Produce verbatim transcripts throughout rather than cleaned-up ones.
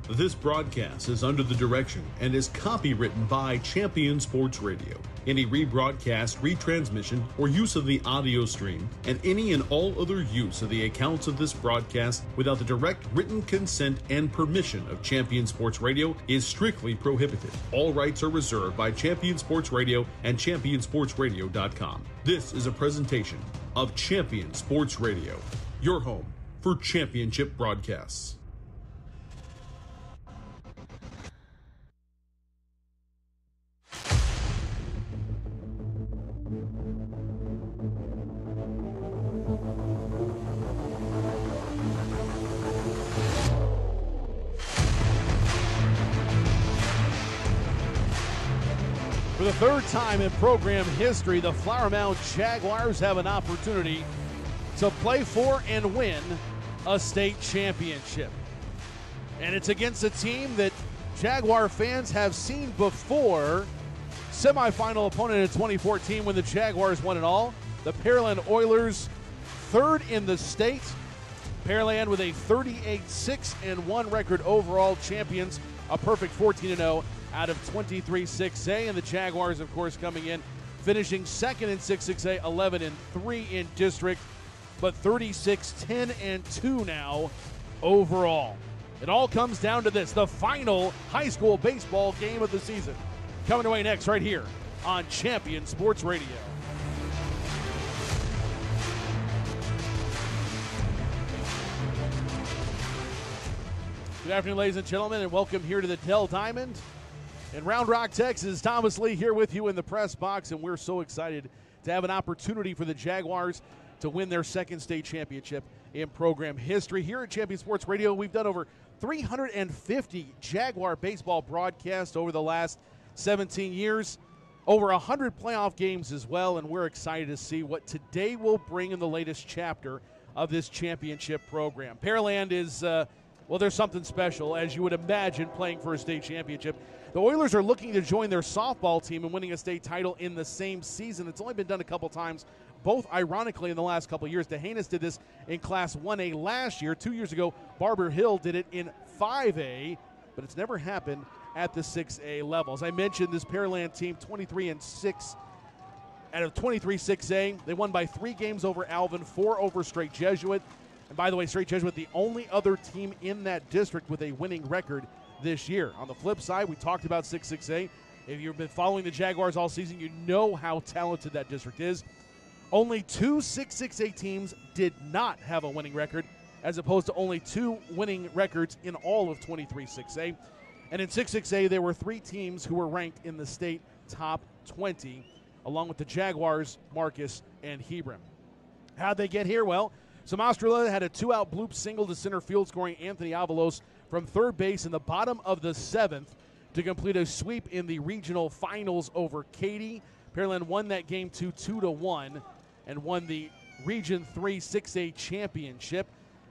This broadcast is under the direction and is copywritten by Champion Sports Radio. Any rebroadcast, retransmission, or use of the audio stream, and any and all other use of the accounts of this broadcast without the direct written consent and permission of Champion Sports Radio is strictly prohibited. All rights are reserved by Champion Sports Radio and champion sports radio dot com. This is a presentation of Champion Sports Radio, your home for championship broadcasts. For the third time in program history, the Flower Mound Jaguars have an opportunity to play for and win a state championship. And it's against a team that Jaguar fans have seen before. Semifinal opponent in twenty fourteen when the Jaguars won it all. The Pearland Oilers, third in the state. Pearland with a thirty-eight six and one record overall, champions, a perfect fourteen and oh out of twenty-three six A. And the Jaguars, of course, coming in, finishing second in six six A, eleven and three in district, but thirty-six ten and two now overall. It all comes down to this, the final high school baseball game of the season. Coming away next right here on Champion Sports Radio. Good afternoon, ladies and gentlemen, and welcome here to the Dell Diamond in Round Rock, Texas. Thomas Lee here with you in the press box, and we're so excited to have an opportunity for the Jaguars to win their second state championship in program history. Here at Champion Sports Radio, we've done over three hundred fifty Jaguar baseball broadcasts over the last seventeen years, over one hundred playoff games as well, and we're excited to see what today will bring in the latest chapter of this championship program. Pearland is, uh, well, there's something special, as you would imagine, playing for a state championship. The Oilers are looking to join their softball team and winning a state title in the same season. It's only been done a couple times, both ironically in the last couple of years. D'Hanis did this in Class one A last year. Two years ago, Barber Hill did it in five A, but it's never happened at the six A level. As I mentioned, this Pearland team, twenty-three and six out of twenty-three six A. They won by three games over Alvin, four over Straight Jesuit. And by the way, Straight Jesuit, the only other team in that district with a winning record this year. On the flip side, we talked about six six A. If you've been following the Jaguars all season, you know how talented that district is. Only two six six A teams did not have a winning record, as opposed to only two winning records in all of twenty-three six A. And in six six A, there were three teams who were ranked in the state top twenty, along with the Jaguars, Marcus, and Hebron. How'd they get here? Well, Samostra had a two-out bloop single to center field, scoring Anthony Avalos from third base in the bottom of the seventh to complete a sweep in the regional finals over Katy. Pearland won that game two to one and won the Region three six A championship.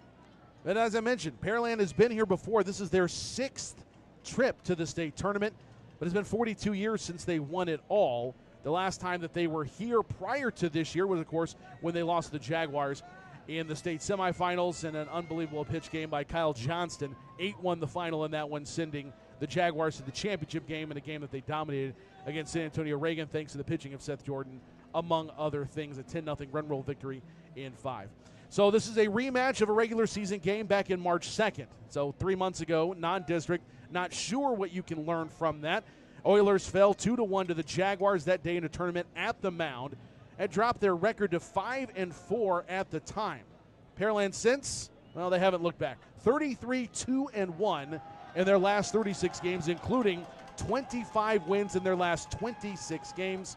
But as I mentioned, Pearland has been here before. This is their sixth trip to the state tournament, but it's been forty-two years since they won it all. The last time that they were here prior to this year was, of course, when they lost to the Jaguars in the state semifinals in an unbelievable pitch game by Kyle Johnston. eight one the final in that one, sending the Jaguars to the championship game in a game that they dominated against San Antonio Reagan, thanks to the pitching of Seth Jordan, among other things. A ten nothing run roll victory in five. So this is a rematch of a regular season game back in March second. So three months ago, non-district. Not sure what you can learn from that. Oilers fell two to one to the Jaguars that day in a tournament at the Mound, and dropped their record to five and four at the time. Pearland since, well, they haven't looked back. thirty-three two and one in their last thirty-six games, including twenty-five wins in their last twenty-six games.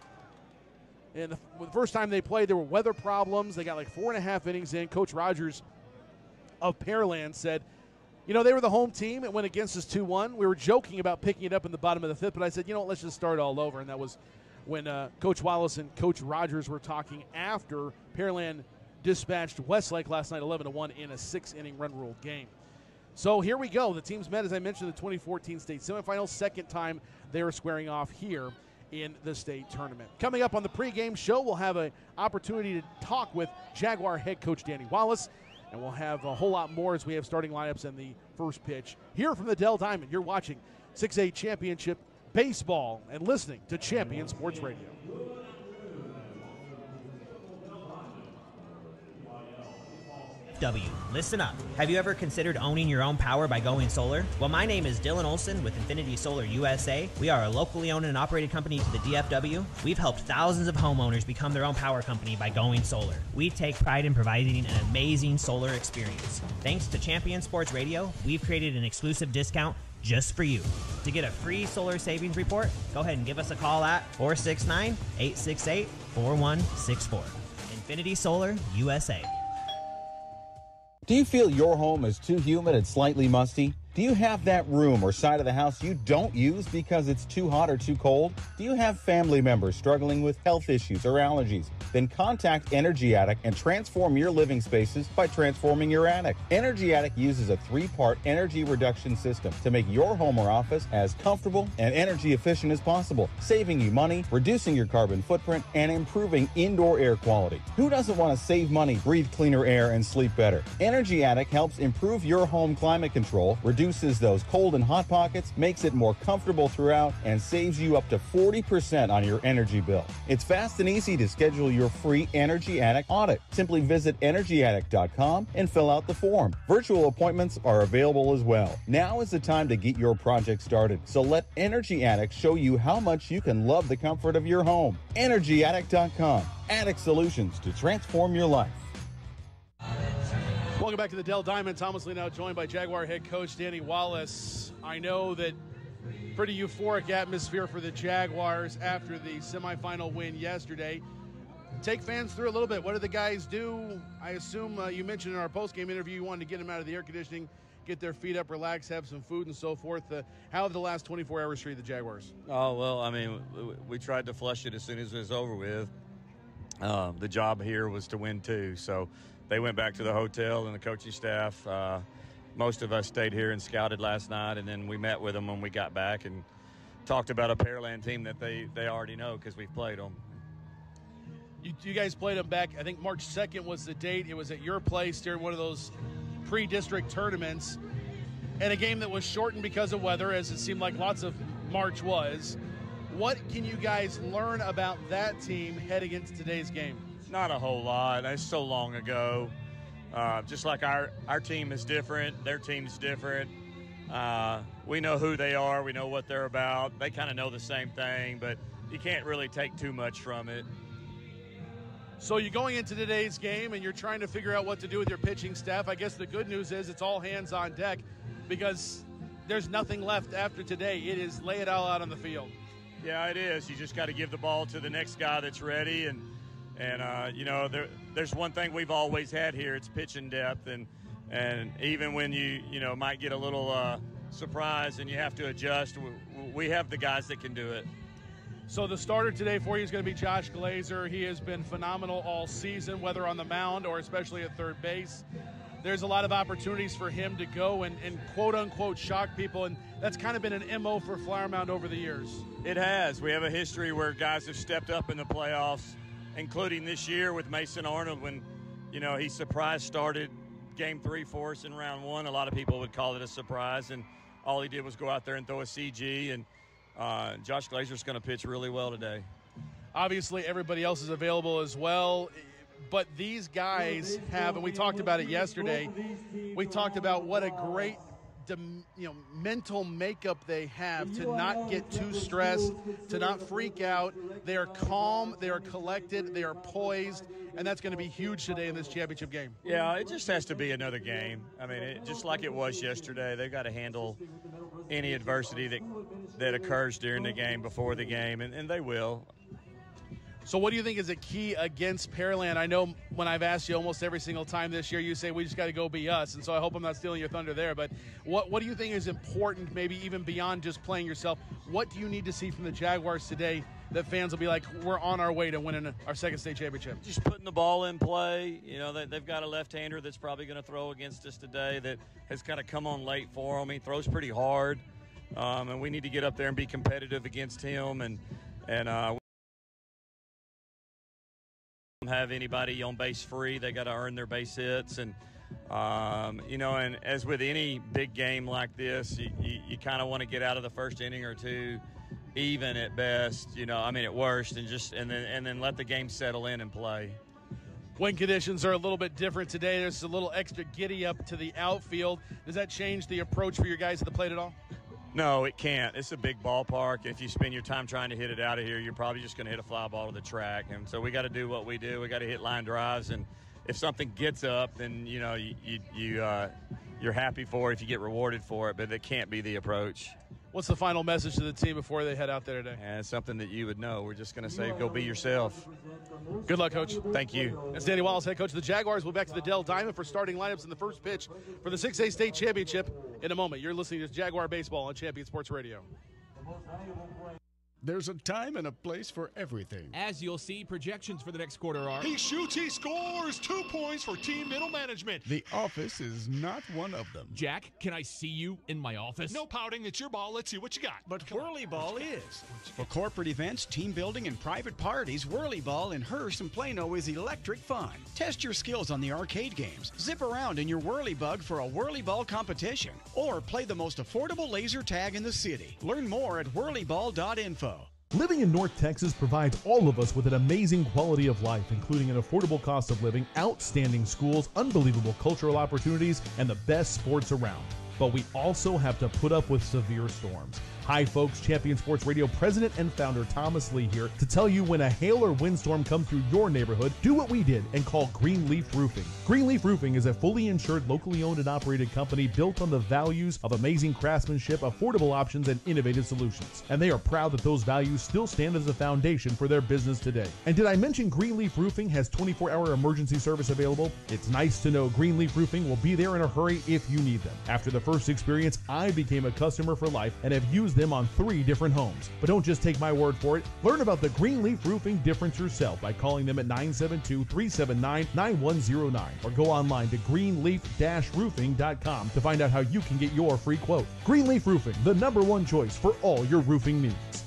And the, the first time they played, there were weather problems. They got like four and a half innings in. Coach Rogers of Pearland said, you know, they were the home team. It went against us two one. We were joking about picking it up in the bottom of the fifth, but I said, you know what, let's just start all over. And that was when uh, Coach Wallace and Coach Rogers were talking after Pearland dispatched Westlake last night eleven to one in a six-inning run-ruled game. So here we go. The teams met, as I mentioned, the twenty fourteen state semifinals. Second time they are squaring off here in the state tournament. Coming up on the pregame show, we'll have an opportunity to talk with Jaguar head coach Danny Wallace. And we'll have a whole lot more as we have starting lineups and the first pitch. Here from the Dell Diamond, you're watching six A Championship Baseball and listening to Champion Sports Radio. W. Listen up. Have you ever considered owning your own power by going solar? Well, my name is Dylan Olson with Infinity Solar U S A. We are a locally owned and operated company to the D F W. We've helped thousands of homeowners become their own power company by going solar. We take pride in providing an amazing solar experience. Thanks to Champion Sports Radio, we've created an exclusive discount just for you. To get a free solar savings report, go ahead and give us a call at four six nine, eight six eight, four one six four. Infinity Solar U S A. Do you feel your home is too humid and slightly musty? Do you have that room or side of the house you don't use because it's too hot or too cold? Do you have family members struggling with health issues or allergies? Then contact Energy Attic and transform your living spaces by transforming your attic. Energy Attic uses a three-part energy reduction system to make your home or office as comfortable and energy efficient as possible, saving you money, reducing your carbon footprint, and improving indoor air quality. Who doesn't want to save money, breathe cleaner air, and sleep better? Energy Attic helps improve your home climate control, reduces those cold and hot pockets, makes it more comfortable throughout, and saves you up to forty percent on your energy bill. It's fast and easy to schedule your free Energy Attic audit. Simply visit energy attic dot com and fill out the form. Virtual appointments are available as well. Now is the time to get your project started, so let Energy Attic show you how much you can love the comfort of your home. energy attic dot com. Attic Solutions to transform your life. Welcome back to the Dell Diamond. Thomas Lee now joined by Jaguar head coach Danny Wallace. I know that pretty euphoric atmosphere for the Jaguars after the semifinal win yesterday. Take fans through a little bit. What did the guys do? I assume uh, you mentioned in our post-game interview you wanted to get them out of the air conditioning, get their feet up, relax, have some food and so forth. Uh, how have the last twenty-four hours treated the Jaguars? Oh, well, I mean, we tried to flush it as soon as it was over with. Uh, the job here was to win too, so they went back to the hotel and the coaching staff. Uh, most of us stayed here and scouted last night, and then we met with them when we got back and talked about a Pearland team that they, they already know because we've played them. You, you guys played them back, I think March second was the date. It was at your place during one of those pre-district tournaments, and a game that was shortened because of weather, as it seemed like lots of March was. What can you guys learn about that team heading into today's game? Not a whole lot. It's so long ago. Uh, just like our, our team is different, their team's different. Uh, we know who they are. We know what they're about. They kind of know the same thing, but you can't really take too much from it. So you're going into today's game and you're trying to figure out what to do with your pitching staff. I guess the good news is it's all hands on deck because there's nothing left after today. It is lay it all out on the field. Yeah, it is. You just got to give the ball to the next guy that's ready. And, and uh, you know, there, there's one thing we've always had here. It's pitching depth. And, and even when you, you know, might get a little uh, surprise and you have to adjust, we, we have the guys that can do it. So the starter today for you is going to be Josh Glazer. He has been phenomenal all season, whether on the mound or especially at third base. There's a lot of opportunities for him to go and, and quote-unquote shock people, and that's kind of been an M O for Flower Mound over the years. It has. We have a history where guys have stepped up in the playoffs, including this year with Mason Arnold when, you know, he surprise started game three for us in round one. A lot of people would call it a surprise, and all he did was go out there and throw a C G, and uh, Josh Glazer's going to pitch really well today. Obviously, everybody else is available as well. But these guys have, and we talked about it yesterday, we talked about what a great you know, mental makeup they have to not get too stressed, to not freak out. They are calm, they are collected, they are poised, and that's going to be huge today in this championship game. Yeah, it just has to be another game. I mean, it, just like it was yesterday, they've got to handle any adversity that, that occurs during the game, before the game, and, and they will. So what do you think is a key against Pearland? I know when I've asked you almost every single time this year, you say we just got to go be us, and so I hope I'm not stealing your thunder there. But what, what do you think is important, maybe even beyond just playing yourself? What do you need to see from the Jaguars today that fans will be like, we're on our way to winning our second state championship? Just putting the ball in play. You know, they, they've got a left-hander that's probably going to throw against us today that has kind of come on late for him. He throws pretty hard, um, and we need to get up there and be competitive against him. And, and uh, have anybody on base free. They got to earn their base hits, and Um, you know, and as with any big game like this, you, you, you kind of want to get out of the first inning or two even at best, you know, I mean at worst, and just and then and then let the game settle in and play. Wind conditions are a little bit different today. There's a little extra giddy up to the outfield. Does that change the approach for your guys at the plate at all? No, it can't. It's a big ballpark. If you spend your time trying to hit it out of here, you're probably just going to hit a fly ball to the track. And so we got to do what we do. We got to hit line drives, and if something gets up, then you know you you, you uh, you're happy for it if you get rewarded for it. But it can't be the approach. What's the final message to the team before they head out there today? And it's something that you would know. We're just going to say, go be yourself. Good luck, Coach. Thank you. That's Danny Wallace, head coach of the Jaguars. We'll be back to the Dell Diamond for starting lineups in the first pitch for the six A State Championship in a moment. You're listening to Jaguar Baseball on Champion Sports Radio. There's a time and a place for everything. As you'll see, projections for the next quarter are... He shoots, he scores, two points for team middle management. The office is not one of them. Jack, can I see you in my office? No pouting, it's your ball, let's see what you got. But Whirly Ball is. For corporate events, team building, and private parties, Whirly Ball in Hearst and Plano is electric fun. Test your skills on the arcade games. Zip around in your Whirly Bug for a Whirly Ball competition. Or play the most affordable laser tag in the city. Learn more at whirly ball dot info. Living in North Texas provides all of us with an amazing quality of life, including an affordable cost of living, outstanding schools, unbelievable cultural opportunities, and the best sports around. But we also have to put up with severe storms. Hi folks, Champion Sports Radio President and founder Thomas Lee here to tell you when a hail or windstorm comes through your neighborhood, do what we did and call Greenleaf Roofing. Greenleaf Roofing is a fully insured, locally owned and operated company built on the values of amazing craftsmanship, affordable options, and innovative solutions. And they are proud that those values still stand as a foundation for their business today. And did I mention Greenleaf Roofing has twenty-four hour emergency service available? It's nice to know Greenleaf Roofing will be there in a hurry if you need them. After the first experience, I became a customer for life and have used them on three different homes. But don't just take my word for it. Learn about the Greenleaf Roofing difference yourself by calling them at nine seven two, three seven nine, nine one zero nine or go online to greenleaf dash roofing dot com to find out how you can get your free quote. Greenleaf Roofing, the number one choice for all your roofing needs.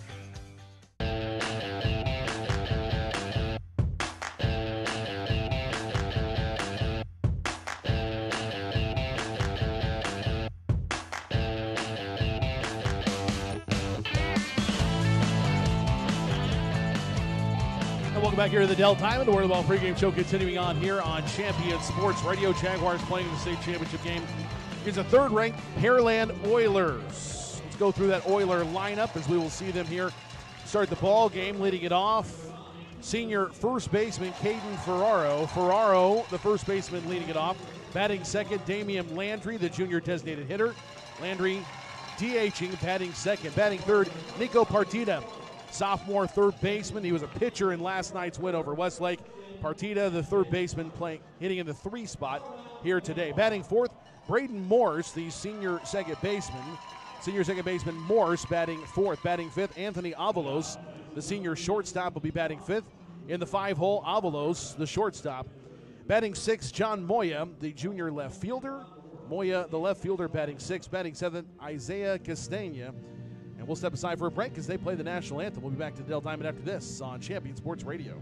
Welcome back here to the Dell Diamond, the World Ball pregame show continuing on here on Champion Sports Radio. Jaguars playing in the state championship game. Here's a third-ranked Pearland Oilers. Let's go through that Oiler lineup as we will see them here start the ball game. Leading it off, senior first baseman Caden Ferraro. Ferraro, the first baseman, leading it off. Batting second, Damian Landry, the junior designated hitter. Landry DHing, batting second. Batting third, Nico Partida, sophomore third baseman. He was a pitcher in last night's win over Westlake. Partida, the third baseman, playing hitting in the three spot here today. Batting fourth, Braden Morse, the senior second baseman. Senior second baseman Morse batting fourth. Batting fifth, Anthony Avalos, the senior shortstop, will be batting fifth. In the five hole, Avalos, the shortstop. Batting sixth, John Moya, the junior left fielder. Moya, the left fielder, batting sixth. Batting seventh, Isaiah Castagna. And we'll step aside for a break because they play the national anthem. We'll be back to Dell Diamond after this on Champion Sports Radio.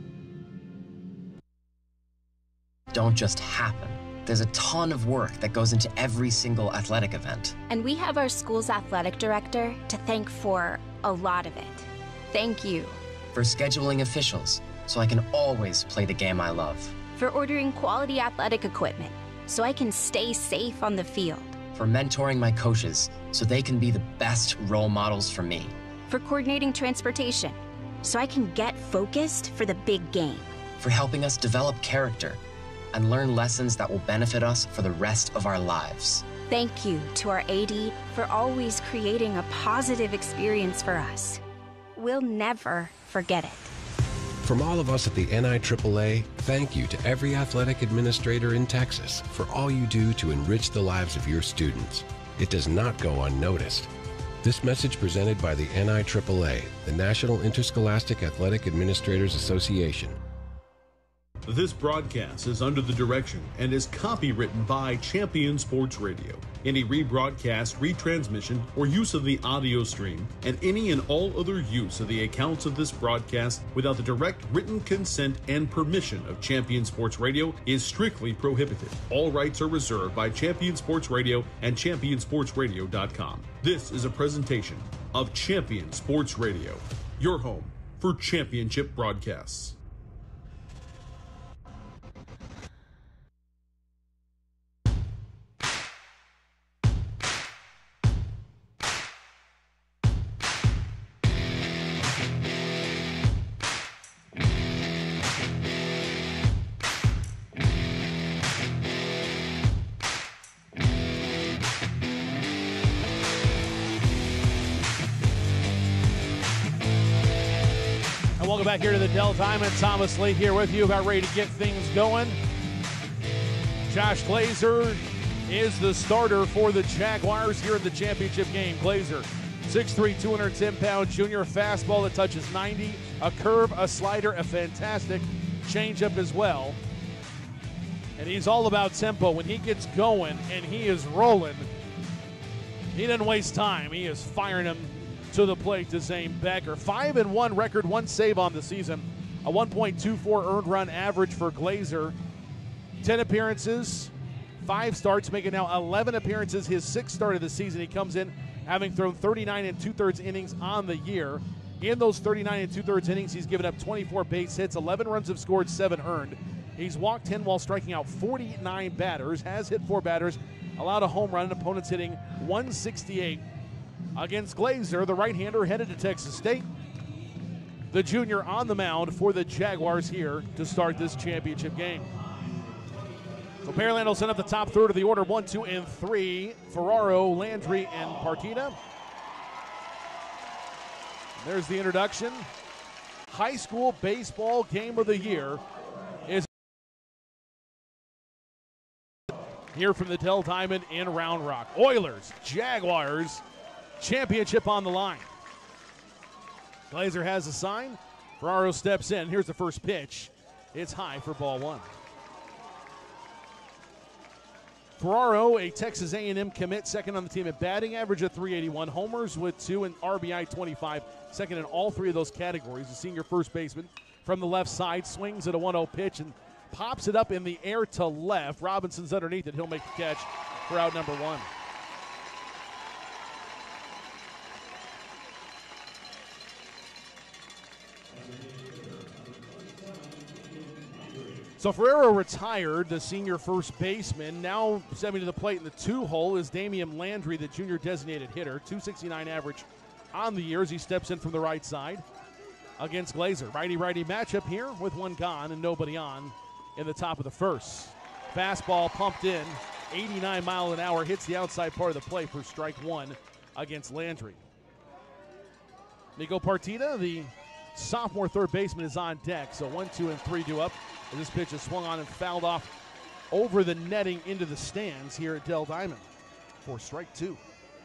Don't just happen. There's a ton of work that goes into every single athletic event. And we have our school's athletic director to thank for a lot of it. Thank you. For scheduling officials, so I can always play the game I love. For ordering quality athletic equipment, so I can stay safe on the field. For mentoring my coaches, so they can be the best role models for me. For coordinating transportation, so I can get focused for the big game. For helping us develop character and learn lessons that will benefit us for the rest of our lives. Thank you to our A D for always creating a positive experience for us. We'll never forget it. From all of us at the N I triple A, thank you to every athletic administrator in Texas for all you do to enrich the lives of your students. It does not go unnoticed. This message presented by the N I triple A, the National Interscholastic Athletic Administrators Association. This broadcast is under the direction and is copywritten by Champion Sports Radio. Any rebroadcast, retransmission, or use of the audio stream, and any and all other use of the accounts of this broadcast without the direct written consent and permission of Champion Sports Radio is strictly prohibited. All rights are reserved by Champion Sports Radio and champion sports radio dot com. This is a presentation of Champion Sports Radio, your home for championship broadcasts. Welcome back here to the Dell Diamond. Thomas Lee here with you, about ready to get things going. Josh Glazer is the starter for the Jaguars here in the championship game. Glazer, six three, two hundred ten pound junior, fastball that touches ninety, a curve, a slider, a fantastic changeup as well. And he's all about tempo. When he gets going and he is rolling, he doesn't waste time. He is firing them to the plate to Zane Becker. Five and one record, one save on the season, a one point two four earned run average for Glazer. ten appearances, five starts, making now eleven appearances, his sixth start of the season. He comes in having thrown thirty-nine and two-thirds innings on the year. In those thirty-nine and two-thirds innings, he's given up twenty-four base hits, eleven runs have scored, seven earned. He's walked ten while striking out forty-nine batters, has hit four batters, allowed a home run, and opponents hitting one sixty-eight. Against Glazer, the right-hander headed to Texas State. The junior on the mound for the Jaguars here to start this championship game. So Pearland will send up the top third of the order, one, two, and three. Ferraro, Landry, and Partita. There's the introduction. High school baseball game of the year is here from the Dell Diamond in Round Rock. Oilers, Jaguars, championship on the line. Glazer has a sign. Ferraro steps in. Here's the first pitch. It's high for ball one. Ferraro, a Texas A and M commit, second on the team at batting average at three eighty-one, homers with two and R B I twenty-five, second in all three of those categories. The senior first baseman from the left side swings at a one oh pitch and pops it up in the air to left. Robinson's underneath it. He'll make the catch for out number one. So Ferraro retired, the senior first baseman. Now stepping to the plate in the two hole is Damian Landry, the junior designated hitter. two sixty-nine average on the year as he steps in from the right side against Glazer. Righty-righty matchup here with one gone and nobody on in the top of the first. Fastball pumped in, eighty-nine mile an hour, hits the outside part of the plate for strike one against Landry. Nico Partita, the sophomore third baseman, is on deck. So one, two, and three due up. This pitch is swung on and fouled off over the netting into the stands here at Dell Diamond for strike two.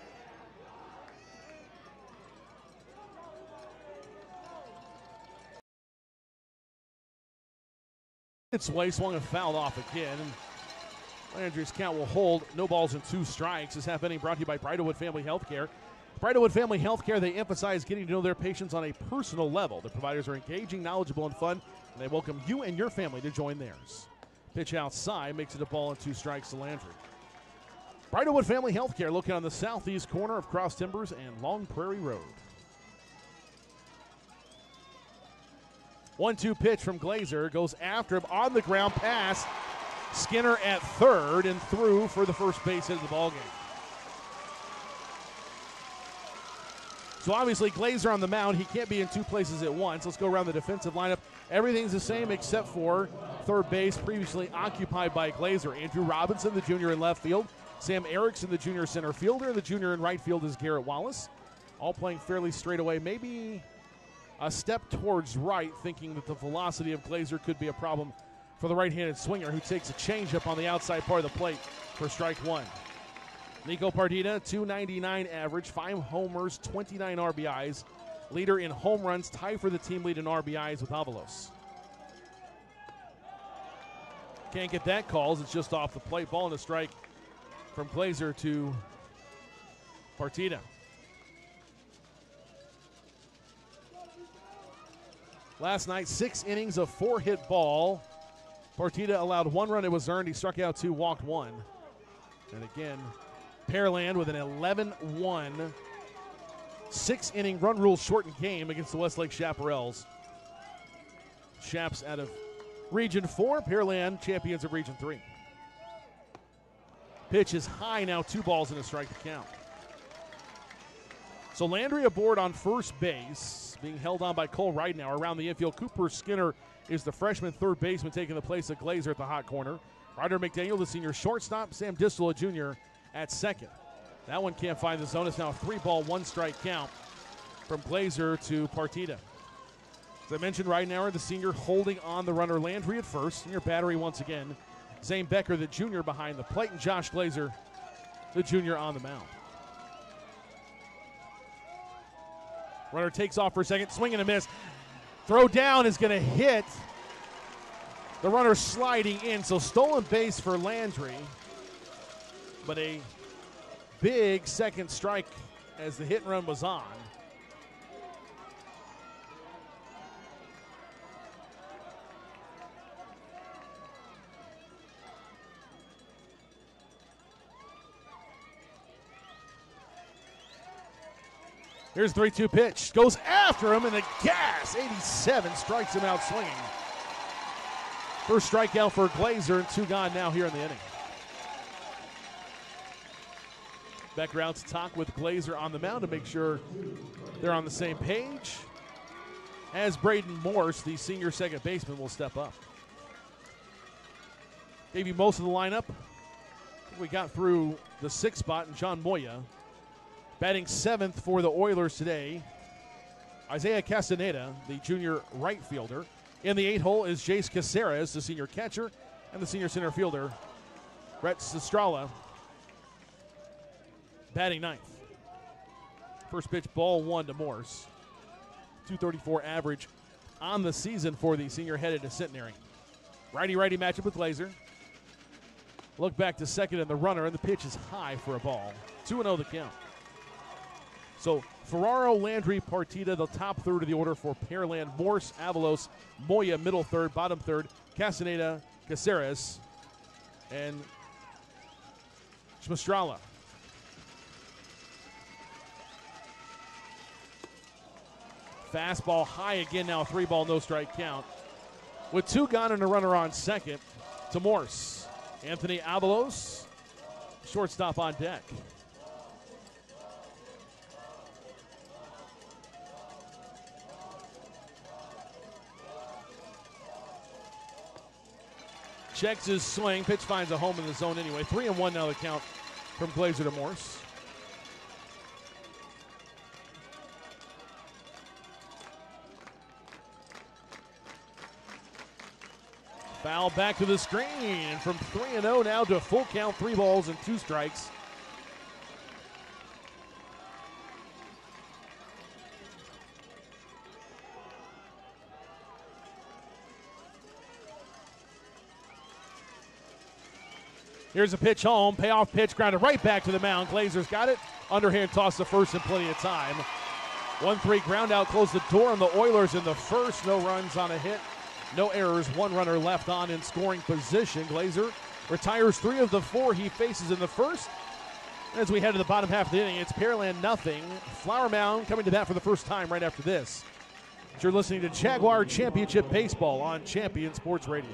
Its way swung and fouled off again. And Landry's count will hold. No balls and two strikes. This half inning brought to you by Bridalwood Family Healthcare. Bridalwood Family Healthcare, they emphasize getting to know their patients on a personal level. The providers are engaging, knowledgeable, and fun, and they welcome you and your family to join theirs. Pitch outside makes it a ball and two strikes to Landry. Bridalwood Family Healthcare, located on the southeast corner of Cross Timbers and Long Prairie Road. one two pitch from Glazer, goes after him on the ground, pass. Skinner at third and through for the first base hit of the ballgame. So obviously Glazer on the mound, he can't be in two places at once. Let's go around the defensive lineup. Everything's the same except for third base, previously occupied by Glazer. Andrew Robinson, the junior in left field. Sam Erickson, the junior center fielder. And the junior in right field is Garrett Wallace. All playing fairly straight away. Maybe a step towards right, thinking that the velocity of Glazer could be a problem for the right-handed swinger, who takes a changeup on the outside part of the plate for strike one. Nico Partita, two ninety-nine average, five homers, twenty-nine R B Is. Leader in home runs, tie for the team lead in R B Is with Avalos. Can't get that calls. It's just off the plate. Ball and a strike from Glazer to Partida. Last night, six innings of four-hit ball. Partida allowed one run. It was earned. He struck out two, walked one. And again, Pearland with an eleven one six-inning run rule shortened game against the Westlake Chaparrals. Chaps out of Region four, Pearland champions of Region three. Pitch is high now, two balls and a strike to count. So Landry aboard on first base, being held on by Cole Ridenauer. Around the infield, Cooper Skinner is the freshman third baseman, taking the place of Glazer at the hot corner. Ryder McDaniel, the senior shortstop. Sam Distel, a junior, at second. That one can't find the zone. It's now a three ball, one strike count from Glazer to Partida. As I mentioned, Ridenauer, the senior, holding on the runner. Landry at first. Senior battery once again. Zane Becker, the junior, behind the plate, and Josh Glazer, the junior, on the mound. Runner takes off for a second, swing and a miss. Throw down is going to hit. The runner sliding in, so stolen base for Landry. But a big second strike as the hit and run was on. Here's the three two pitch. Goes after him, and the gas. eighty-seven strikes him out swinging. First strikeout for Glazer, and two gone now here in the inning. Becker out to talk with Glazer on the mound to make sure they're on the same page. As Braden Morse, the senior second baseman, will step up. Gave you most of the lineup. We got through the sixth spot, and John Moya batting seventh for the Oilers today. Isaiah Castaneda, the junior right fielder. In the eight hole is Jace Caceres, the senior catcher, and the senior center fielder, Brett Sestrala, batting ninth. First pitch, ball one to Morse. two thirty-four average on the season for the senior headed to Centenary. Righty-righty matchup with Glazer. Look back to second and the runner, and the pitch is high for a ball. two and oh the count. So Ferraro, Landry, Partida, the top third of the order for Pearland. Morse, Avalos, Moya, middle third, bottom third, Castaneda, Caceres, and Schmistrala. Fastball high again now, three ball, no strike count. With two gone and a runner on second to Morse. Anthony Avalos, shortstop on deck. Checks his swing. Pitch finds a home in the zone anyway. Three and one now the count from Glazer to Morse. Foul back to the screen. And from three and oh now to full count, three balls and two strikes. Here's a pitch home, payoff pitch, grounded right back to the mound. Glazer's got it. Underhand toss to first in plenty of time. one three ground out, close the door on the Oilers in the first. No runs on a hit, no errors. One runner left on in scoring position. Glazer retires three of the four he faces in the first. As we head to the bottom half of the inning, it's Pearland nothing. Flower Mound coming to bat for the first time right after this. You're listening to Jaguar Championship Baseball on Champion Sports Radio.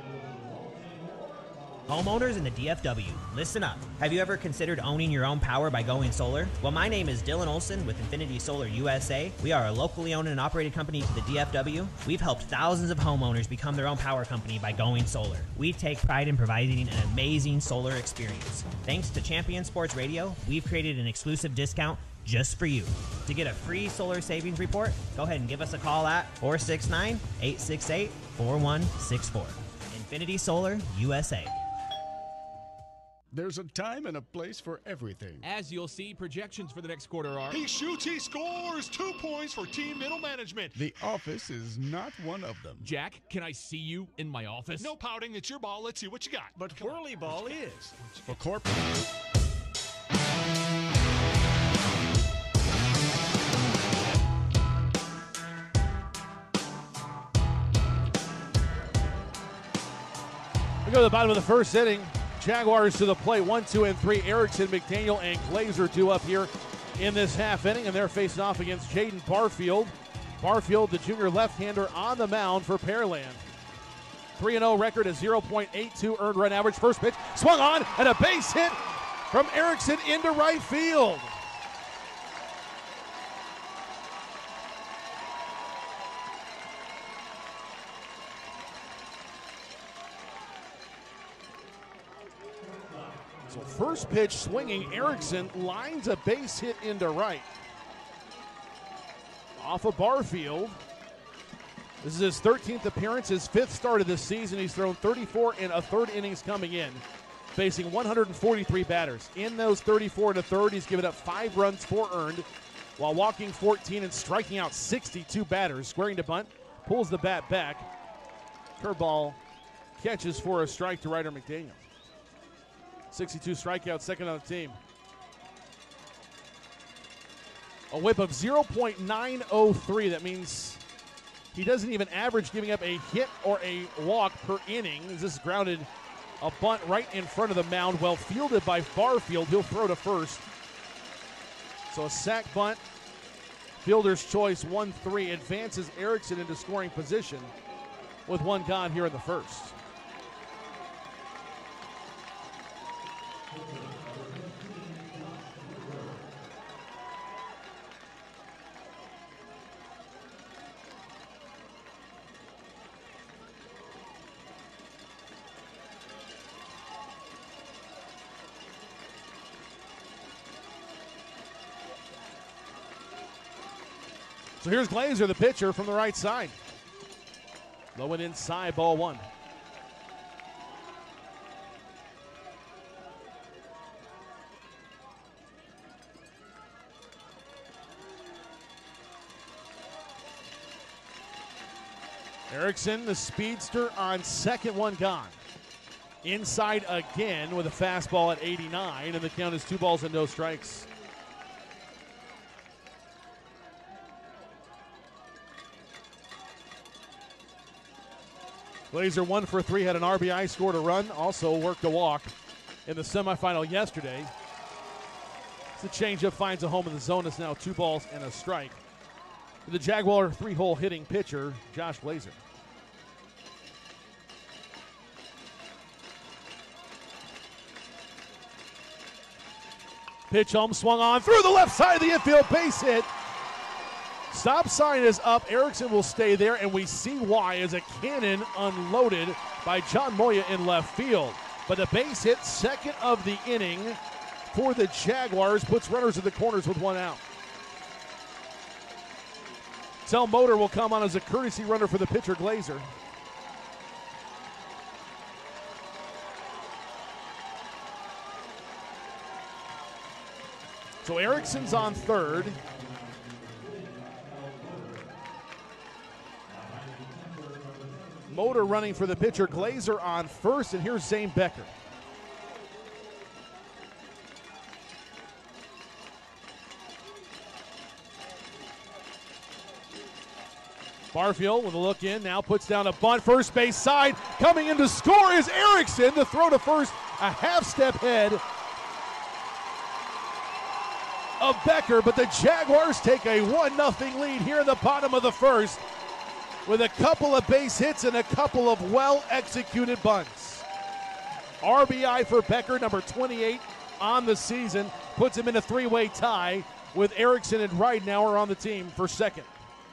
Homeowners in the D F W, listen up. Have you ever considered owning your own power by going solar? Well, my name is Dylan Olson with Infinity Solar U S A. We are a locally owned and operated company to the D F W. We've helped thousands of homeowners become their own power company by going solar. We take pride in providing an amazing solar experience. Thanks to Champion Sports Radio, we've created an exclusive discount just for you. To get a free solar savings report, go ahead and give us a call at four six nine, eight six eight, four one six four. Infinity Solar U S A. There's a time and a place for everything. As you'll see, projections for the next quarter are... He shoots, he scores. Two points for team middle management. The office is not one of them. Jack, can I see you in my office? No pouting. It's your ball. Let's see what you got. But Come whirly on. ball is. For corporate... We go to the bottom of the first inning. Jaguars to the plate, one, two, and three. Erickson, McDaniel, and Glazer two up here in this half inning, and they're facing off against Jaden Barfield. Barfield, the junior left-hander, on the mound for Pearland. three and oh record, a oh point eight two earned run average. First pitch, swung on, and a base hit from Erickson into right field. So first pitch swinging, Erickson lines a base hit into right. Off of Barfield. This is his thirteenth appearance, his fifth start of this season. He's thrown thirty-four and a third innings coming in, facing one hundred forty-three batters. In those thirty-four and a third, he's given up five runs, four earned, while walking fourteen and striking out sixty-two batters. Squaring to bunt, pulls the bat back. Curveball catches for a strike to Ryder McDaniel. sixty-two strikeouts, second on the team. A whip of oh point nine oh three. That means he doesn't even average giving up a hit or a walk per inning. This is grounded a bunt right in front of the mound, well fielded by Barfield. He'll throw to first. So a sack bunt, fielder's choice, one three, advances Erickson into scoring position with one gone here in the first. So here's Glazer, the pitcher, from the right side. Low and inside, ball one. Erickson, the speedster, on second, one gone. Inside again with a fastball at eighty-nine, and the count is two balls and no strikes. Glazer one for three, had an R B I, scored a run, also worked a walk in the semifinal yesterday. The changeup finds a home in the zone. It's now two balls and a strike. The Jaguar three-hole hitting pitcher, Josh Glazer. Pitch home, swung on through the left side of the infield, base hit. Stop sign is up. Erickson will stay there, and we see why as a cannon unloaded by John Moya in left field. But the base hit, second of the inning for the Jaguars, puts runners in the corners with one out. Tell Motor will come on as a courtesy runner for the pitcher, Glazer. So Erickson's on third. Motor running for the pitcher, Glazer on first, and here's Zane Becker. Barfield with a look in, now puts down a bunt, first base side, coming in to score is Erickson. The throw to first, a half step head of Becker, but the Jaguars take a one nothing lead here in the bottom of the first, with a couple of base hits and a couple of well-executed bunts. R B I for Becker, number twenty-eight on the season, puts him in a three-way tie with Erickson and Ridenour on the team for second.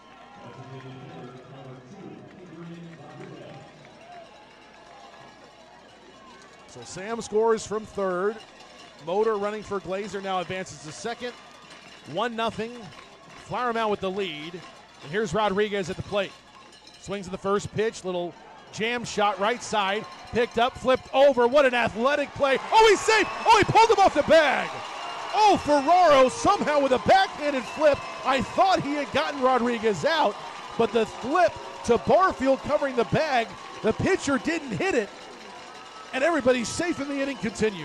So Sam scores from third. Motor running for Glazer now advances to second. one nothing. Flower Mound with the lead. And here's Rodriguez at the plate. Swings at the first pitch, little Jam shot right side, picked up, flipped over. What an athletic play. Oh, he's safe. Oh, he pulled him off the bag. Oh, Ferraro somehow with a backhanded flip. I thought he had gotten Rodriguez out, but the flip to Barfield covering the bag, the pitcher didn't hit it, and everybody's safe in the inning continues.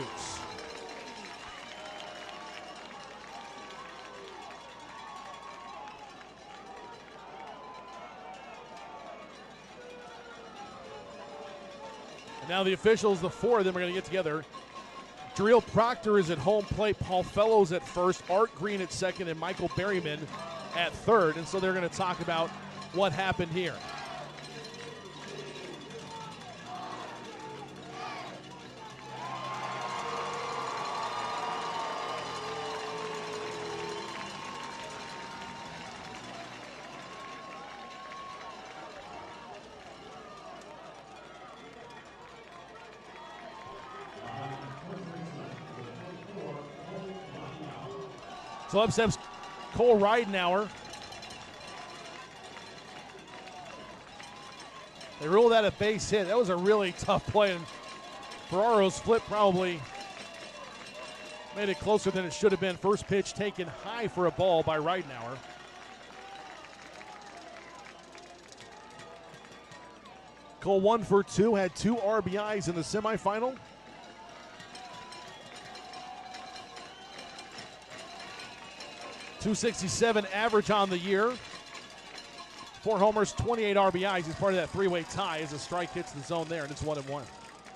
And now the officials, the four of them are going to get together. Driel Proctor is at home plate, Paul Fellows at first, Art Green at second, and Michael Berryman at third. And so they're going to talk about what happened here. So upsets Cole Ridenauer. They ruled that a base hit. That was a really tough play, and Ferraro's flip probably made it closer than it should have been. First pitch taken high for a ball by Ridenauer. Cole one for two, had two R B Is in the semifinal. two sixty-seven average on the year. Four homers, twenty-eight R B Is. He's part of that three-way tie as a strike hits the zone there, and it's one and one.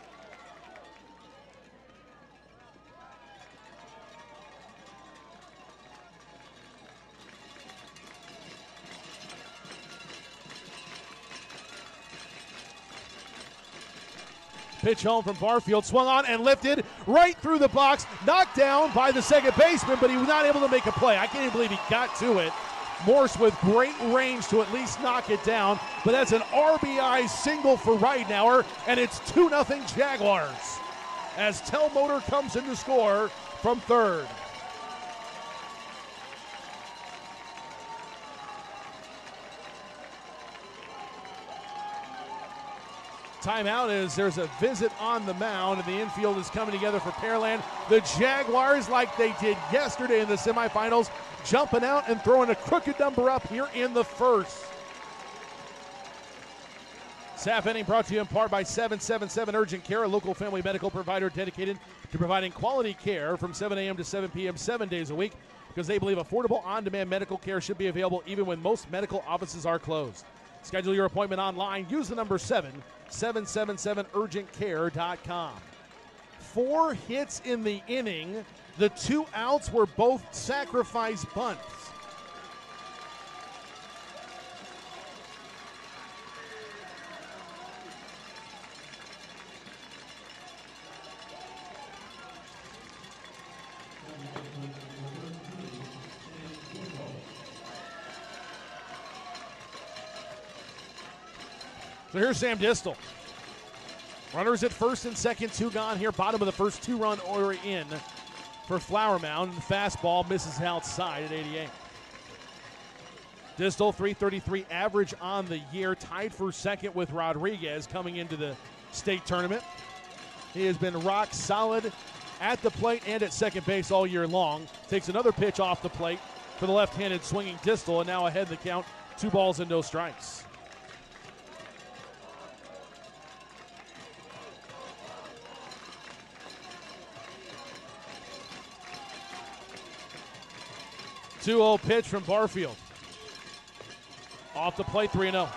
Pitch home from Barfield, swung on and lifted right through the box, knocked down by the second baseman, but he was not able to make a play. I can't even believe he got to it. Morse with great range to at least knock it down, but that's an R B I single for Ridenauer, and it's two nothing Jaguars as Telmotor comes in to score from third. Timeout as there's a visit on the mound, and the infield is coming together for Pearland. The Jaguars, like they did yesterday in the semifinals, jumping out and throwing a crooked number up here in the first. This half inning brought to you in part by seven seven seven Urgent Care, a local family medical provider dedicated to providing quality care from seven a.m. to seven p.m. seven days a week, because they believe affordable on-demand medical care should be available even when most medical offices are closed. Schedule your appointment online. Use the number seven seven seven seven urgent care dot com. Four hits in the inning. The two outs were both sacrifice bunts. So here's Sam Distel. Runners at first and second, two gone here. Bottom of the first, two-run order in for Flower Mound. Fastball misses outside at eighty-eight. Distel, three thirty-three average on the year, tied for second with Rodriguez coming into the state tournament. He has been rock solid at the plate and at second base all year long. Takes another pitch off the plate for the left-handed swinging Distel, and now ahead in the count, two balls and no strikes. two oh pitch from Barfield. Off the plate, three oh.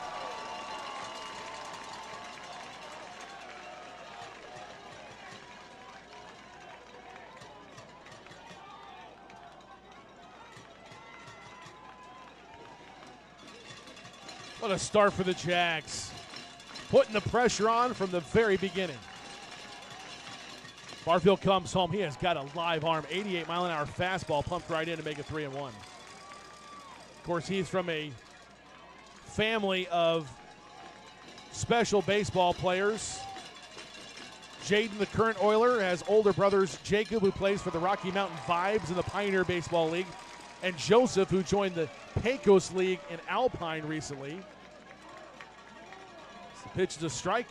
What a start for the Jags. Putting the pressure on from the very beginning. Barfield comes home. He has got a live arm. eighty-eight mile an hour fastball pumped right in to make it three and one. Of course, he's from a family of special baseball players. Jaden, the current Oiler, has older brothers Jacob, who plays for the Rocky Mountain Vibes in the Pioneer Baseball League, and Joseph, who joined the Pecos League in Alpine recently. The pitch is a strike.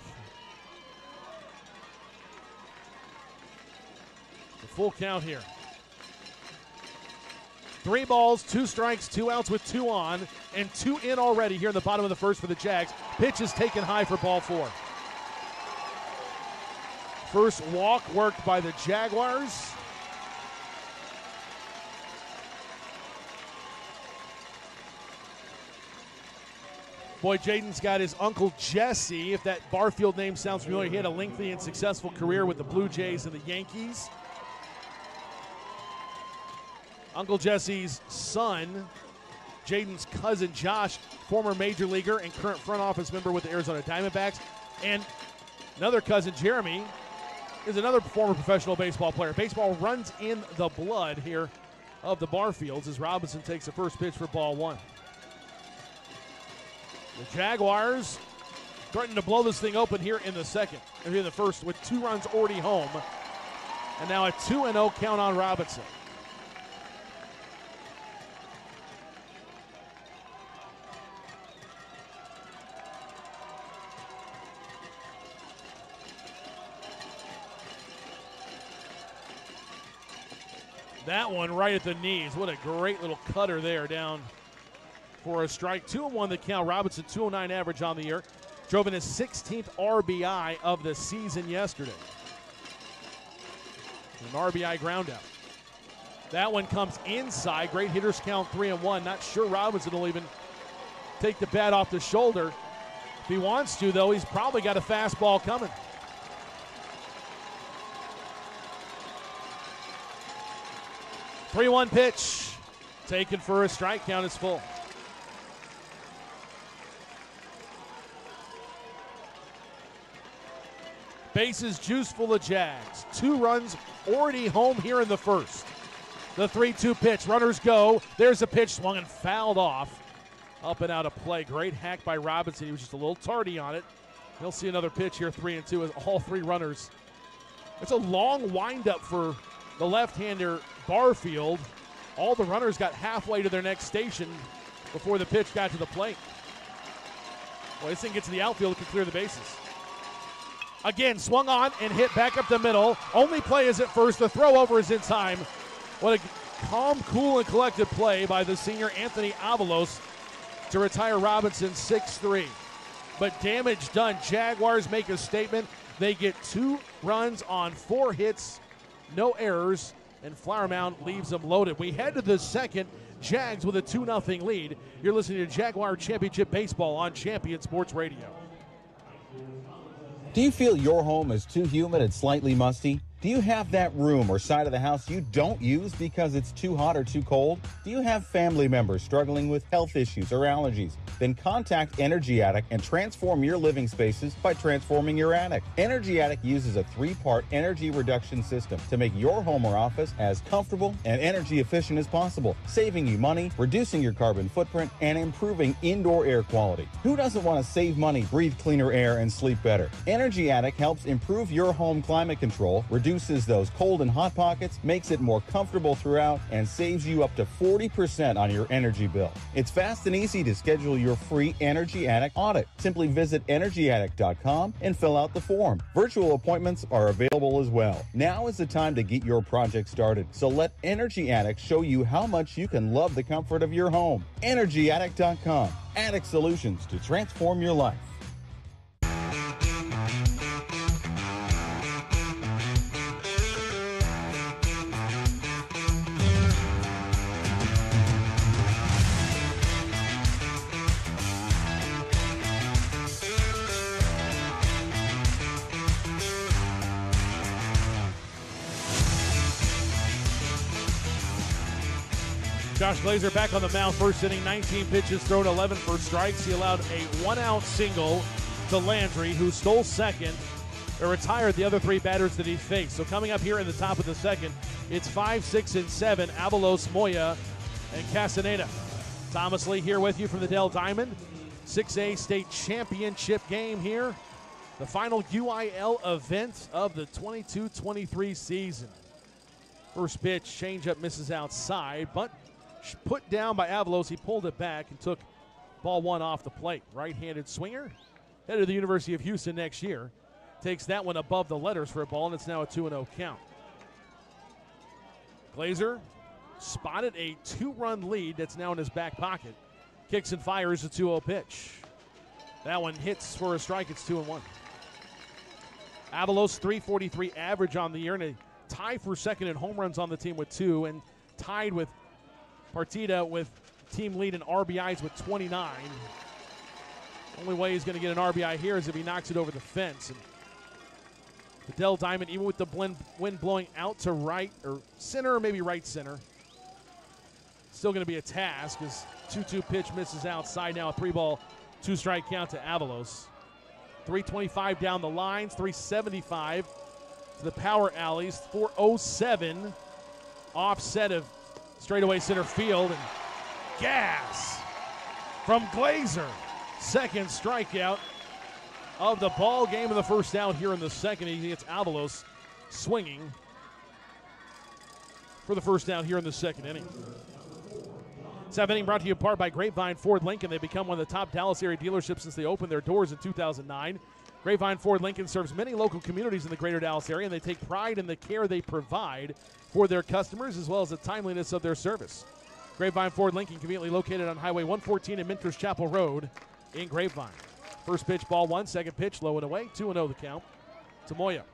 The full count here. Three balls, two strikes, two outs with two on, and two in already here in the bottom of the first for the Jags. Pitch is taken high for ball four. First walk worked by the Jaguars. Boy, Jaden's got his Uncle Jesse. If that Barfield name sounds familiar, he had a lengthy and successful career with the Blue Jays and the Yankees. Uncle Jesse's son, Jaden's cousin Josh, former major leaguer and current front office member with the Arizona Diamondbacks. And another cousin, Jeremy, is another former professional baseball player. Baseball runs in the blood here of the Barfields as Robinson takes the first pitch for ball one. The Jaguars threatening to blow this thing open here in the second, or here in the first, with two runs already home. And now a two and oh count on Robinson. That one right at the knees. What a great little cutter there down for a strike. two and one the count. Robinson, two oh nine average on the year. Drove in his sixteenth R B I of the season yesterday. An R B I ground out. That one comes inside. Great hitters count three and one. Not sure Robinson will even take the bat off the shoulder. If he wants to, though, he's probably got a fastball coming. three one pitch. Taken for a strike. Count is full. Bases juice full of Jags. Two runs already home here in the first. The three two pitch. Runners go. There's a pitch swung and fouled off. Up and out of play. Great hack by Robinson. He was just a little tardy on it. He'll see another pitch here, three and two, as all three runners. It's a long windup for the left-hander Barfield. All the runners got halfway to their next station before the pitch got to the plate. Well, this thing gets to the outfield, it can clear the bases. Again, swung on and hit back up the middle. Only play is at first. The throw over is in time. What a calm, cool, and collected play by the senior Anthony Avalos to retire Robinson six three. But damage done. Jaguars make a statement. They get two runs on four hits, no errors, and Flower Mound leaves them loaded. We head to the second. Jags with a two nothing lead. You're listening to Jaguar Championship Baseball on Champion Sports Radio. Do you feel your home is too humid and slightly musty? Do you have that room or side of the house you don't use because it's too hot or too cold? Do you have family members struggling with health issues or allergies? Then contact Energy Attic and transform your living spaces by transforming your attic. Energy Attic uses a three-part energy reduction system to make your home or office as comfortable and energy efficient as possible, saving you money, reducing your carbon footprint, and improving indoor air quality. Who doesn't want to save money, breathe cleaner air, and sleep better? Energy Attic helps improve your home climate control, reduce reduces those cold and hot pockets, makes it more comfortable throughout, and saves you up to forty percent on your energy bill. It's fast and easy to schedule your free Energy Attic audit. Simply visit energy attic dot com and fill out the form. Virtual appointments are available as well. Now is the time to get your project started, so let Energy Attic show you how much you can love the comfort of your home. energy attic dot com. Attic Solutions to transform your life. Josh Glazer back on the mound, first inning, nineteen pitches thrown, eleven for strikes. He allowed a one-out single to Landry, who stole second, or retired the other three batters that he faced. So coming up here in the top of the second, it's five, six, and seven, Avalos, Moya, and Castaneda. Thomas Lee here with you from the Dell Diamond. six A state championship game here. The final U I L event of the twenty-two twenty-three season. First pitch, changeup misses outside, but put down by Avalos. He pulled it back and took ball one off the plate. Right-handed swinger headed to the University of Houston next year. Takes that one above the letters for a ball, and it's now a two and oh count. Glazer spotted a two-run lead that's now in his back pocket. Kicks and fires a two oh pitch. That one hits for a strike. It's two and one. Avalos, three forty-three average on the year, and a tie for second in home runs on the team with two, and tied with Partida with team lead in R B Is with twenty-nine. Only way he's going to get an R B I here is if he knocks it over the fence. And the Dell Diamond, even with the blend, wind blowing out to right or center or maybe right center, still going to be a task as two two pitch misses outside. Now a three-ball, two-strike count to Avalos. three twenty-five down the lines, three seventy-five to the power alleys, four oh seven offset of straightaway center field, and gas from Glazer. Second strikeout of the ball game of the first out here in the second. He gets Avalos swinging for the first out here in the second inning. Seventh inning brought to you in part by Grapevine Ford Lincoln. They've become one of the top Dallas area dealerships since they opened their doors in two thousand nine. Grapevine Ford Lincoln serves many local communities in the greater Dallas area, and they take pride in the care they provide for their customers as well as the timeliness of their service. Grapevine Ford Lincoln, conveniently located on Highway one fourteen and Minters Chapel Road in Grapevine. First pitch, ball one. Second pitch, low and away. two and oh the count to Moya.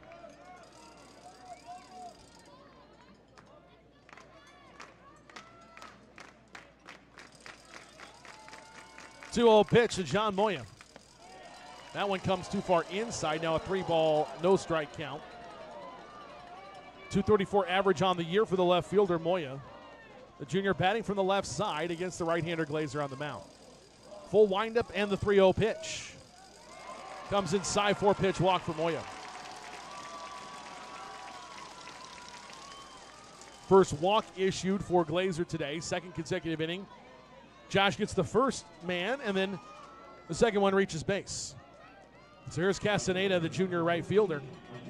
two oh pitch to John Moya. That one comes too far inside. Now a three-ball, no-strike count. two thirty-four average on the year for the left fielder, Moya. The junior batting from the left side against the right-hander Glazer on the mound. Full windup and the three oh pitch. Comes inside, four-pitch walk for Moya. First walk issued for Glazer today, second consecutive inning. Josh gets the first man, and then the second one reaches base. So here's Castaneda, the junior right fielder.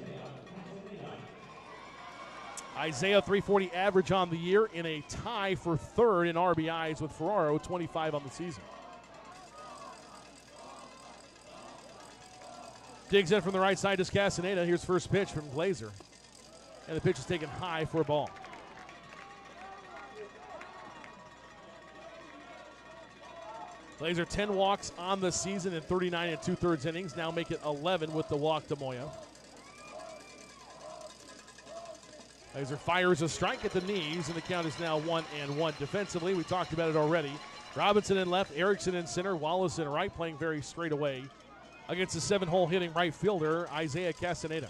Isaiah, three forty average on the year in a tie for third in R B Is with Ferraro, twenty-five on the season. Digs in from the right side is Castaneda. Here's first pitch from Glazer. And the pitch is taken high for a ball. Glazer, ten walks on the season in thirty-nine and two-thirds innings. Now make it eleven with the walk to Moya. Glazer fires a strike at the knees, and the count is now one and one. Defensively, we talked about it already. Robinson in left, Erickson in center, Wallace in right, playing very straight away against the seven-hole hitting right fielder, Isaiah Castaneda.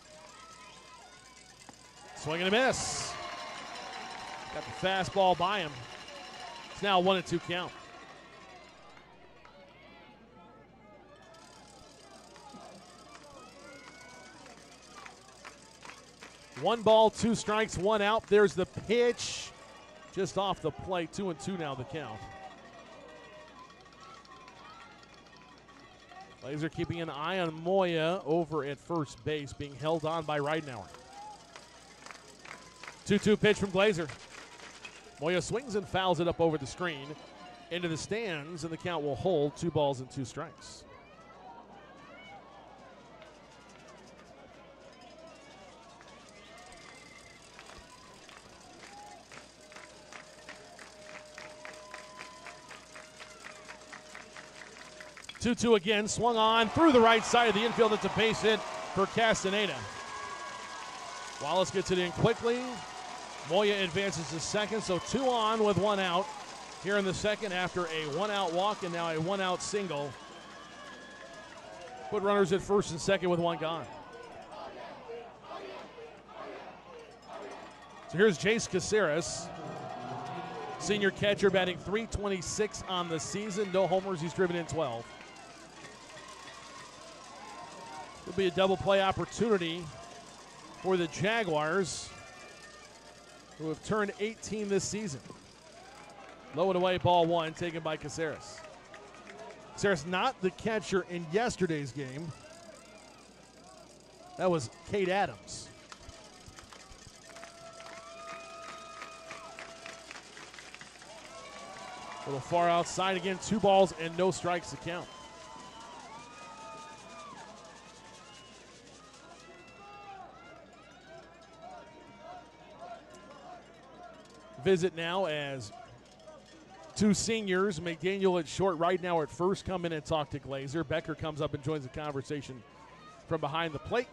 Swing and a miss. Got the fastball by him. It's now a one and two count. One ball, two strikes, one out. There's the pitch. Just off the plate. Two and two now the count. Glazer keeping an eye on Moya over at first base, being held on by Ridenauer. two two pitch from Glazer. Moya swings and fouls it up over the screen into the stands, and the count will hold. Two balls and two strikes. two two again, swung on through the right side of the infield. It's a base hit for Castaneda. Wallace gets it in quickly. Moya advances to second, so two on with one out here in the second after a one-out walk and now a one-out single. Put runners at first and second with one gone. So here's Jace Caceres, senior catcher, batting three twenty-six on the season. No homers, he's driven in twelve. Will be a double play opportunity for the Jaguars, who have turned eighteen this season. Low and away, ball one, taken by Caceres. Caceres not the catcher in yesterday's game. That was Cade Adams. A little far outside again, two balls and no strikes to count. visit now as two seniors, McDaniel at short right now at first, come in and talk to Glazer. Becker comes up and joins the conversation from behind the plate.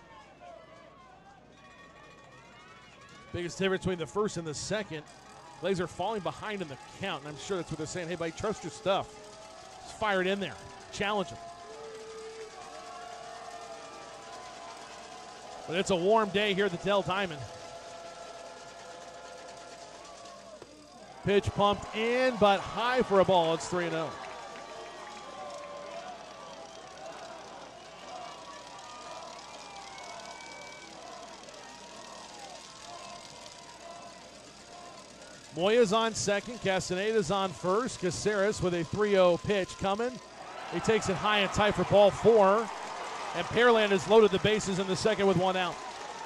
Biggest difference between the first and the second. Glazer falling behind in the count, and I'm sure that's what they're saying. Hey, buddy, trust your stuff. Just fire it in there. Challenge him. But it's a warm day here at the Dell Diamond. Pitch pumped in, but high for a ball. It's three and oh. Moya's on second. Castaneda's on first. Caceres with a three oh pitch coming. He takes it high and tight for ball four. And Pearland has loaded the bases in the second with one out.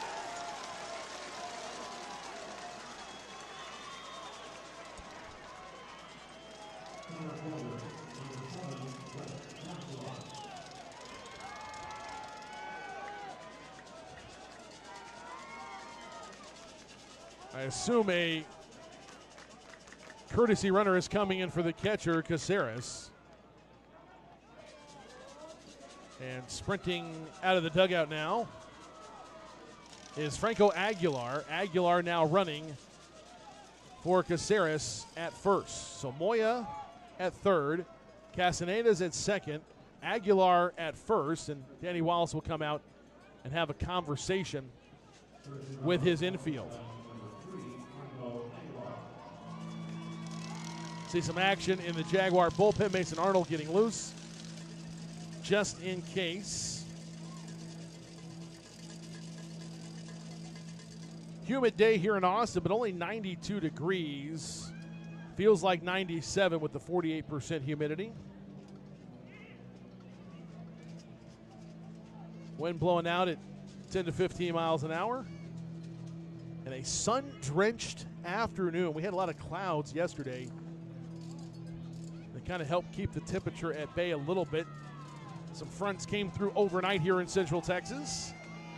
I assume a courtesy runner is coming in for the catcher, Caceres. And sprinting out of the dugout now is Franco Aguilar. Aguilar now running for Caceres at first. So Moya at third, Castaneda's at second, Aguilar at first, and Danny Wallace will come out and have a conversation with his infield. See some action in the Jaguar bullpen. Mason Arnold getting loose just in case. Humid day here in Austin, but only ninety-two degrees. Feels like ninety-seven with the forty-eight percent humidity. Wind blowing out at ten to fifteen miles an hour. And a sun-drenched afternoon. We had a lot of clouds yesterday. They kind of helped keep the temperature at bay a little bit. Some fronts came through overnight here in Central Texas.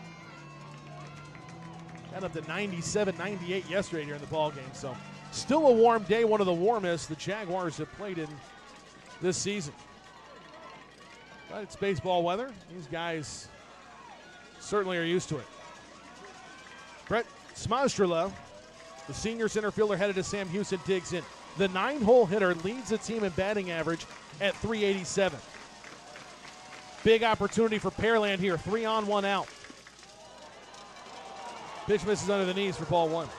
Got up to ninety-seven, ninety-eight yesterday during the ball game. So still a warm day, one of the warmest the Jaguars have played in this season. But it's baseball weather. These guys certainly are used to it. Brett Smastrala, the senior center fielder headed to Sam Houston, digs in. The nine-hole hitter leads the team in batting average at three eighty-seven. Big opportunity for Pearland here. Three on, one out. Pitch misses under the knees for ball one.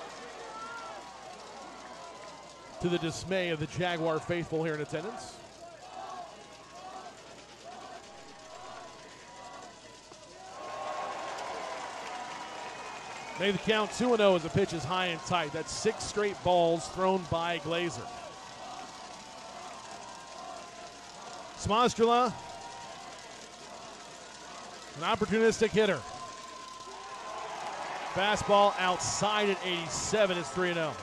To the dismay of the Jaguar faithful here in attendance. Made the count two and oh as the pitch is high and tight. That's six straight balls thrown by Glazer. Smastrala, an opportunistic hitter. Fastball outside at eighty-seven. It's three and oh.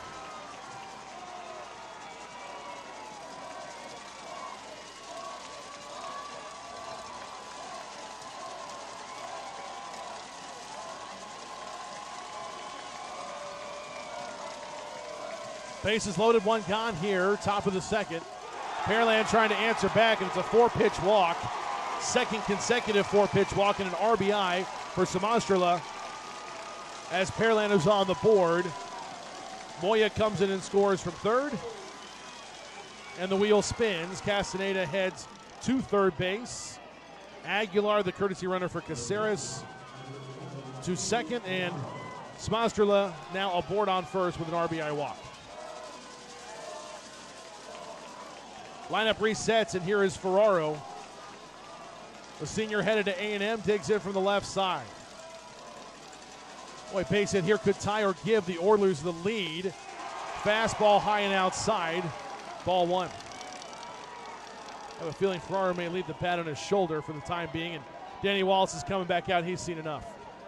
Bases loaded, one gone here, top of the second. Pearland trying to answer back, and it's a four-pitch walk. Second consecutive four-pitch walk and an R B I for Smastrala as Pearland is on the board. Moya comes in and scores from third. And the wheel spins. Castaneda heads to third base. Aguilar, the courtesy runner for Caceres, to second. And Smastrala now aboard on first with an R B I walk. Lineup resets, and here is Ferraro. The senior headed to A and M, digs in from the left side. Boy, base hit here could tie or give the Oilers the lead. Fastball high and outside. Ball one. I have a feeling Ferraro may leave the bat on his shoulder for the time being, and Danny Wallace is coming back out. He's seen enough.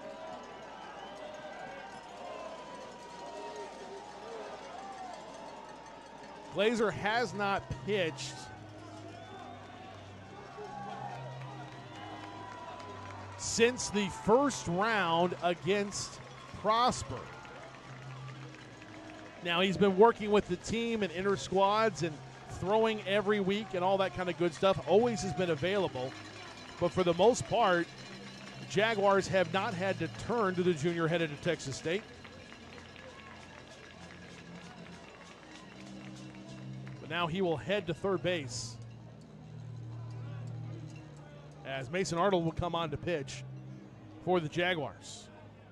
Glazer has not pitched since the first round against Prosper. Now, he's been working with the team and inter squads and throwing every week and all that kind of good stuff. Always has been available. But for the most part, Jaguars have not had to turn to the junior headed to Texas State. But now he will head to third base as Mason Arnold will come on to pitch for the Jaguars.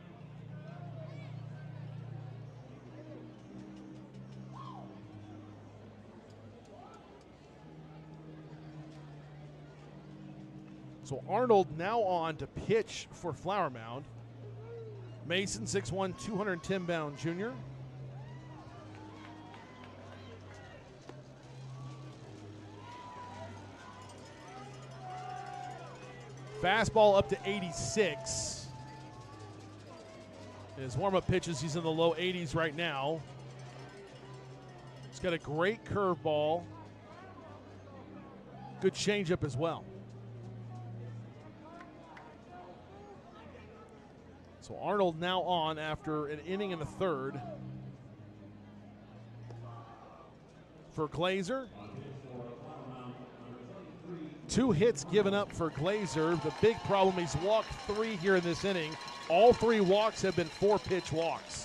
So Arnold now on to pitch for Flower Mound. Mason, six one, two hundred ten pound junior. Fastball up to eighty-six. In his warm-up pitches, he's in the low eighties right now. He's got a great curveball. Good changeup as well. So Arnold now on after an inning and a third. For Glazer. Two hits given up for Glazer. The big problem, he's walked three here in this inning. All three walks have been four-pitch walks.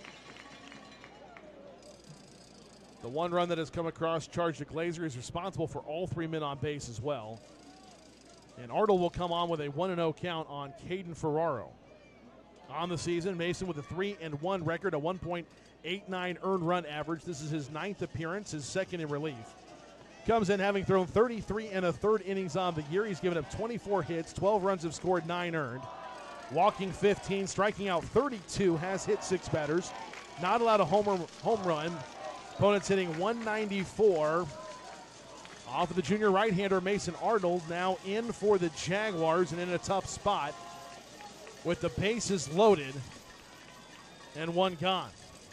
The one run that has come across charged to Glazer is responsible for all three men on base as well. And Arnold will come on with a one and oh count on Caden Ferraro. On the season, Mason with a three and one record, a one point eight nine earned run average. This is his ninth appearance, his second in relief. Comes in having thrown thirty-three and a third innings on the year. He's given up twenty-four hits, twelve runs have scored, nine earned. Walking fifteen, striking out thirty-two, has hit six batters. Not allowed a homer, home run. Opponents hitting one ninety-four. Off of the junior right-hander, Mason Arnold, now in for the Jaguars and in a tough spot, with the bases loaded and one gone.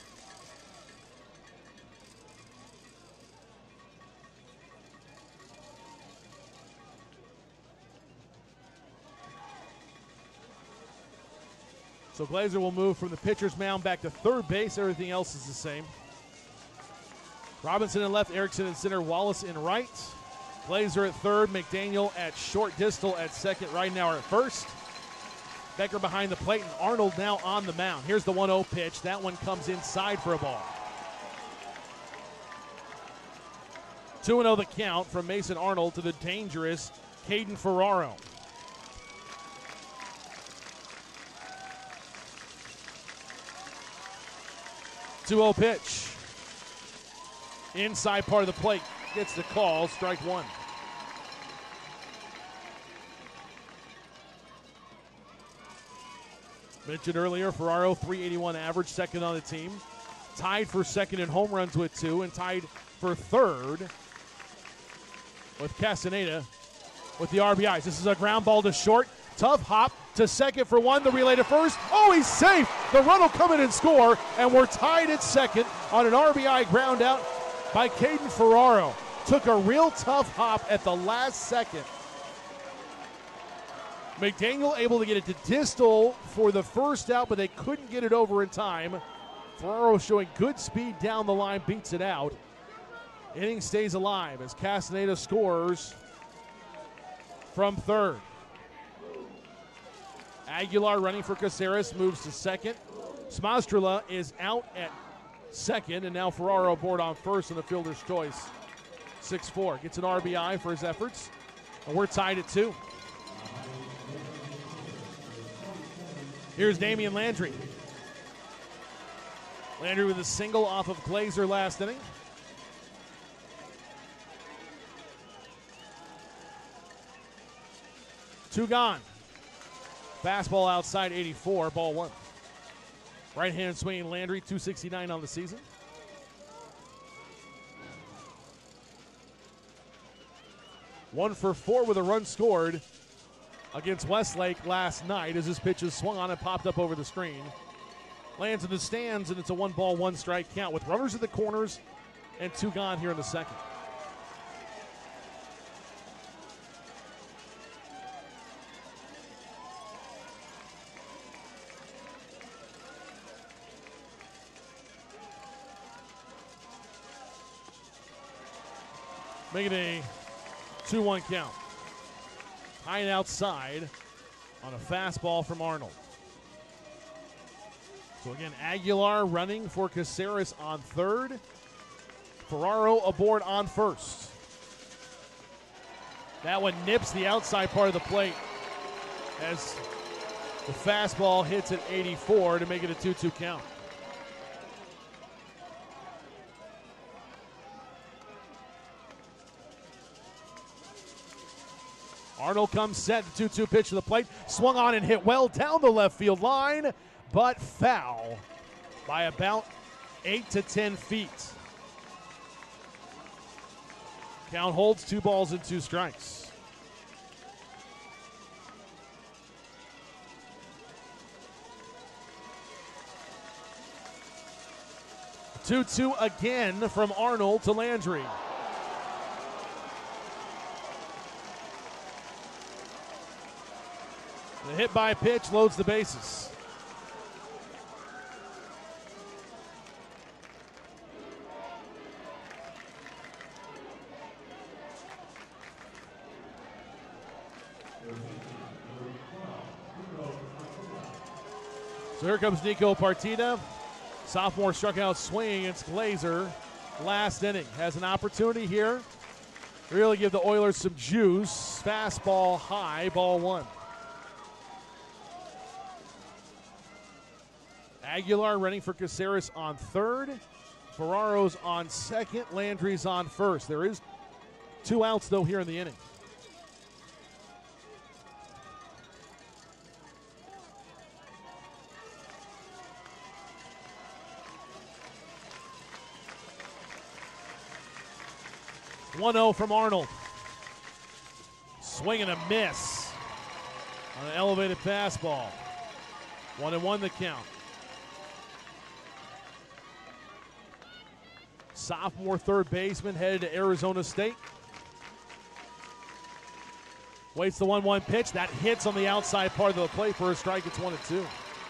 So Glazer will move from the pitcher's mound back to third base. Everything else is the same. Robinson in left, Erickson in center, Wallace in right. Glazer at third, McDaniel at short, Distal at second, Ridenauer at first. Becker behind the plate, and Arnold now on the mound. Here's the one oh pitch. That one comes inside for a ball. two and oh the count from Mason Arnold to the dangerous Caden Ferraro. two oh pitch. Inside part of the plate. Gets the call. Strike one. Mentioned earlier, Ferraro, three eighty-one average, second on the team. Tied for second in home runs with two, and tied for third with Castaneda with the R B Is. This is a ground ball to short. Tough hop to second for one. The relay to first. Oh, he's safe. The run will come in and score, and we're tied at second on an R B I ground out by Caden Ferraro. Took a real tough hop at the last second. McDaniel able to get it to Distal for the first out, but they couldn't get it over in time. Ferraro showing good speed down the line, beats it out. Inning stays alive as Castaneda scores from third. Aguilar running for Caceres, moves to second. Smastrula is out at second, and now Ferraro aboard on first in the fielder's choice. six four, gets an R B I for his efforts, and we're tied at two. Here's Damian Landry. Landry with a single off of Glazer last inning. Two gone. Fastball outside eighty-four, ball one. Right-hand swinging Landry, two sixty-nine on the season. One for four with a run scored against Westlake last night as his pitches swung on and popped up over the screen. Lands in the stands, and it's a one ball, one strike count with runners at the corners and two gone here in the second. Make it a two one count. High and outside on a fastball from Arnold. So again, Aguilar running for Caceres on third. Ferraro aboard on first. That one nips the outside part of the plate as the fastball hits at eighty-four to make it a two two count. Arnold comes set, the two two pitch to the plate. Swung on and hit well down the left field line, but foul by about eight to ten feet. Count holds, two balls and two strikes. two two again from Arnold to Landry. The hit by pitch loads the bases. So here comes Nico Partida. Sophomore struck out swinging against Glazer last inning. Has an opportunity here to really give the Oilers some juice. Fastball high, ball one. Aguilar running for Caceres on third. Ferraro's on second. Landry's on first. There is two outs, though, here in the inning. one oh from Arnold. Swing and a miss on an elevated fastball. One and one the count. Sophomore third baseman headed to Arizona State. Waits the one one pitch. That hits on the outside part of the plate for a strike. It's one and two.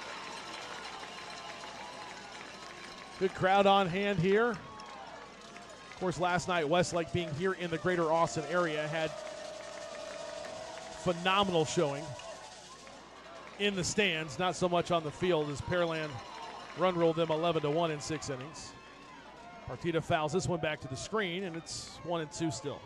Good crowd on hand here. Of course, last night, Westlake being here in the greater Austin area had phenomenal showing in the stands, not so much on the field as Pearland run rolled them eleven to one in six innings. Partida fouls this one back to the screen, and it's one and two still.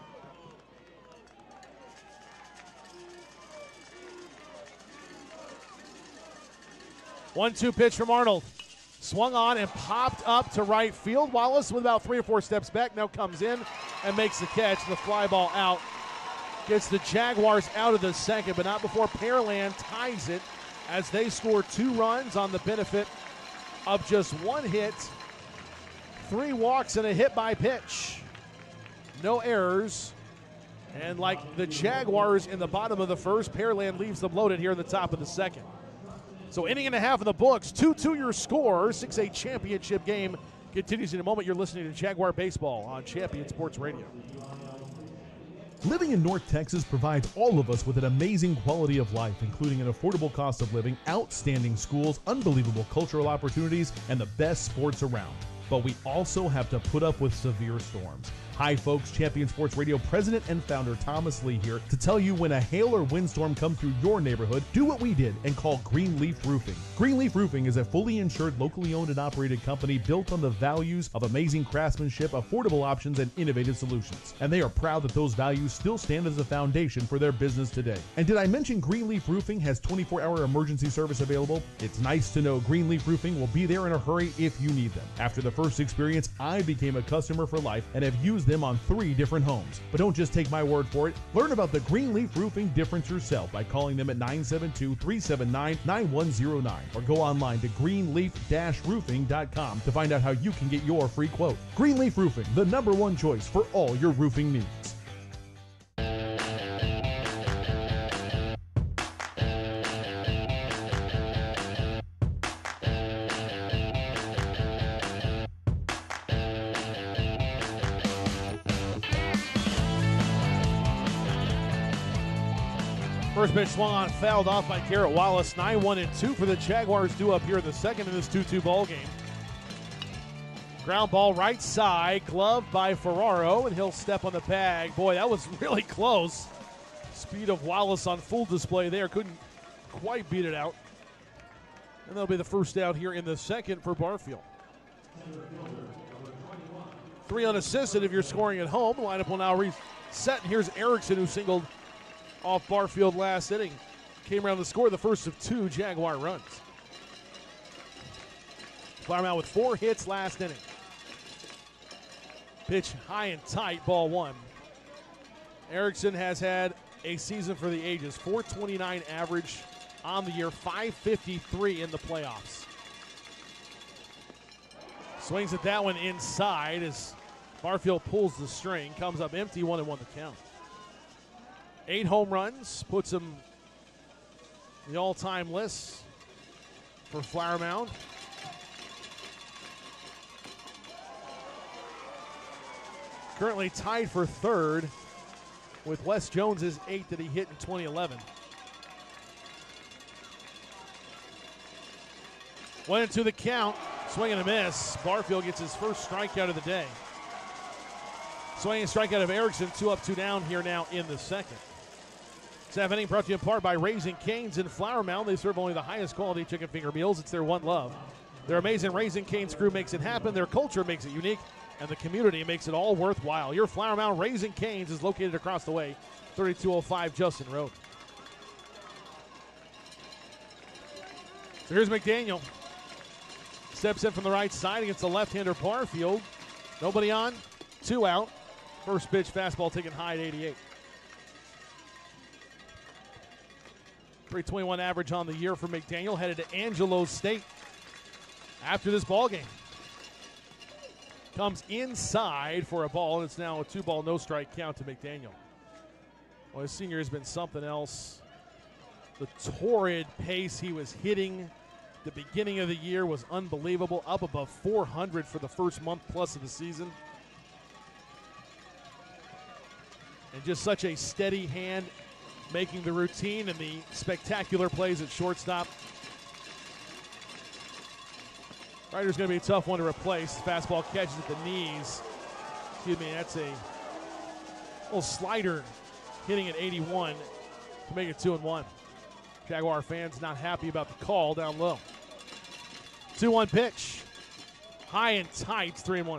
one two pitch from Arnold. Swung on and popped up to right field. Wallace with about three or four steps back now comes in and makes the catch. The fly ball out. Gets the Jaguars out of the second, but not before Pearland ties it as they score two runs on the benefit of just one hit. Three walks and a hit by pitch. No errors. And like the Jaguars in the bottom of the first, Pearland leaves them loaded here in the top of the second. So inning and a half in the books. two two your score. six A championship game continues in a moment. You're listening to Jaguar Baseball on Champion Sports Radio. Living in North Texas provides all of us with an amazing quality of life, including an affordable cost of living, outstanding schools, unbelievable cultural opportunities, and the best sports around. But we also have to put up with severe storms. Hi folks, Champion Sports Radio President and Founder Thomas Lee here to tell you when a hail or windstorm come through your neighborhood, do what we did and call Greenleaf Roofing. Greenleaf Roofing is a fully insured, locally owned and operated company built on the values of amazing craftsmanship, affordable options, and innovative solutions. And they are proud that those values still stand as a foundation for their business today. And did I mention Greenleaf Roofing has twenty-four hour emergency service available? It's nice to know Greenleaf Roofing will be there in a hurry if you need them. After the first experience, I became a customer for life and have used them on three different homes. But don't just take my word for it. Learn about the Greenleaf Roofing difference yourself by calling them at nine seven two, three seven nine, nine one zero nine or go online to greenleaf dash roofing dot com to find out how you can get your free quote. Greenleaf Roofing, the number one choice for all your roofing needs. First pitch swung on, fouled off by Garrett Wallace. nine one and two for the Jaguars due up here in the second in this two two ball game. Ground ball right side, gloved by Ferraro, and he'll step on the bag. Boy, that was really close. Speed of Wallace on full display there. Couldn't quite beat it out. And that'll be the first down here in the second for Barfield. Three unassisted if you're scoring at home. The lineup will now reset. And here's Erickson, who singled off Barfield last inning. Came around to score the first of two Jaguar runs. Flowermount with four hits last inning. Pitch high and tight, ball one. Erickson has had a season for the ages. four twenty-nine average on the year, five fifty-three in the playoffs. Swings at that one inside as Barfield pulls the string. Comes up empty, one and one to count. Eight home runs, puts him in the all-time list for Flower Mound. Currently tied for third with Wes Jones's eight that he hit in twenty eleven. Went into the count, swing and a miss. Barfield gets his first strikeout of the day. Swing and strikeout of Erickson, two up, two down here now in the second. Seventh inning brought to you in part by Raising Cane's in Flower Mound. They serve only the highest quality chicken finger meals. It's their one love. Their amazing Raising Cane's crew makes it happen. Their culture makes it unique, and the community makes it all worthwhile. Your Flower Mound Raising Cane's is located across the way, thirty-two oh five Justin Road. So here's McDaniel. Steps in from the right side against the left-hander Barfield. Nobody on, two out. First pitch fastball taken high at eighty-eight. three twenty-one average on the year for McDaniel. Headed to Angelo State after this ball game. Comes inside for a ball, and it's now a two-ball, no-strike count to McDaniel. Well, his senior has been something else. The torrid pace he was hitting the beginning of the year was unbelievable. Up above four hundred for the first month plus of the season. And just such a steady hand, making the routine and the spectacular plays at shortstop. Ryder's going to be a tough one to replace. Fastball catches at the knees. Excuse me, that's a little slider hitting at eighty-one to make it two and one. Jaguar fans not happy about the call down low. two one pitch. High and tight, three and one.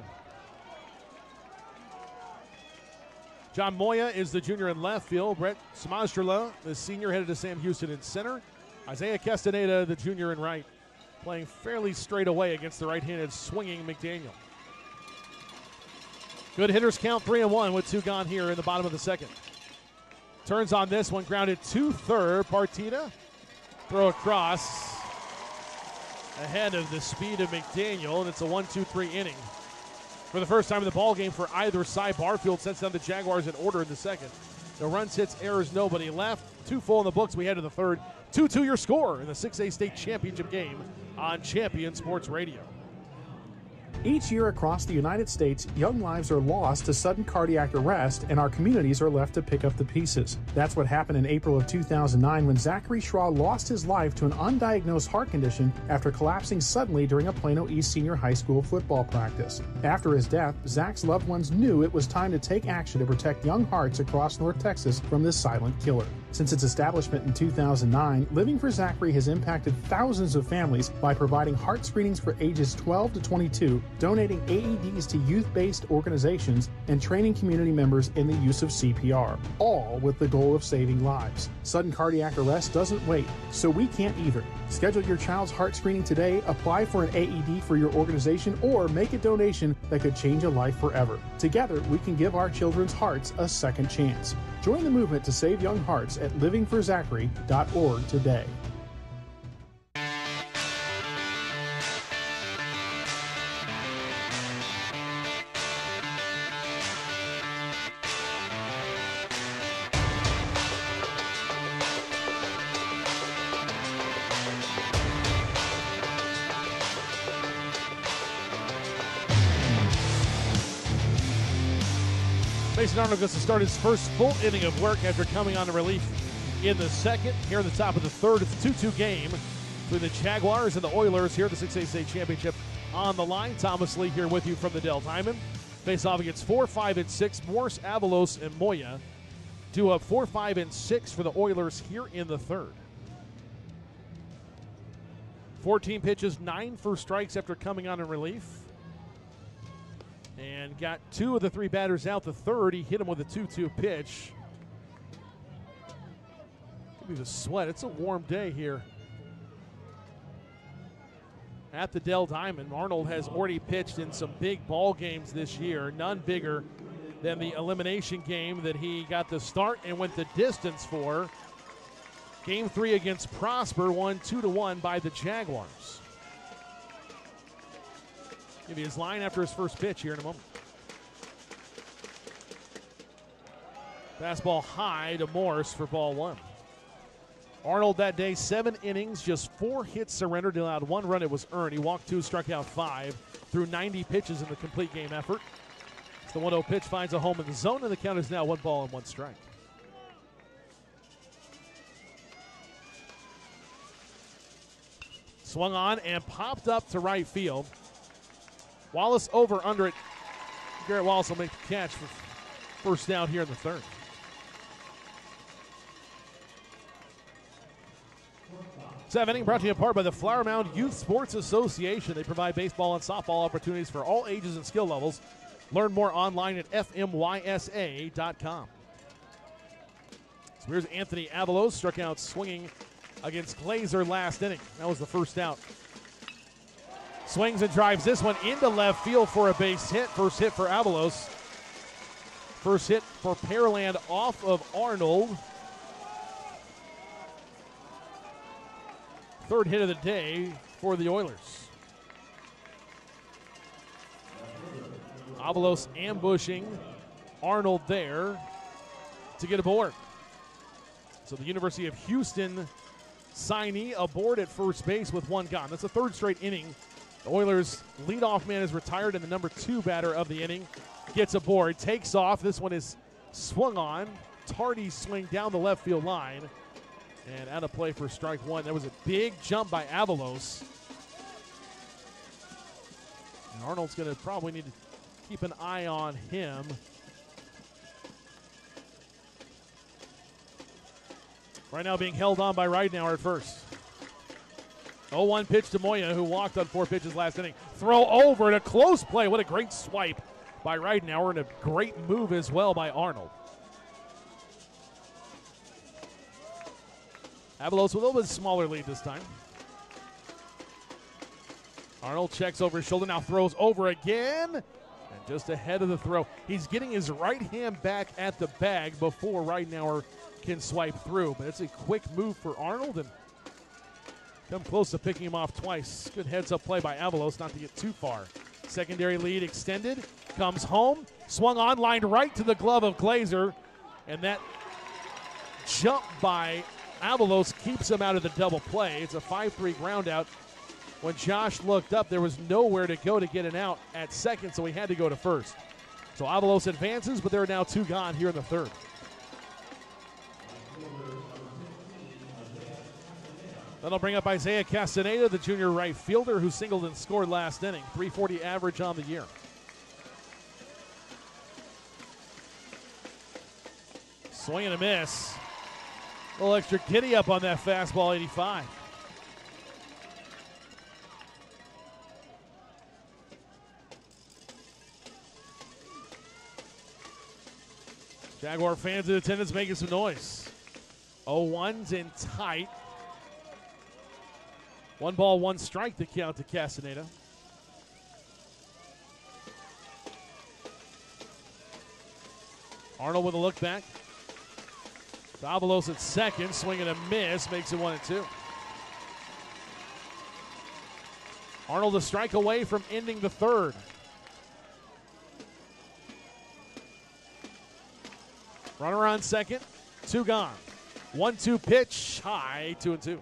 John Moya is the junior in left field. Brett Smastrala, the senior, headed to Sam Houston in center. Isaiah Castaneda, the junior in right, playing fairly straight away against the right-handed swinging McDaniel. Good hitters count, three and one with two gone here in the bottom of the second. Turns on this one, grounded to third. Partita, throw across ahead of the speed of McDaniel, and it's a one two three inning. For the first time in the ballgame for either side, Barfield sets down the Jaguars in order in the second. No runs, hits, errors, nobody left. Two full in the books. We head to the third. two two your score in the six A state championship game on Champion Sports Radio. Each year across the United States, young lives are lost to sudden cardiac arrest, and our communities are left to pick up the pieces. That's what happened in April of two thousand nine when Zachary Schraw lost his life to an undiagnosed heart condition after collapsing suddenly during a Plano East Senior High School football practice. After his death, Zach's loved ones knew it was time to take action to protect young hearts across North Texas from this silent killer. Since its establishment in two thousand nine, Living for Zachary has impacted thousands of families by providing heart screenings for ages twelve to twenty-two, donating A E Ds to youth-based organizations, and training community members in the use of C P R, all with the goal of saving lives. Sudden cardiac arrest doesn't wait, so we can't either. Schedule your child's heart screening today, apply for an A E D for your organization, or make a donation that could change a life forever. Together, we can give our children's hearts a second chance. Join the movement to save young hearts at living for zachary dot org today. Mason Arnold gets to start his first full inning of work after coming on to relief in the second. Here at the top of the third, it's a two two game between the Jaguars and the Oilers here at the six A state championship on the line. Thomas Lee here with you from the Dell Diamond. Face off against four, five, and six. Morse, Avalos, and Moya do up four, five, and six for the Oilers here in the third. fourteen pitches, nine for strikes after coming on in relief. And got two of the three batters out. The third, he hit him with a two two pitch. Give me the sweat. It's a warm day here at the Dell Diamond. Arnold has already pitched in some big ball games this year, none bigger than the elimination game that he got the start and went the distance for. Game three against Prosper, won two to one by the Jaguars. Give you his line after his first pitch here in a moment. Fastball high to Morse for ball one. Arnold that day, seven innings, just four hits surrendered, allowed one run. It was earned. He walked two, struck out five, threw ninety pitches in the complete game effort. The one oh pitch finds a home in the zone, and the count is now one ball and one strike. Swung on and popped up to right field. Wallace over under it. Garrett Wallace will make the catch for first down here in the third. Seventh inning brought to you in part by the Flower Mound Youth Sports Association. They provide baseball and softball opportunities for all ages and skill levels. Learn more online at F M Y S A dot com. So here's Anthony Avalos, struck out swinging against Glazer last inning. That was the first out. Swings and drives this one into left field for a base hit. First hit for Avalos. First hit for Pearland off of Arnold. Third hit of the day for the Oilers. Avalos ambushing Arnold there to get aboard. So the University of Houston signee aboard at first base with one gone. That's the third straight inning. The Oilers' leadoff man is retired, and the number two batter of the inning gets aboard, takes off. This one is swung on. Tardy swing down the left field line, and out of play for strike one. That was a big jump by Avalos. And Arnold's going to probably need to keep an eye on him. Right now being held on by Ridenour at first. oh one pitch to Moya, who walked on four pitches last inning. Throw over and a close play. What a great swipe by Ridenour, and a great move as well by Arnold. Avalos with a little bit smaller lead this time. Arnold checks over his shoulder, now throws over again. And just ahead of the throw, he's getting his right hand back at the bag before Ridenour can swipe through. But it's a quick move for Arnold, and come close to picking him off twice. Good heads-up play by Avalos not to get too far. Secondary lead extended, comes home, swung on, lined right to the glove of Glazer, and that jump by Avalos keeps him out of the double play. It's a five three ground out. When Josh looked up, there was nowhere to go to get an out at second, so he had to go to first. So Avalos advances, but there are now two gone here in the third. That'll bring up Isaiah Castaneda, the junior right fielder who singled and scored last inning. three forty average on the year. Swing and a miss. A little extra giddy up on that fastball, eighty-five. Jaguar fans in attendance making some noise. oh one's in tight. One ball, one strike to count to Castaneda. Arnold with a look back. Avalos at second, swing and a miss, makes it one and two. Arnold a strike away from ending the third. Runner on second, two gone. One two pitch, high, two and two.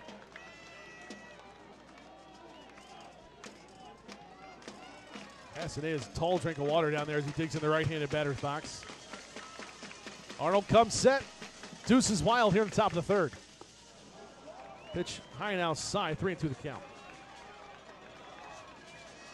Castaneda's a tall drink of water down there as he digs in the right-handed batter's box. Arnold comes set. Deuces wild here at the top of the third. Pitch high and outside, three and two the count.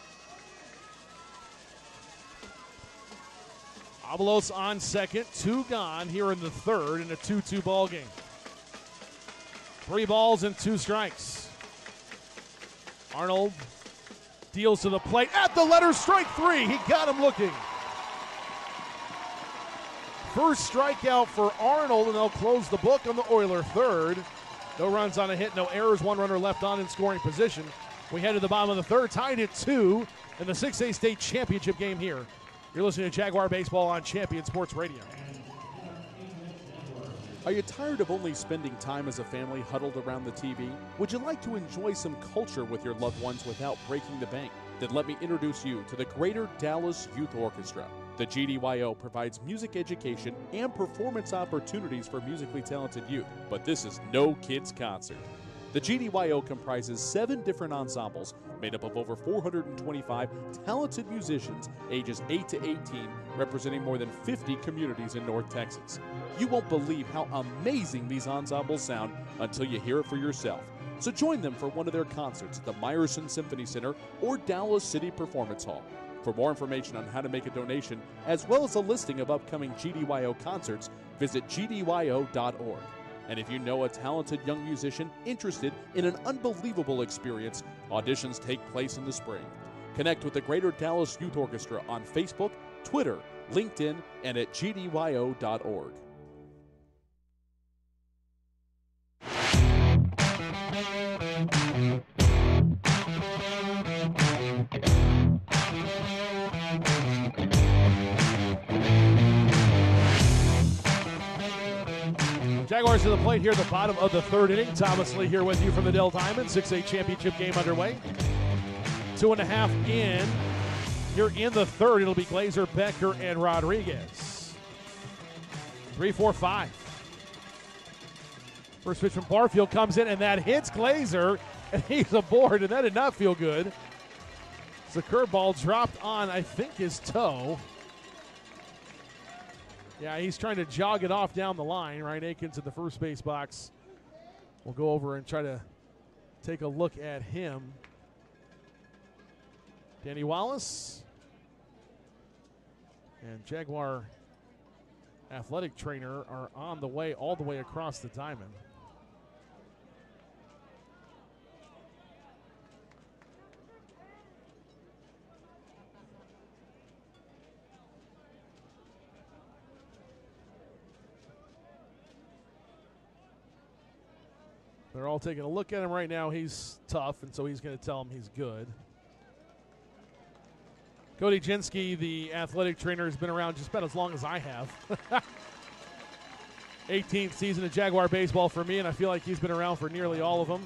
Avalos on second, two gone here in the third in a two two ball game. Three balls and two strikes. Arnold deals to the plate at the letter, strike three. He got him looking. First strikeout for Arnold, and they'll close the book on the Oiler third. No runs on a hit, no errors, one runner left on in scoring position. We head to the bottom of the third, tied at two in the six A state championship game here. You're listening to Jaguar Baseball on Champion Sports Radio. Are you tired of only spending time as a family huddled around the T V? Would you like to enjoy some culture with your loved ones without breaking the bank? Then let me introduce you to the Greater Dallas Youth Orchestra. The G D Y O provides music education and performance opportunities for musically talented youth, but this is no kids' concert. The G D Y O comprises seven different ensembles made up of over four hundred twenty-five talented musicians ages eight to eighteen, representing more than fifty communities in North Texas. You won't believe how amazing these ensembles sound until you hear it for yourself. So join them for one of their concerts at the Meyerson Symphony Center or Dallas City Performance Hall. For more information on how to make a donation, as well as a listing of upcoming G D Y O concerts, visit G D Y O dot org. And if you know a talented young musician interested in an unbelievable experience, auditions take place in the spring. Connect with the Greater Dallas Youth Orchestra on Facebook, Twitter, LinkedIn, and at G D Y O dot org. Jaguars to the plate here at the bottom of the third inning. Thomas Lee here with you from the Dell Diamond. six A championship game underway. Two and a half in. Here in the third, it'll be Glazer, Becker, and Rodriguez. Three, four, five. First pitch from Barfield comes in, and that hits Glazer, and he's aboard, and that did not feel good. The curveball dropped on, I think, his toe. Yeah, he's trying to jog it off down the line. Ryan Akins at the first base box. We'll go over and try to take a look at him. Danny Wallace and Jaguar athletic trainer are on the way all the way across the diamond. They're all taking a look at him right now. He's tough, and so he's going to tell him he's good. Cody Jinsky, the athletic trainer, has been around just about as long as I have. eighteenth season of Jaguar baseball for me, and I feel like he's been around for nearly all of them.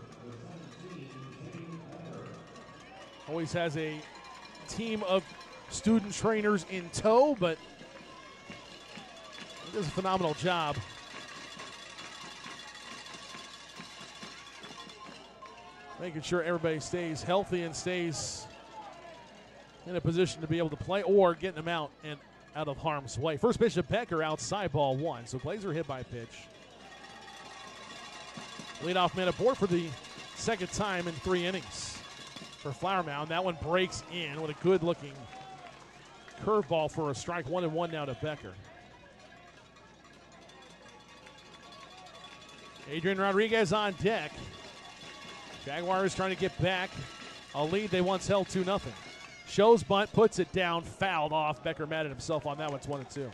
Always has a team of student trainers in tow, but he does a phenomenal job. Making sure everybody stays healthy and stays in a position to be able to play or getting them out and out of harm's way. First pitch to Becker, outside, ball one. So Glazer hit by pitch. Leadoff man aboard for the second time in three innings for Flower Mound. That one breaks in. What a good-looking curveball for a strike. One and one now to Becker. Adrian Rodriguez on deck. Jaguars trying to get back a lead they once held two nothing. Shows bunt, puts it down, fouled off. Becker mad at himself on that one. It's one and two.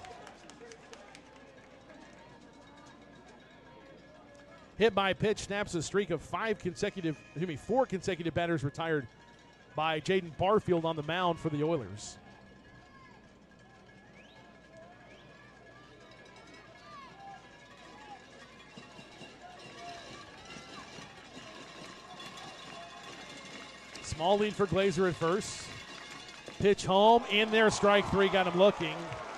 Hit by pitch, snaps a streak of five consecutive, excuse me, four consecutive batters retired by Jaden Barfield on the mound for the Oilers. Small lead for Glazer at first. Pitch home, in there, strike three, got him looking.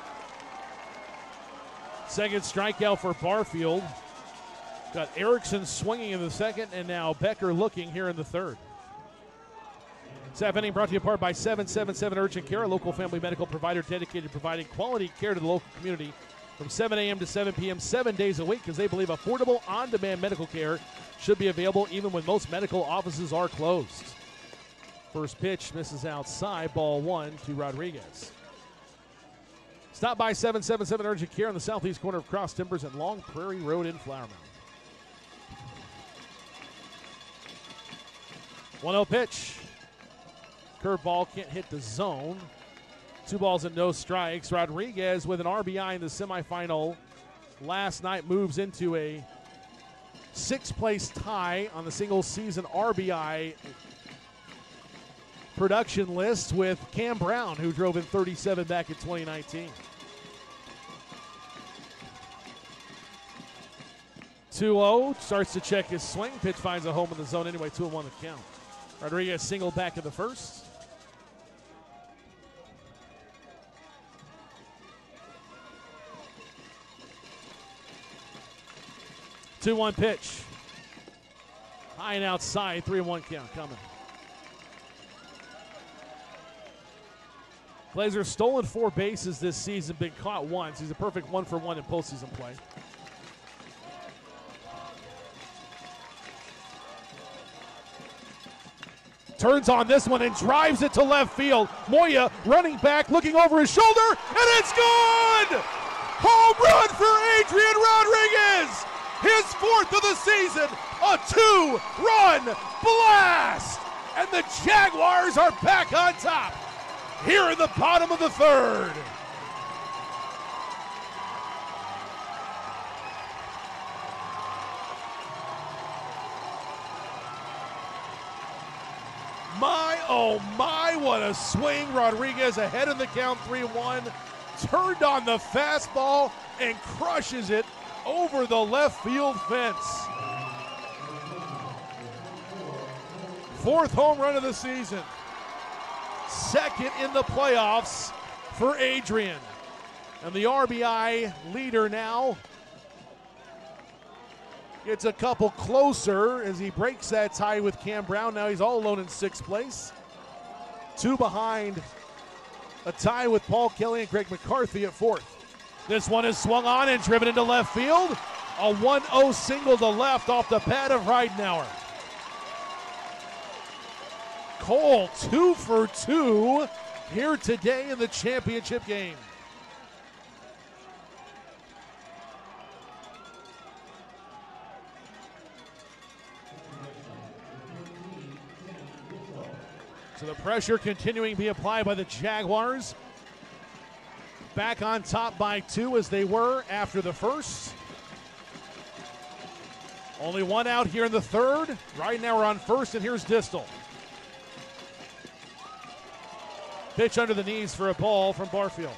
Second strikeout for Barfield. Got Erickson swinging in the second, and now Becker looking here in the third. This half inning brought to you in part by seven seven seven Urgent Care, a local family medical provider dedicated to providing quality care to the local community from seven a.m. to seven p.m. seven days a week, because they believe affordable, on-demand medical care should be available even when most medical offices are closed. First pitch misses outside, ball one to Rodriguez. Stop by seven seven seven Urgent Care on the southeast corner of Cross Timbers and Long Prairie Road in Flower Mound. one oh pitch. Curveball can't hit the zone. Two balls and no strikes. Rodriguez with an R B I in the semifinal last night moves into a sixth-place tie on the single-season R B I production list with Cam Brown, who drove in thirty-seven back in twenty nineteen. two oh, starts to check his swing. Pitch finds a home in the zone anyway, two and one the count. Rodriguez single back in the first. two one pitch. High and outside, three and one count coming. Glazer stolen four bases this season, been caught once. He's a perfect one for one in postseason play. Turns on this one and drives it to left field. Moya running back, looking over his shoulder, and it's good! Home run for Adrian Rodriguez! His fourth of the season, a two-run blast! And the Jaguars are back on top here in the bottom of the third. My, oh my, what a swing. Rodriguez ahead in the count, three one. Turned on the fastball and crushes it over the left field fence. Fourth home run of the season. Second in the playoffs for Adrian. And the R B I leader now gets a couple closer as he breaks that tie with Cam Brown. Now he's all alone in sixth place. Two behind a tie with Paul Kelly and Greg McCarthy at fourth. This one is swung on and driven into left field. A one oh single to left off the pad of Ridenour. Cole two for two here today in the championship game. So the pressure continuing to be applied by the Jaguars. Back on top by two as they were after the first. Only one out here in the third. Right now we're on first, and here's Distel. Pitch under the knees for a ball from Barfield.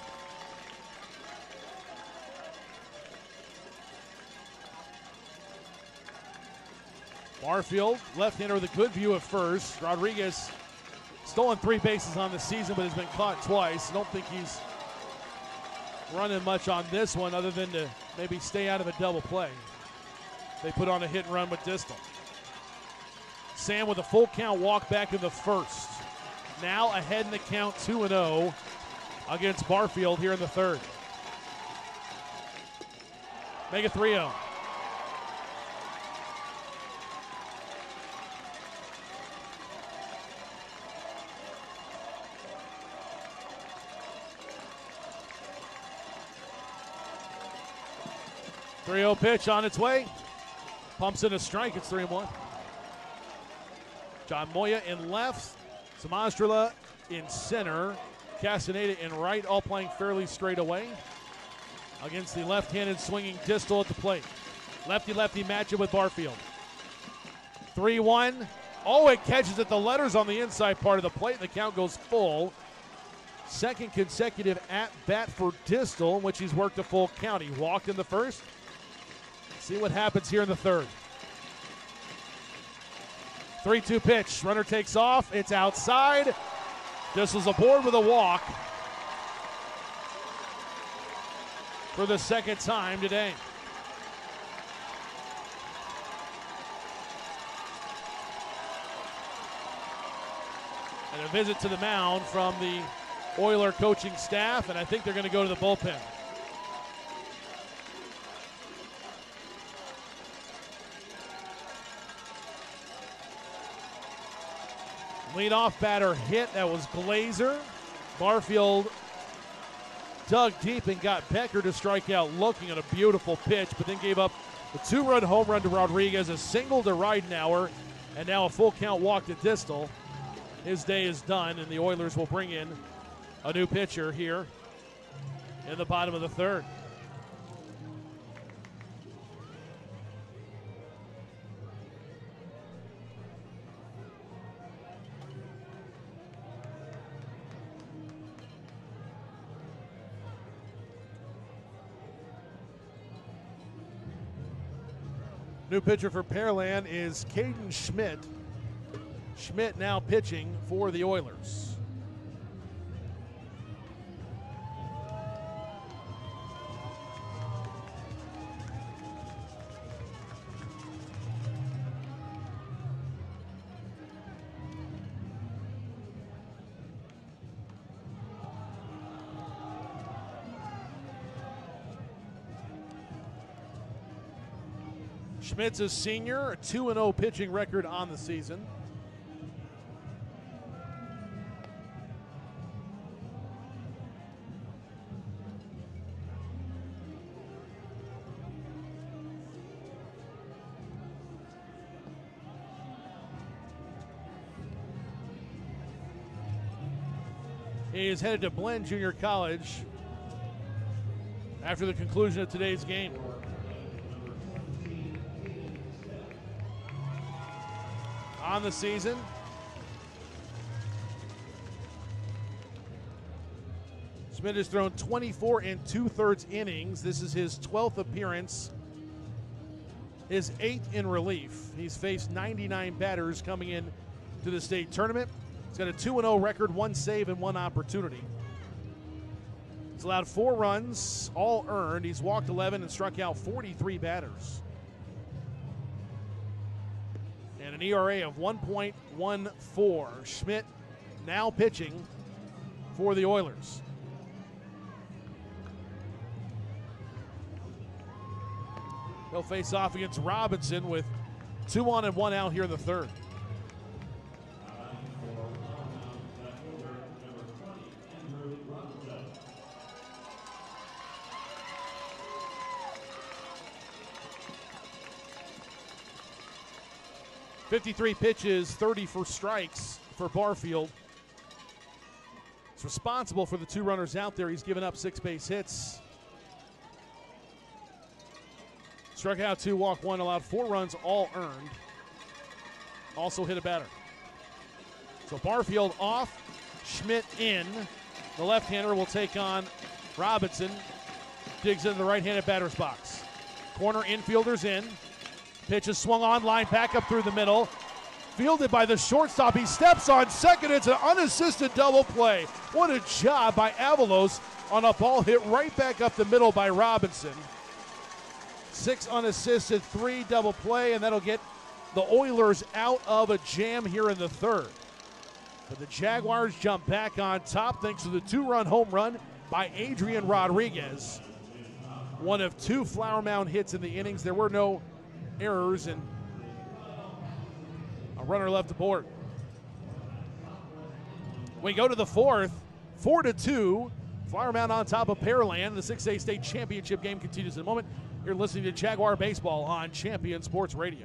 Barfield, left-hander with a good view at first. Rodriguez stolen three bases on the season, but has been caught twice. I don't think he's running much on this one other than to maybe stay out of a double play. They put on a hit and run with Distel. Sam with a full count walk back in the first. Now ahead in the count two and oh against Barfield here in the third. Make it three oh. three oh pitch on its way. Pumps in a strike. It's three and one. John Moya in left. Samastrala in center. Castaneda in right, all playing fairly straight away against the left-handed swinging Distel at the plate. Lefty-lefty matchup with Barfield. three one. Oh, it catches at the letters on the inside part of the plate. The count goes full. Second consecutive at-bat for Distel, in which he's worked a full count. He walked in the first. See what happens here in the third. three two pitch. Runner takes off. It's outside. Distel's aboard with a walk for the second time today. And a visit to the mound from the Oiler coaching staff, and I think they're going to go to the bullpen. Leadoff batter hit. That was Glazer. Barfield dug deep and got Becker to strike out looking at a beautiful pitch, but then gave up a two-run home run to Rodriguez, a single to Ridenauer, and now a full count walk to Distel. His day is done, and the Oilers will bring in a new pitcher here in the bottom of the third. New pitcher for Pearland is Caden Schmidt. Schmidt now pitching for the Oilers. Schmidt's a senior, a two and oh pitching record on the season. He is headed to Blinn Junior College after the conclusion of today's game. On the season, Schmidt has thrown twenty-four and two-thirds innings. This is his twelfth appearance, his eighth in relief. He's faced ninety-nine batters coming in to the state tournament. He's got a two and oh record, one save, and one opportunity. He's allowed four runs, all earned. He's walked eleven and struck out forty-three batters. And an E R A of one point one four. Schmidt now pitching for the Oilers. He'll face off against Robinson with two on and one out here in the third. fifty-three pitches, thirty for strikes for Barfield. He's responsible for the two runners out there. He's given up six base hits. Struck out two, walk one, allowed four runs, all earned. Also hit a batter. So Barfield off, Schmidt in. The left-hander will take on Robinson. Digs into the right-handed batter's box. Corner infielders in. Pitch is swung on, line back up through the middle. Fielded by the shortstop. He steps on second. It's an unassisted double play. What a job by Avalos on a ball hit right back up the middle by Robinson. Six unassisted, three double play, and that'll get the Oilers out of a jam here in the third. But the Jaguars jump back on top thanks to the two-run home run by Adrian Rodriguez. One of two Flower Mound hits in the innings. There were no errors and a runner left aboard. We go to the fourth, four to two. Flower Mound on top of Pearland. The six A state championship game continues in a moment. You're listening to Jaguar Baseball on Champion Sports Radio.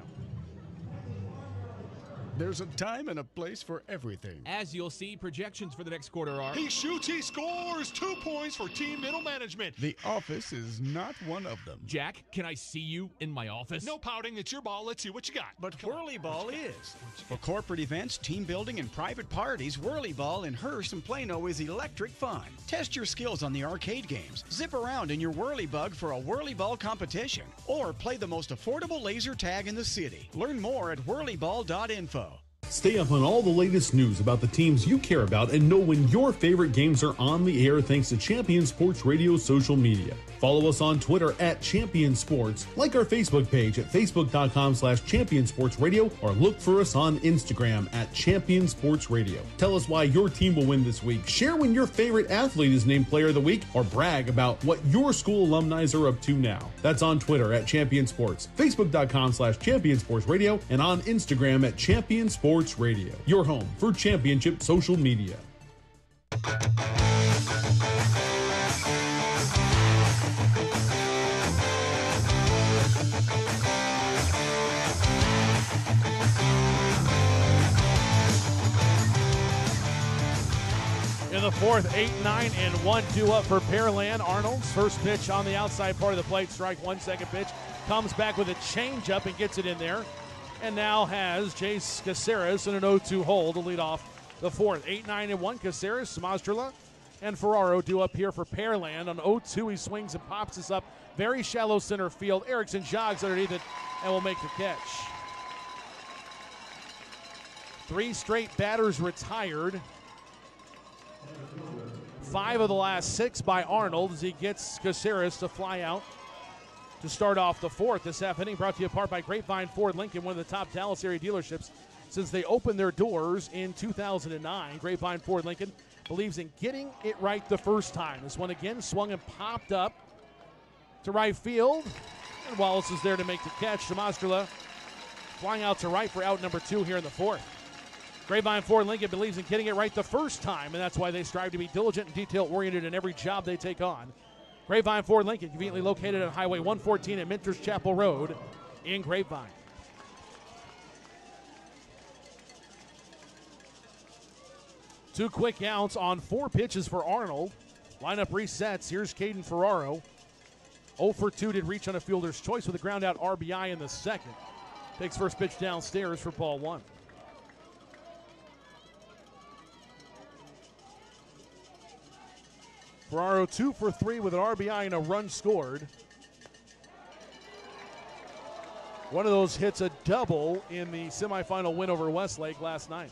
There's a time and a place for everything. As you'll see, projections for the next quarter are... He shoots, he scores. Two points for Team Middle Management. The office is not one of them. Jack, can I see you in my office? No pouting. It's your ball. Let's see what you got. But Whirly Ball is. For corporate events, team building, and private parties, Whirly Ball in Hearst and Plano is electric fun. Test your skills on the arcade games. Zip around in your Whirly Bug for a Whirly Ball competition. Or play the most affordable laser tag in the city. Learn more at whirly ball dot info. Stay up on all the latest news about the teams you care about and know when your favorite games are on the air thanks to Champion Sports Radio social media. Follow us on Twitter at Champion Sports, like our Facebook page at facebook.com slash Champion Sports Radio, or look for us on Instagram at Champion Sports Radio. Tell us why your team will win this week. Share when your favorite athlete is named Player of the Week, or brag about what your school alumni are up to now. That's on Twitter at Champion Sports, facebook.com slash Champion Sports Radio, and on Instagram at Champion Sports Radio. Your home for championship social media. the fourth, eight, nine, and one, two up for Pearland. Arnold's first pitch on the outside part of the plate, strike one, second pitch. Comes back with a changeup and gets it in there. And now has Jace Caceres in an oh two hole to lead off the fourth. eight, nine, and one. Caceres, Mastrala, and Ferraro due up here for Pearland. On oh two, he swings and pops this up. Very shallow center field. Erickson jogs underneath it and will make the catch. Three straight batters retired. Five of the last six by Arnold as he gets Caceres to fly out to start off the fourth. This half inning brought to you apart by Grapevine Ford Lincoln, one of the top Dallas area dealerships since they opened their doors in two thousand nine. Grapevine Ford Lincoln believes in getting it right the first time. This one again swung and popped up to right field. And Wallace is there to make the catch. Shamastrala flying out to right for out number two here in the fourth. Grapevine Ford Lincoln believes in getting it right the first time, and that's why they strive to be diligent and detail-oriented in every job they take on. Grapevine Ford Lincoln, conveniently located on Highway one fourteen at Minters Chapel Road in Grapevine. Two quick outs on four pitches for Arnold. Lineup resets. Here's Caden Ferraro. oh for two did reach on a fielder's choice with a ground out R B I in the second. Takes first pitch downstairs for ball one. Ferraro two for three with an R B I and a run scored. One of those hits a double in the semifinal win over Westlake last night.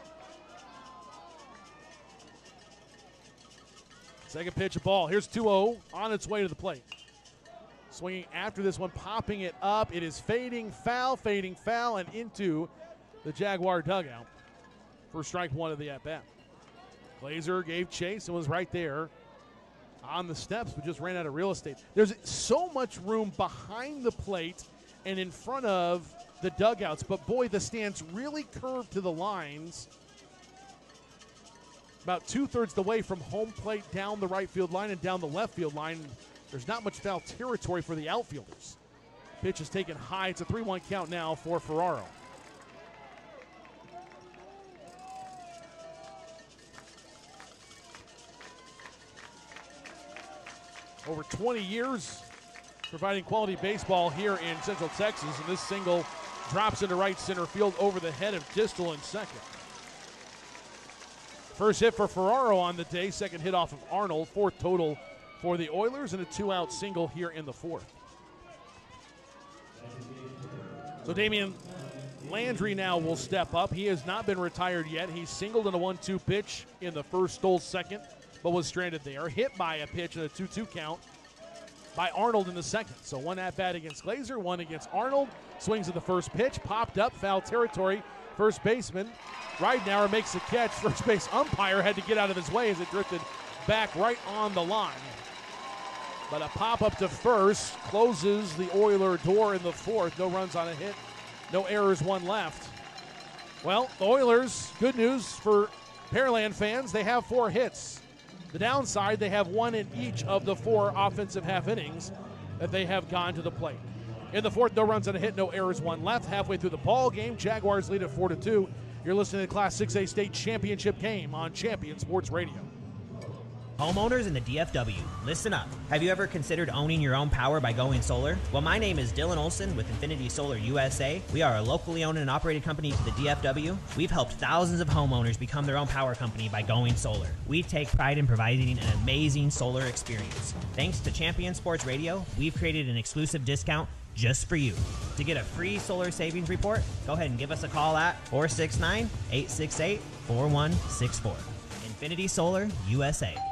Second pitch of ball. Here's two oh on its way to the plate. Swinging after this one, popping it up. It is fading foul, fading foul, and into the Jaguar dugout for strike one of the at-bat. Glazer gave chase and was right there on the steps, but just ran out of real estate. There's so much room behind the plate and in front of the dugouts, but boy, the stands really curved to the lines. About two-thirds the way from home plate down the right field line and down the left field line. There's not much foul territory for the outfielders. Pitch is taken high. It's a three one count now for Ferraro. Over twenty years providing quality baseball here in Central Texas, and this single drops into right center field over the head of Distel in second. First hit for Ferraro on the day, second hit off of Arnold, fourth total for the Oilers, and a two-out single here in the fourth. So Damian Landry now will step up. He has not been retired yet. He singled in a one two pitch in the first, stole second, but was stranded there. Hit by a pitch in a two two count by Arnold in the second. So one at-bat against Glazer, one against Arnold. Swings at the first pitch, popped up, foul territory. First baseman Ridenauer makes the catch. First base umpire had to get out of his way as it drifted back right on the line. But a pop-up to first closes the Oiler door in the fourth. No runs on a hit, no errors, one left. Well, the Oilers, good news for Pearland fans, they have four hits. The downside, they have one in each of the four offensive half innings that they have gone to the plate. In the fourth, no runs on a hit, no errors, one left. Halfway through the ball game, Jaguars lead at four to two. You're listening to the Class six A State Championship game on Champion Sports Radio. Homeowners in the D F W, listen up. Have you ever considered owning your own power by going solar? Well, my name is Dylan Olson with Infinity Solar U S A. We are a locally owned and operated company to the D F W. We've helped thousands of homeowners become their own power company by going solar. We take pride in providing an amazing solar experience. Thanks to Champion Sports Radio, we've created an exclusive discount just for you. To get a free solar savings report, go ahead and give us a call at four six nine, eight six eight, four one six four. Infinity Solar U S A.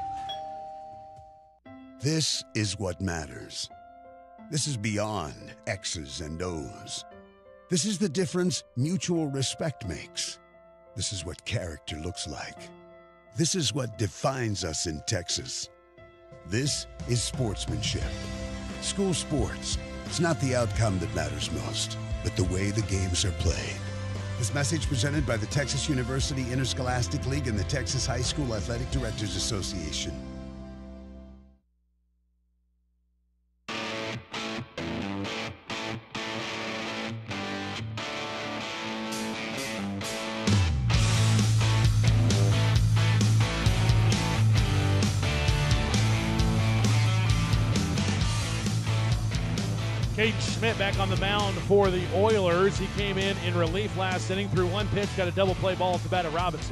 This is what matters. This is beyond X's and O's. This is the difference mutual respect makes. This is what character looks like. This is what defines us in Texas. This is sportsmanship. School sports. It's not the outcome that matters most, but the way the games are played. This message presented by the Texas University Interscholastic League and the Texas High School Athletic Directors Association. Caden Schmidt back on the mound for the Oilers. He came in in relief last inning, threw one pitch, got a double play ball at the bat of Robinson.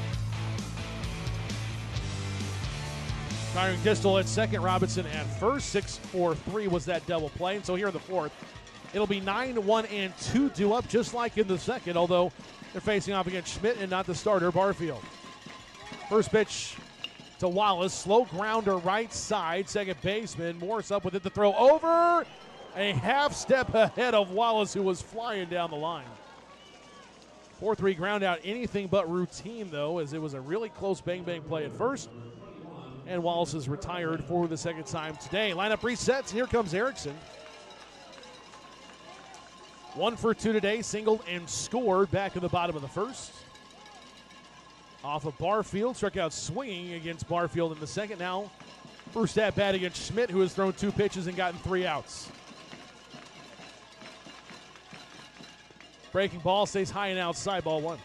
Firing Distal at second, Robinson at first. six four three was that double play. And so here in the fourth, it'll be nine one and two due up, just like in the second, although they're facing off against Schmidt and not the starter, Barfield. First pitch to Wallace. Slow grounder right side. Second baseman Morris up with it. The throw over. A half step ahead of Wallace, who was flying down the line. four three ground out. Anything but routine, though, as it was a really close bang-bang play at first. And Wallace is retired for the second time today. Lineup resets, and here comes Erickson. One for two today, singled and scored back in the bottom of the first. Off of Barfield, struck out swinging against Barfield in the second. Now, first at bat against Schmidt, who has thrown two pitches and gotten three outs. Breaking ball stays high and outside, ball one.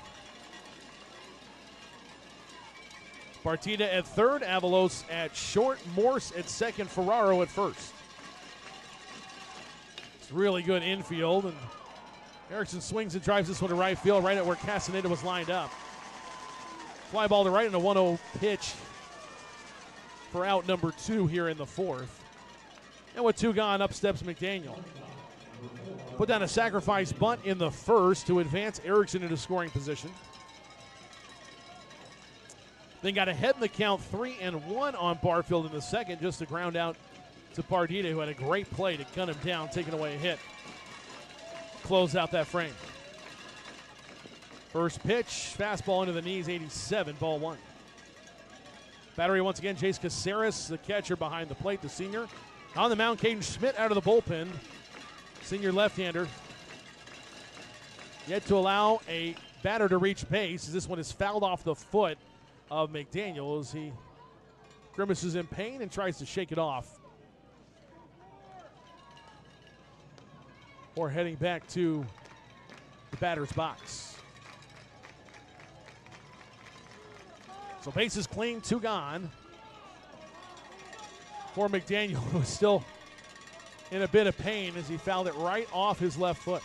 Partida at third, Avalos at short, Morse at second, Ferraro at first. It's really good infield, and Erickson swings and drives this one to right field, right at where Castaneda was lined up. Fly ball to right and a one oh pitch for out number two here in the fourth. And with two gone, up steps McDaniel. Put down a sacrifice bunt in the first to advance Erickson into scoring position. Then got ahead in the count, three and one on Barfield in the second, just to ground out to Pardita, who had a great play to gun him down, taking away a hit. Close out that frame. First pitch, fastball into the knees, eighty-seven, ball one. Battery once again, Jace Caceres, the catcher behind the plate, the senior. On the mound, Caden Schmidt out of the bullpen. Senior left-hander. Yet to allow a batter to reach base, as this one is fouled off the foot of McDaniel as he grimaces in pain and tries to shake it off. Or heading back to the batter's box. So bases clean, two gone for McDaniel, who is still in a bit of pain as he fouled it right off his left foot.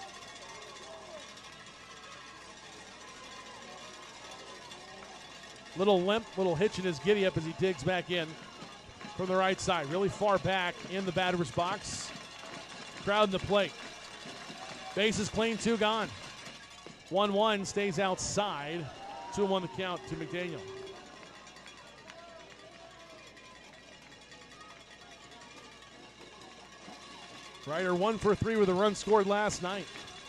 Little limp, little hitch in his giddy up as he digs back in from the right side. Really far back in the batter's box. Crowd in the plate. Bases clean, two gone. one one stays outside. two one the count to McDaniel. Ryder one for three with a run scored last night.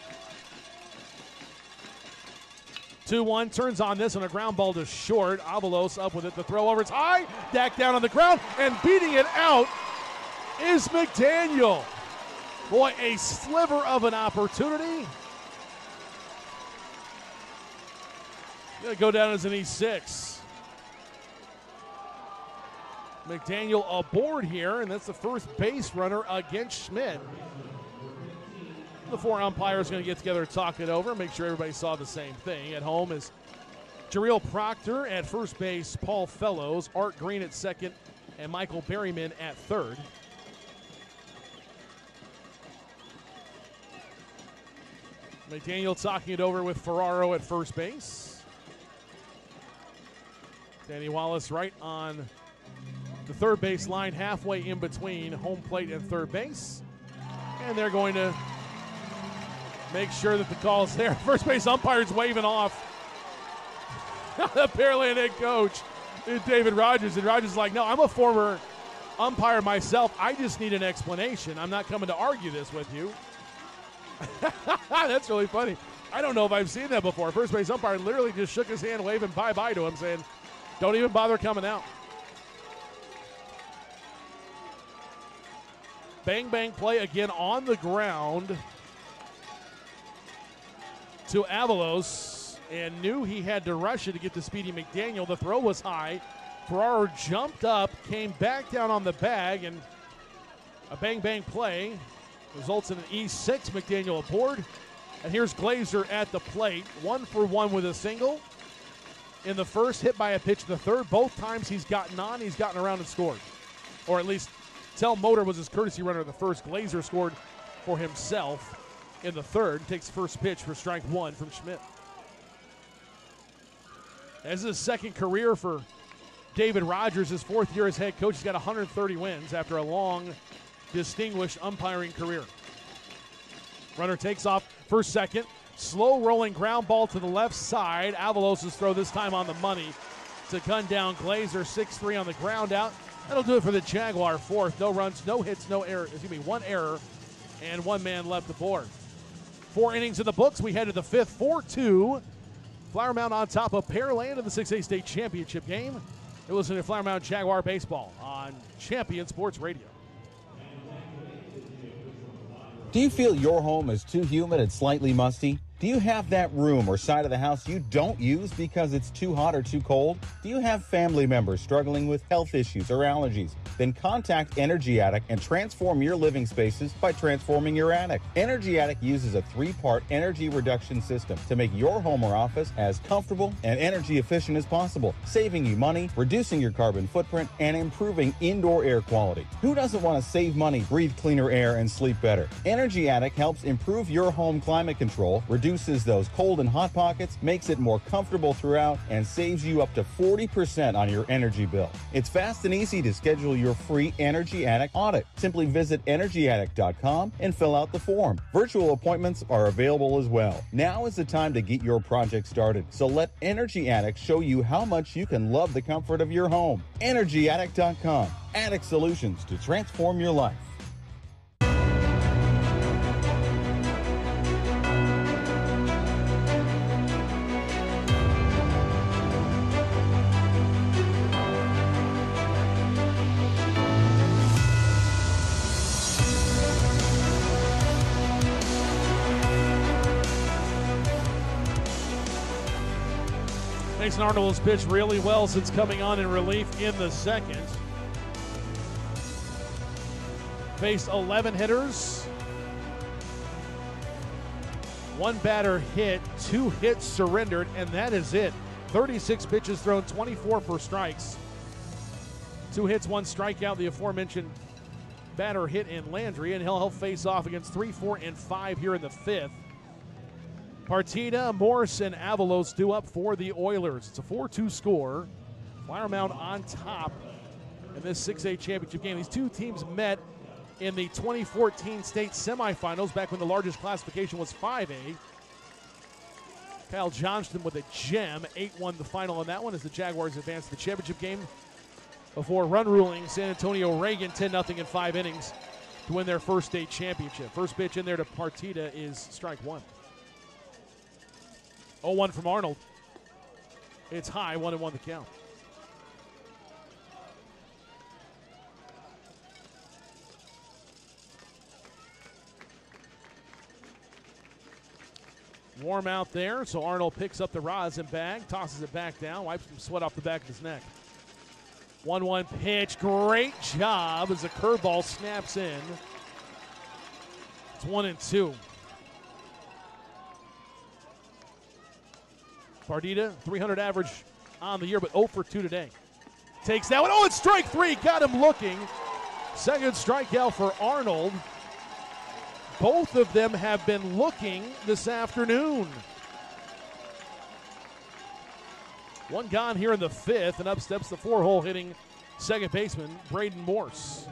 two one, turns on this on a ground ball to short. Avalos up with it. The throw over. It's high. Dak down on the ground. And beating it out is McDaniel. Boy, a sliver of an opportunity. Going to go down as an E six. McDaniel aboard here, and that's the first base runner against Schmidt. The four umpires are going to get together and talk it over, make sure everybody saw the same thing. At home is Jarrell Proctor at first base, Paul Fellows, Art Green at second, and Michael Berryman at third. McDaniel talking it over with Ferraro at first base. Danny Wallace right on the third base line, halfway in between home plate and third base. And they're going to make sure that the call is there. First base umpire's waving off. The Pearland head coach, David Rogers. And Rogers is like, no, I'm a former umpire myself. I just need an explanation. I'm not coming to argue this with you. That's really funny. I don't know if I've seen that before. First base umpire literally just shook his hand, waving bye-bye to him, saying, don't even bother coming out. Bang, bang play again on the ground to Avalos, and knew he had to rush it to get to Speedy McDaniel. The throw was high. Ferraro jumped up, came back down on the bag, and a bang, bang play results in an E six. McDaniel aboard. And here's Glazer at the plate. One for one with a single. In the first, hit by a pitch in the third. Both times he's gotten on, he's gotten around and scored. Or at least Tell Motor was his courtesy runner in the first. Glazer scored for himself in the third. Takes first pitch for strike one from Schmidt. This is his second career for David Rogers. His fourth year as head coach. He's got one hundred thirty wins after a long, distinguished umpiring career. Runner takes off for second. Slow rolling ground ball to the left side. Avalos' throw this time on the money to gun down Glazer. six three on the ground out. That'll do it for the Jaguar fourth. No runs, no hits, no error. Excuse me, one error and one man left aboard. Four innings in the books. We head to the fifth. four two. Flower Mound on top of Pearland in the six A state championship game. You're listening to Flower Mound Jaguar Baseball on Champion Sports Radio. Do you feel your home is too humid and slightly musty? Do you have that room or side of the house you don't use because it's too hot or too cold? Do you have family members struggling with health issues or allergies? Then contact Energy Attic and transform your living spaces by transforming your attic. Energy Attic uses a three-part energy reduction system to make your home or office as comfortable and energy efficient as possible, saving you money, reducing your carbon footprint, and improving indoor air quality. Who doesn't want to save money, breathe cleaner air, and sleep better? Energy Attic helps improve your home climate control, reduces those cold and hot pockets, makes it more comfortable throughout, and saves you up to forty percent on your energy bill. It's fast and easy to schedule your free Energy Attic audit. Simply visit energy attic dot com and fill out the form. Virtual appointments are available as well. Now is the time to get your project started. So let Energy Attic show you how much you can love the comfort of your home. energy attic dot com. Attic solutions to transform your life. Mason Arnold has pitched really well since coming on in relief in the second. Faced eleven hitters. One batter hit, two hits surrendered, and that is it. thirty-six pitches thrown, twenty-four for strikes. Two hits, one strikeout. The aforementioned batter hit in Landry, and he'll help face off against three, four, and five here in the fifth. Partida, Morse, and Avalos due up for the Oilers. It's a four two score. Flower Mound on top in this six A championship game. These two teams met in the twenty fourteen state semifinals back when the largest classification was five A. Kyle Johnston with a gem. eight one the final on that one as the Jaguars advance to the championship game before run ruling San Antonio Reagan ten nothing in five innings to win their first state championship. First pitch in there to Partida is strike one. oh one from Arnold. It's high, one and one the count. Warm out there, so Arnold picks up the rosin bag, tosses it back down, wipes some sweat off the back of his neck. one one pitch, great job as the curveball snaps in. It's one and two. Partida, three hundred average on the year, but oh for two today. Takes that one. Oh, it's strike three. Got him looking. Second strikeout for Arnold. Both of them have been looking this afternoon. One gone here in the fifth, and up steps the four-hole hitting second baseman, Braden Morse.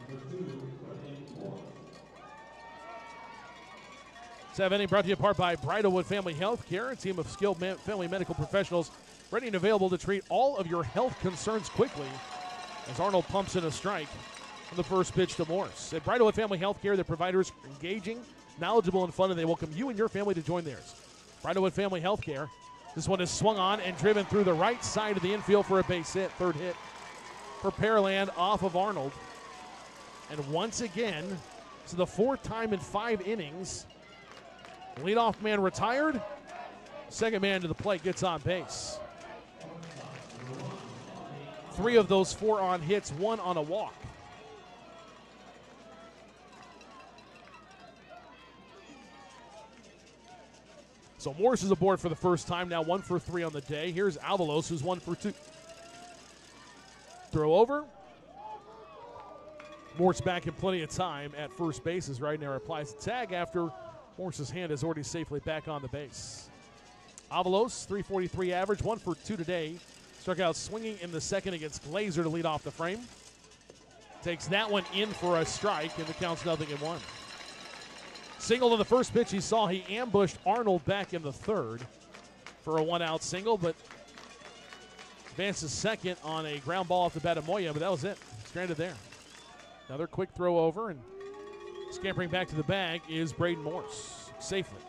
Seven inning brought to you in part by Bridalwood Family Health Care, a team of skilled man, family medical professionals ready and available to treat all of your health concerns quickly. As Arnold pumps in a strike on the first pitch to Morse. At Bridalwood Family Health Care, their providers are engaging, knowledgeable, and fun, and they welcome you and your family to join theirs. Bridalwood Family Health Care. This one is swung on and driven through the right side of the infield for a base hit. Third hit for Pearland off of Arnold. And once again, it's the fourth time in five innings. Leadoff man retired. Second man to the plate gets on base. Three of those four on hits, one on a walk. So Morse is aboard for the first time, now one for three on the day. Here's Avalos, who's one for two. Throw over. Morse back in plenty of time at first base as Reidner applies the tag after Morse's hand is already safely back on the base. Avalos, three forty-three average, one for two today. Struck out swinging in the second against Glazer to lead off the frame. Takes that one in for a strike, and the count's nothing and one. Single to the first pitch he saw. He ambushed Arnold back in the third for a one-out single, but advances second on a ground ball off the bat of Moya, but that was it. Stranded there. Another quick throw over, and scampering back to the bag is Braden Morse safely.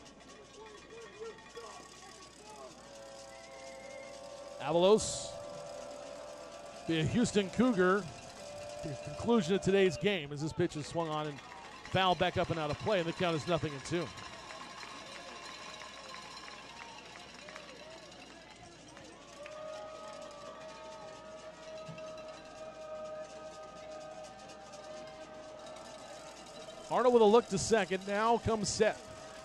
Avalos, the Houston Cougar, the conclusion of today's game as this pitch is swung on and fouled back up and out of play, and the count is nothing and two. Arnold with a look to second. Now comes Seth.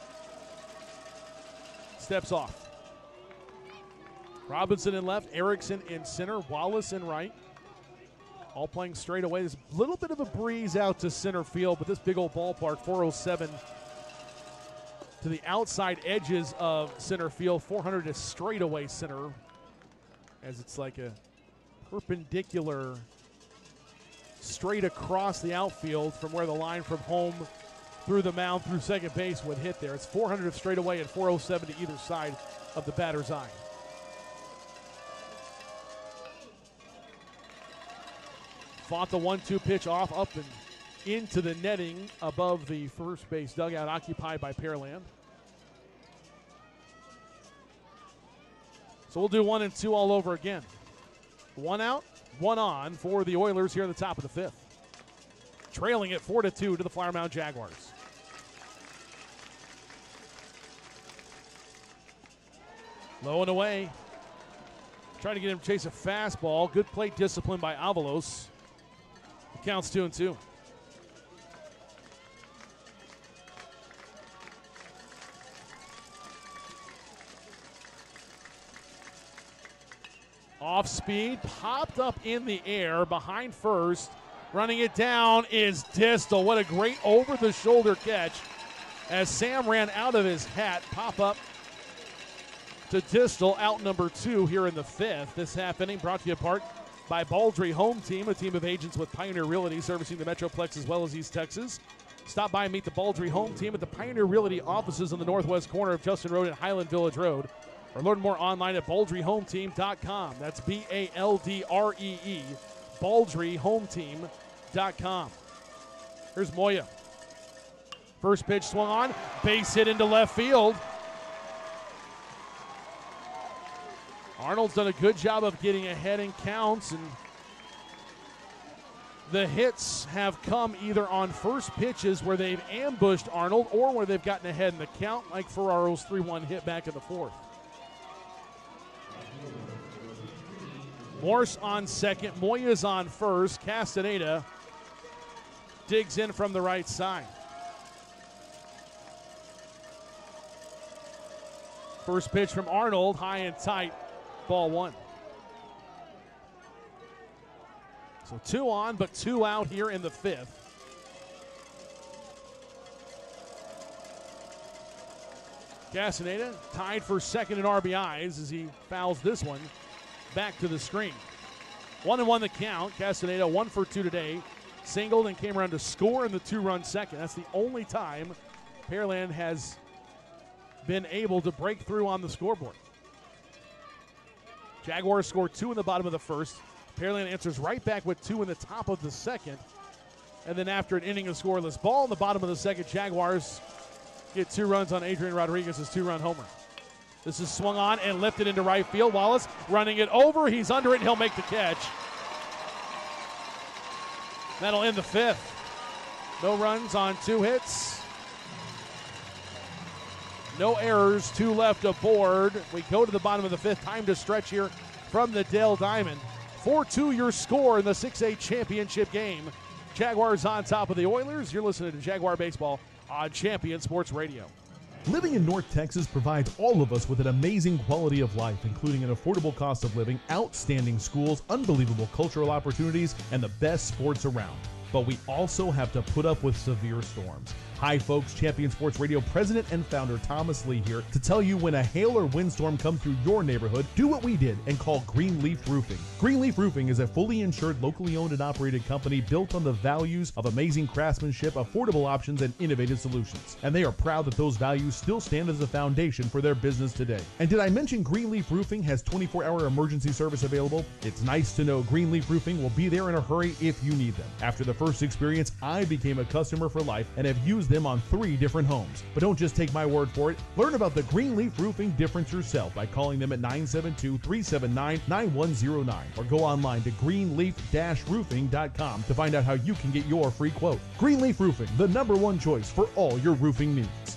Steps off. Robinson in left, Erickson in center, Wallace in right. All playing straight away. There's a little bit of a breeze out to center field, but this big old ballpark, four oh seven to the outside edges of center field. four hundred is straightaway center, as it's like a perpendicular straight across the outfield from where the line from home through the mound through second base would hit there. It's four hundred of straightaway and four oh seven to either side of the batter's eye. Fought the one two pitch off up and into the netting above the first base dugout occupied by Pearland. So we'll do one and two all over again. One out, one on for the Oilers here at the top of the fifth. Trailing it four to two to the Flower Mound Jaguars. Low and away. Trying to get him to chase a fastball. Good plate discipline by Avalos. It counts two and two. Off speed, popped up in the air behind first. Running it down is Distel. What a great over-the-shoulder catch as Sam ran out of his hat. Pop up to Distel, out number two here in the fifth. This half inning brought to you apart by Baldry Home Team, a team of agents with Pioneer Realty servicing the Metroplex as well as East Texas. Stop by and meet the Baldry Home Team at the Pioneer Realty offices on the northwest corner of Justin Road and Highland Village Road. Or learn more online at baldry home team dot com. That's B A L D R E E, baldry home team dot com. Here's Moya. First pitch swung on, base hit into left field. Arnold's done a good job of getting ahead in counts, and the hits have come either on first pitches where they've ambushed Arnold or where they've gotten ahead in the count, like Ferraro's three one hit back in the fourth. Morse on second, Moya's on first. Castaneda digs in from the right side. First pitch from Arnold, high and tight, ball one. So two on, but two out here in the fifth. Castaneda tied for second in R B Is as he fouls this one back to the screen. One and one the count. Castaneda one for two today. Singled and came around to score in the two-run second. That's the only time Pearland has been able to break through on the scoreboard. Jaguars scored two in the bottom of the first. Pearland answers right back with two in the top of the second. And then after an inning of scoreless ball in the bottom of the second, Jaguars get two runs on Adrian Rodriguez's two-run homer. This is swung on and lifted into right field. Wallace running it over. He's under it, and he'll make the catch. That'll end the fifth. No runs on two hits. No errors, two left aboard. We go to the bottom of the fifth. Time to stretch here from the Dell Diamond. four two your score in the six A championship game. Jaguars on top of the Oilers. You're listening to Jaguar Baseball on Champion Sports Radio. Living in North Texas provides all of us with an amazing quality of life, including an affordable cost of living, outstanding schools, unbelievable cultural opportunities, and the best sports around. but we also have to put up with severe storms. Hi folks, Champion Sports Radio President and founder Thomas Lee here to tell you when a hail or windstorm comes through your neighborhood, do what we did and call Greenleaf Roofing. Greenleaf Roofing is a fully insured, locally owned and operated company built on the values of amazing craftsmanship, affordable options, and innovative solutions. And they are proud that those values still stand as a foundation for their business today. And did I mention Greenleaf Roofing has twenty-four hour emergency service available? It's nice to know Greenleaf Roofing will be there in a hurry if you need them. After the first experience, I became a customer for life and have used them on three different homes. But don't just take my word for it. Learn about the Greenleaf Roofing difference yourself by calling them at nine seven two, three seven nine, nine one zero nine or go online to greenleaf dash roofing dot com to find out how you can get your free quote. Greenleaf Roofing, the number one choice for all your roofing needs.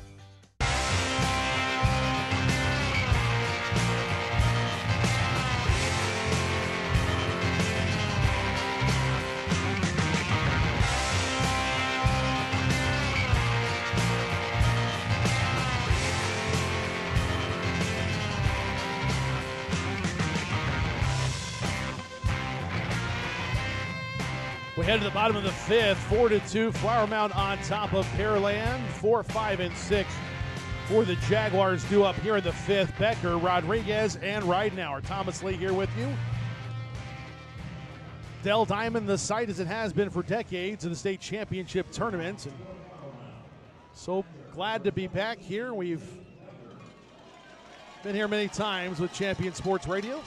We head to the bottom of the fifth, four to two. Flower Mound on top of Pearland, four, five, and six for the Jaguars due up here in the fifth. Becker, Rodriguez, and Ridenauer. Thomas Lee here with you. Dell Diamond, the site as it has been for decades of the state championship tournament. And so glad to be back here. We've been here many times with Champion Sports Radio,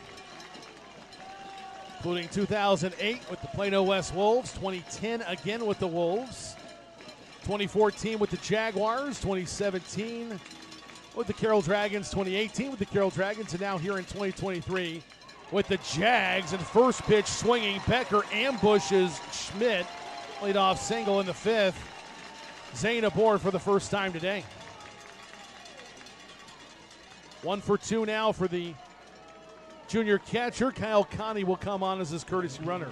including two thousand eight with the Plano West Wolves, twenty ten again with the Wolves, twenty fourteen with the Jaguars, twenty seventeen with the Carroll Dragons, twenty eighteen with the Carroll Dragons, and now here in twenty twenty-three with the Jags. And first pitch swinging, Becker ambushes Schmidt. Leadoff single in the fifth. Zane aboard for the first time today. One for two now for the junior catcher. Kyle Connie will come on as his courtesy runner.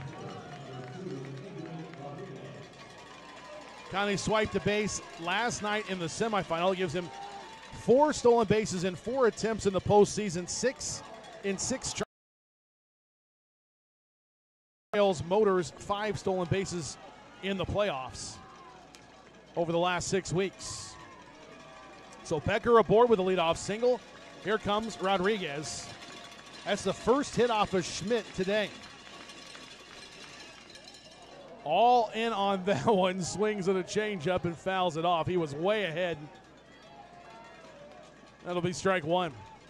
Connie swiped a base last night in the semifinal. It gives him four stolen bases in four attempts in the postseason, six in six trials. Motors, five stolen bases in the playoffs over the last six weeks. So Becker aboard with a leadoff single. Here comes Rodriguez. That's the first hit off of Schmidt today. All in on that one. Swings at a changeup and fouls it off. He was way ahead. That'll be strike one.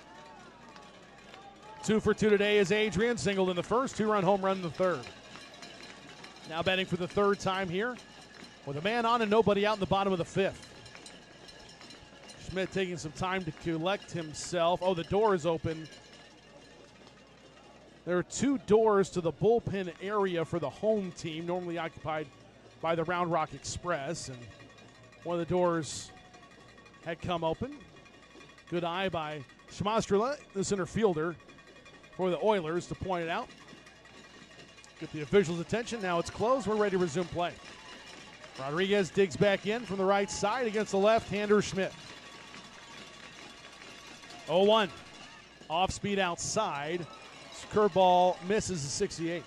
Two for two today is Adrian. Singled in the first, two-run home run in the third. Now batting for the third time here with a man on and nobody out in the bottom of the fifth. Schmidt taking some time to collect himself. Oh, the door is open. There are two doors to the bullpen area for the home team, normally occupied by the Round Rock Express. And one of the doors had come open. Good eye by Schmastrela, the center fielder for the Oilers, to point it out. Get the officials' attention. Now it's closed. We're ready to resume play. Rodriguez digs back in from the right side against the left-hander Schmidt. oh one. Off speed outside. Curveball misses the sixty-eight.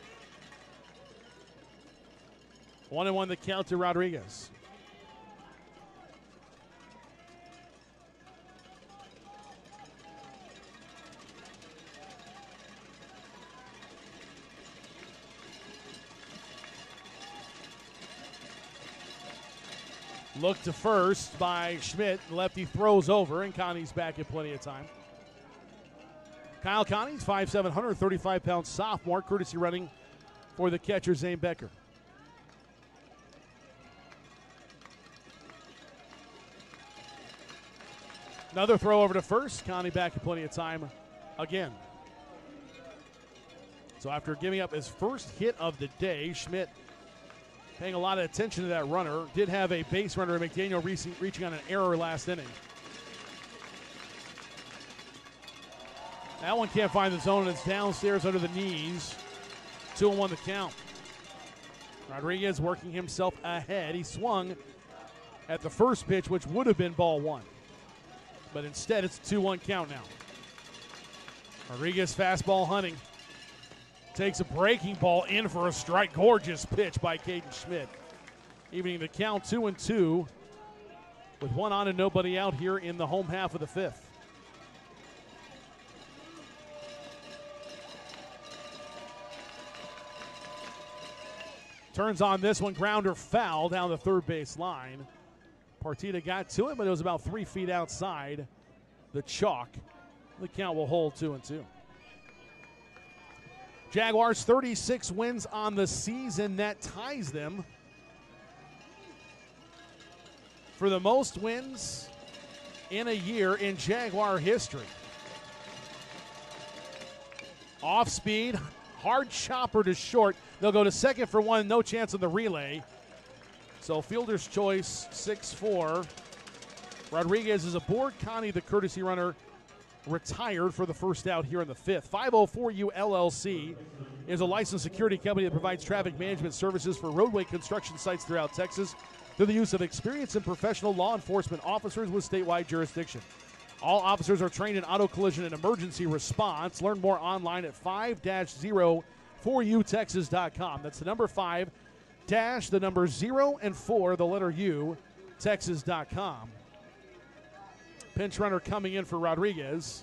One and one the count to Rodriguez. Look to first by Schmidt. Lefty throws over, and Connie's back in plenty of time. Kyle Connie's five seven, one thirty-five pound sophomore, courtesy running for the catcher, Zane Becker. Another throw over to first. Connie back in plenty of time again. So after giving up his first hit of the day, Schmidt paying a lot of attention to that runner. Did have a base runner, McDaniel, reaching on an error last inning. That one can't find the zone, and it's downstairs under the knees. Two and one the count. Rodriguez working himself ahead. He swung at the first pitch, which would have been ball one. But instead, it's a two one count now. Rodriguez fastball hunting. Takes a breaking ball in for a strike. Gorgeous pitch by Caden Schmidt. Evening the count two and two with one on and nobody out here in the home half of the fifth. Turns on this one, grounder foul down the third base line. Partita got to it, but it was about three feet outside the chalk. The count will hold two and two. Jaguars thirty-six wins on the season. That ties them for the most wins in a year in Jaguar history. Off speed, hard chopper to short. They'll go to second for one, no chance on the relay. So fielder's choice, six four. Rodriguez is aboard. Connie, the courtesy runner, retired for the first out here in the fifth. five oh four U L L C is a licensed security company that provides traffic management services for roadway construction sites throughout Texas through the use of experienced and professional law enforcement officers with statewide jurisdiction. All officers are trained in auto collision and emergency response. Learn more online at five oh four u texas dot com. That's the number five dash the number zero and four, the letter U, texas dot com. Pinch runner coming in for Rodriguez.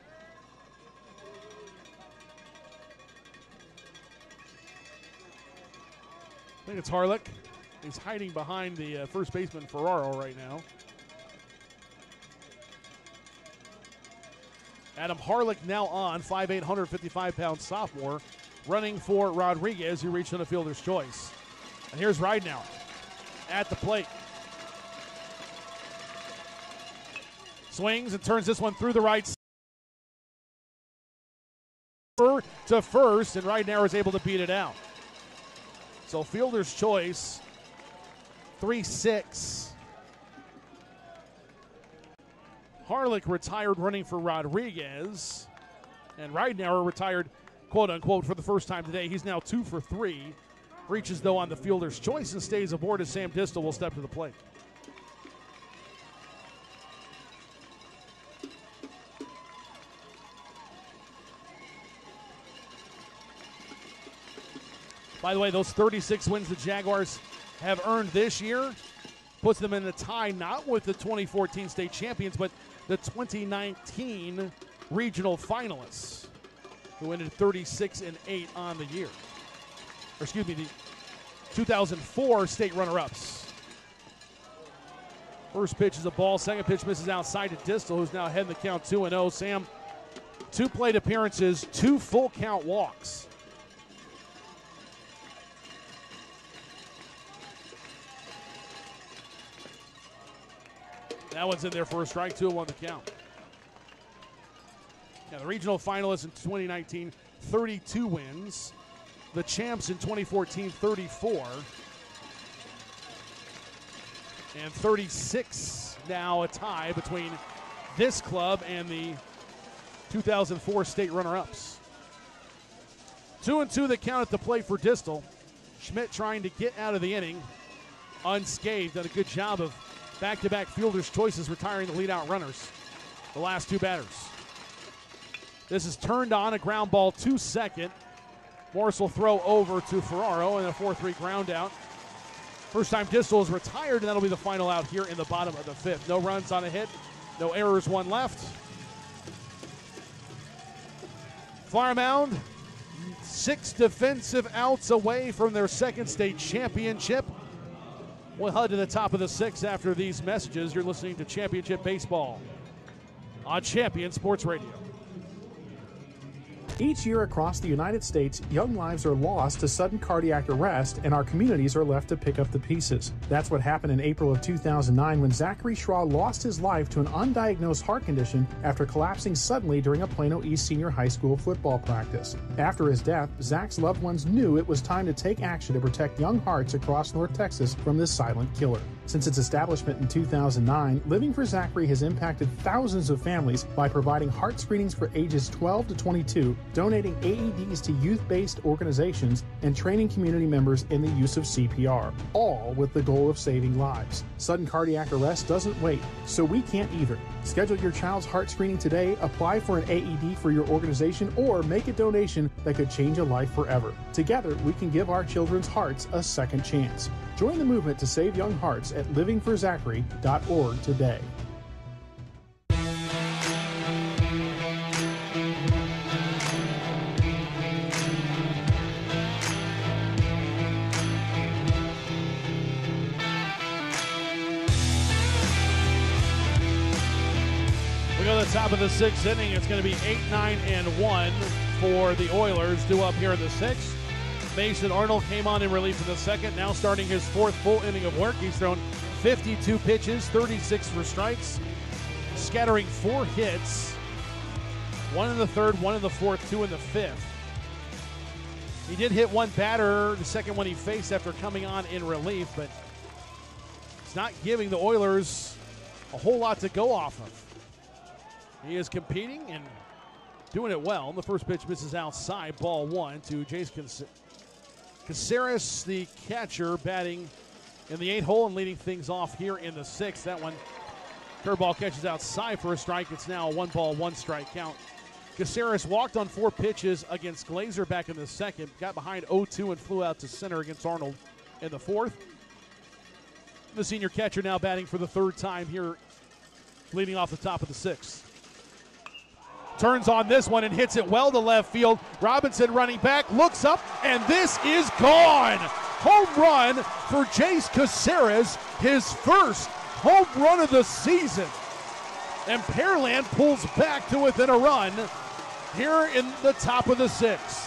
I think it's Harlech. He's hiding behind the uh, first baseman Ferraro right now. Adam Harlech now on, five eight, one fifty-five pound sophomore, running for Rodriguez, who reached on a fielder's choice. And here's Ridenauer at the plate. Swings and turns this one through the right side to first, and Ridenauer is able to beat it out. So fielder's choice, three six. Harlech retired running for Rodriguez, and Ridenauer retired, quote-unquote, for the first time today. He's now two for three. Reaches, though, on the fielder's choice and stays aboard as Sam Distel will step to the plate. By the way, those thirty-six wins the Jaguars have earned this year puts them in the tie not with the twenty fourteen state champions, but the twenty nineteen regional finalists, who ended thirty-six and eight on the year. Or excuse me, the two thousand four state runner-ups. First pitch is a ball. Second pitch misses outside to Distel, who's now heading the count two and oh. Sam, two plate appearances, two full count walks. That one's in there for a strike, two and one the count. Yeah, the regional finalists in twenty nineteen, thirty-two wins. The champs in twenty fourteen, thirty-four. And thirty-six now a tie between this club and the two thousand four state runner-ups. Two and two the count at the plate for Distel. Schmidt trying to get out of the inning unscathed. Done a good job of back-to-back fielder's choices, retiring the lead-out runners, the last two batters. This is turned on, a ground ball to second. Morris will throw over to Ferraro and a four three ground out. First time Distel is retired, and that'll be the final out here in the bottom of the fifth. No runs on a hit, no errors, one left. Flower Mound, six defensive outs away from their second state championship. We'll head to the top of the sixth after these messages. You're listening to Championship Baseball on Champion Sports Radio. Each year across the United States, young lives are lost to sudden cardiac arrest, and our communities are left to pick up the pieces. That's what happened in April of two thousand nine when Zachary Schraw lost his life to an undiagnosed heart condition after collapsing suddenly during a Plano East Senior High School football practice. After his death, Zach's loved ones knew it was time to take action to protect young hearts across North Texas from this silent killer. Since its establishment in two thousand nine, Living for Zachary has impacted thousands of families by providing heart screenings for ages twelve to twenty-two, donating A E Ds to youth-based organizations, and training community members in the use of C P R, all with the goal of saving lives. Sudden cardiac arrest doesn't wait, so we can't either. Schedule your child's heart screening today, apply for an A E D for your organization, or make a donation that could change a life forever. Together, we can give our children's hearts a second chance. Join the movement to save young hearts at living for zachary dot org today. Top of the sixth inning, it's going to be eight, nine, and one for the Oilers, due up here in the sixth. Mason Arnold came on in relief in the second, now starting his fourth full inning of work. He's thrown fifty-two pitches, thirty-six for strikes, scattering four hits, one in the third, one in the fourth, two in the fifth. He did hit one batter, the second one he faced after coming on in relief, but it's not giving the Oilers a whole lot to go off of. He is competing and doing it well. The first pitch misses outside, ball one to Jace Caceres, the catcher, batting in the eighth hole and leading things off here in the sixth. That one, curveball catches outside for a strike. It's now a one ball, one strike count. Caceres walked on four pitches against Glazer back in the second, got behind oh two and flew out to center against Arnold in the fourth. The senior catcher now batting for the third time here, leading off the top of the sixth. Turns on this one and hits it well to left field. Robinson running back, looks up, and this is gone. Home run for Jace Caceres, his first home run of the season. And Pearland pulls back to within a run here in the top of the sixth.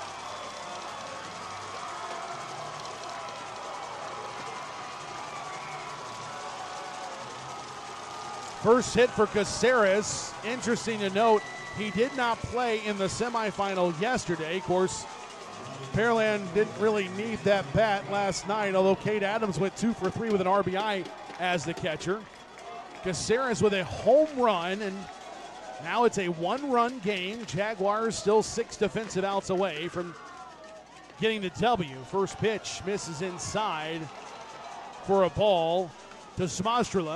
First hit for Caceres. Interesting to note, he did not play in the semifinal yesterday. Of course, Pearland didn't really need that bat last night, although Cade Adams went two for three with an R B I as the catcher. Caceres with a home run, and now it's a one-run game. Jaguars still six defensive outs away from getting the W. First pitch misses inside for a ball to Smostrela.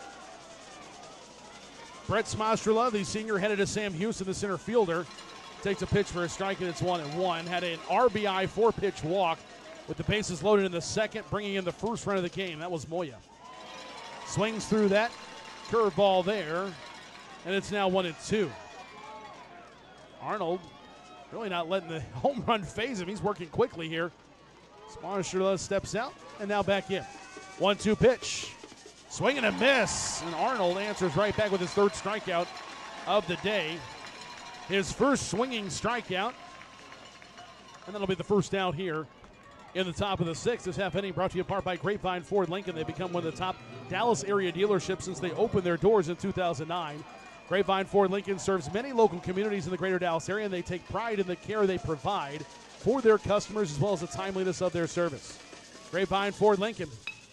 Brett Smostrela, the senior, headed to Sam Houston, the center fielder. Takes a pitch for a strike, and it's one and one. Had an R B I four-pitch walk with the bases loaded in the second, bringing in the first run of the game. That was Moya. Swings through that curveball there, and it's now one and two. Arnold really not letting the home run phase him. He's working quickly here. Smostrela steps out and now back in. one two pitch. Swing and a miss, and Arnold answers right back with his third strikeout of the day. His first swinging strikeout, and that'll be the first out here in the top of the sixth. This half inning brought to you in part by Grapevine Ford Lincoln. They've become one of the top Dallas area dealerships since they opened their doors in two thousand nine. Grapevine Ford Lincoln serves many local communities in the greater Dallas area, and they take pride in the care they provide for their customers as well as the timeliness of their service. Grapevine Ford Lincoln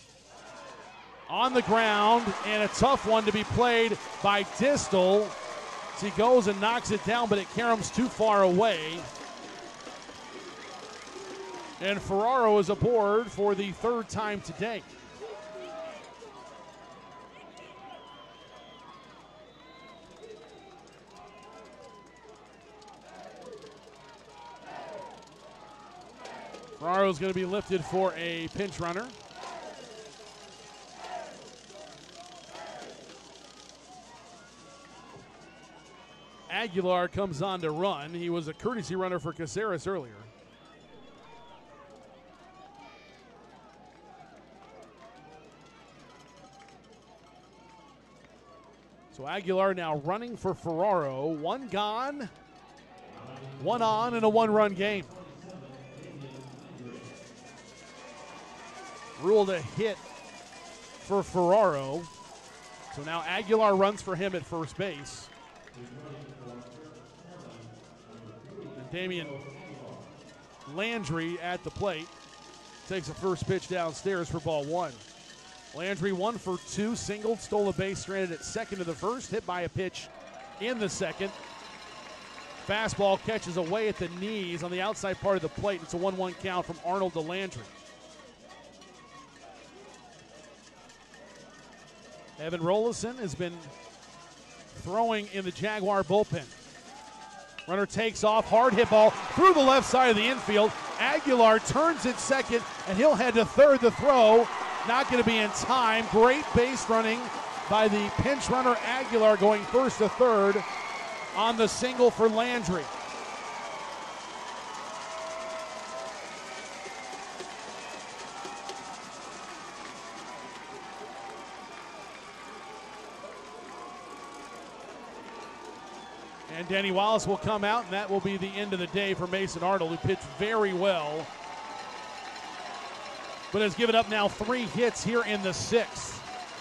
on the ground, and a tough one to be played by Distel. As he goes and knocks it down, but it caroms too far away. And Ferraro is aboard for the third time today. Ferraro is going to be lifted for a pinch runner. Aguilar comes on to run. He was a courtesy runner for Caceres earlier. So Aguilar now running for Ferraro. One gone, one on in a one-run game. Ruled a hit for Ferraro. So now Aguilar runs for him at first base. And Damian Landry at the plate takes a first pitch downstairs for ball one. Landry one for two, singled, stole a base, stranded at second to the first, hit by a pitch in the second. Fastball catches away at the knees on the outside part of the plate. It's a one one count from Arnold to Landry. Evan Rollison has been throwing in the Jaguar bullpen. Runner takes off, hard hit ball through the left side of the infield. Aguilar turns it second, and he'll head to third. The throw not going to be in time. Great base running by the pinch runner Aguilar, going first to third on the single for Landry. And Danny Wallace will come out, and that will be the end of the day for Mason Arnold, who pitched very well, but has given up now three hits here in the sixth.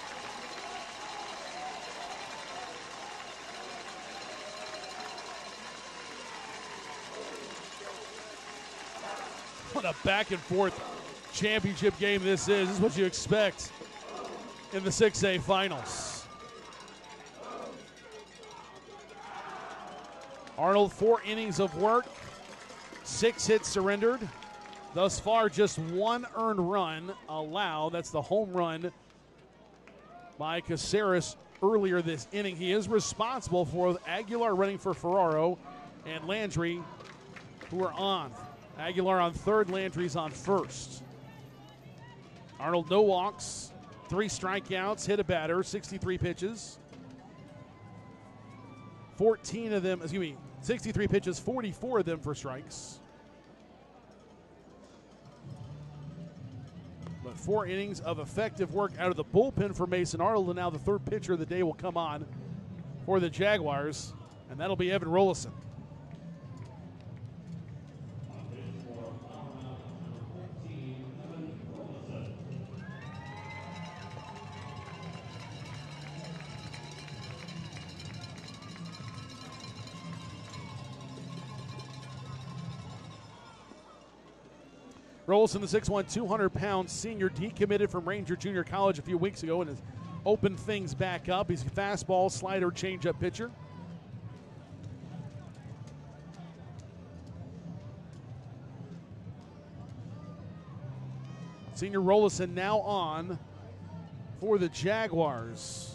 What a back and forth championship game this is. This is what you expect in the six A finals. Arnold, four innings of work, six hits surrendered. Thus far, just one earned run allowed. That's the home run by Caceres earlier this inning. He is responsible for Aguilar running for Ferraro and Landry, who are on. Aguilar on third, Landry's on first. Arnold, no walks, three strikeouts, hit a batter, sixty-three pitches. fourteen of them, excuse me, sixty-three pitches, forty-four of them for strikes. But four innings of effective work out of the bullpen for Mason Arnold, and now the third pitcher of the day will come on for the Jaguars, and that'll be Evan Rollison. Rollison, the six one, two hundred pound senior, decommitted from Ranger Junior College a few weeks ago and has opened things back up. He's a fastball, slider, changeup pitcher. Senior Rollison now on for the Jaguars.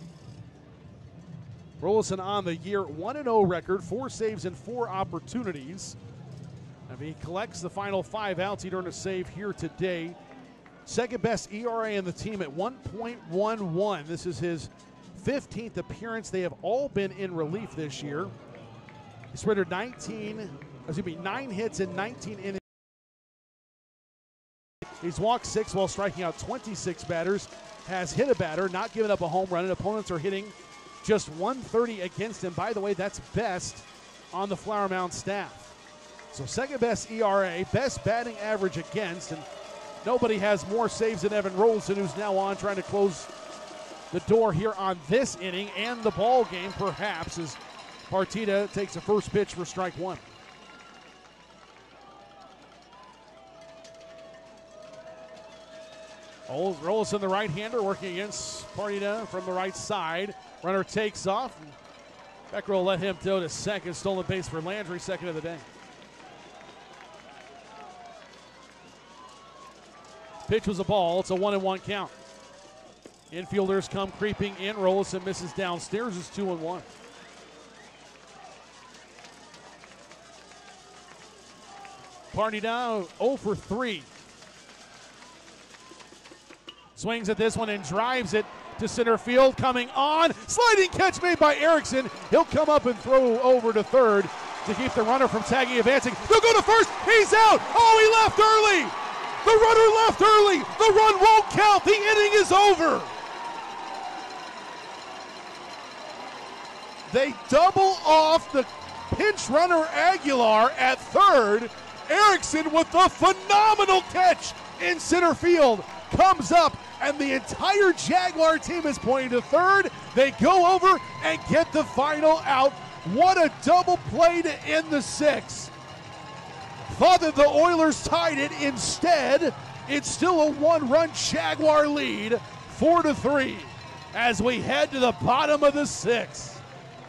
Rollison on the year, one and oh record, four saves and four opportunities. If he collects the final five outs, he'd earn a save here today. Second best E R A in the team at one point one one. This is his fifteenth appearance. They have all been in relief this year. He surrendered nineteen, excuse me, nine hits in nineteen innings. He's walked six while striking out twenty-six batters. Has hit a batter, not given up a home run, and opponents are hitting just one thirty against him. By the way, that's best on the Flower Mound staff. So second best E R A, best batting average against, and nobody has more saves than Evan Rollison, who's now on trying to close the door here on this inning and the ball game, perhaps, as Partita takes the first pitch for strike one. Rollison, the right-hander, working against Partita from the right side. Runner takes off. Becker will let him go to second. Stolen base for Landry, second of the day. Pitch was a ball. It's a one and one count. Infielders come creeping in. Rollison misses downstairs. It's two and one. Partita oh for three. Swings at this one and drives it to center field. Coming on. Sliding catch made by Erickson. He'll come up and throw over to third to keep the runner from tagging, advancing. They'll go to first. He's out. Oh, he left early. The runner left early. The run won't count. The inning is over. They double off the pinch runner Aguilar at third. Erickson with the phenomenal catch in center field. Comes up, and the entire Jaguar team is pointing to third. They go over and get the final out. What a double play to end the sixth. Thought that the Oilers tied it. Instead, it's still a one-run Jaguar lead, four to three, as we head to the bottom of the sixth.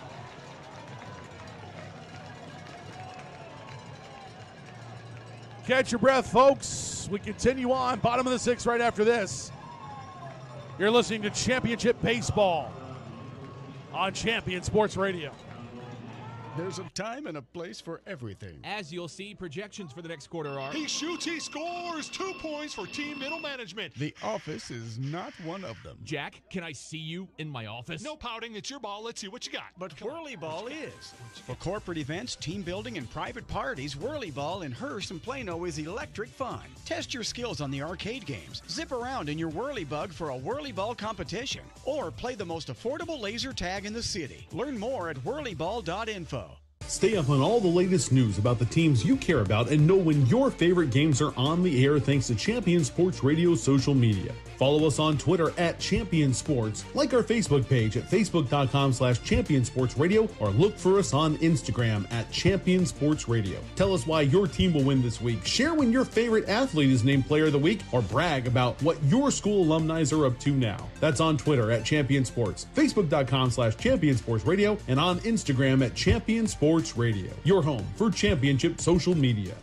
Catch your breath, folks. We continue on, bottom of the sixth right after this. You're listening to Championship Baseball. on Champion Sports Radio. There's a time and a place for everything. As you'll see, projections for the next quarter are... He shoots, he scores. Two points for team middle management. The office is not one of them. Jack, can I see you in my office? No pouting. It's your ball. Let's see what you got. But Whirly Ball is. For corporate events, team building, and private parties, Whirly Ball in Hearst and Plano is electric fun. Test your skills on the arcade games. Zip around in your Whirly Bug for a Whirly Ball competition. Or play the most affordable laser tag in the city. Learn more at whirly ball dot info. Stay up on all the latest news about the teams you care about and know when your favorite games are on the air thanks to Champion Sports Radio social media. Follow us on Twitter at Champion Sports, like our Facebook page at facebook.com slash Champion Sports Radio, or look for us on Instagram at Champion Sports Radio. Tell us why your team will win this week. Share when your favorite athlete is named Player of the Week, or brag about what your school alumni are up to now. That's on Twitter at Champion Sports, facebook.com slash Champion Sports Radio, and on Instagram at Champion Sports Radio. Your home for championship social media.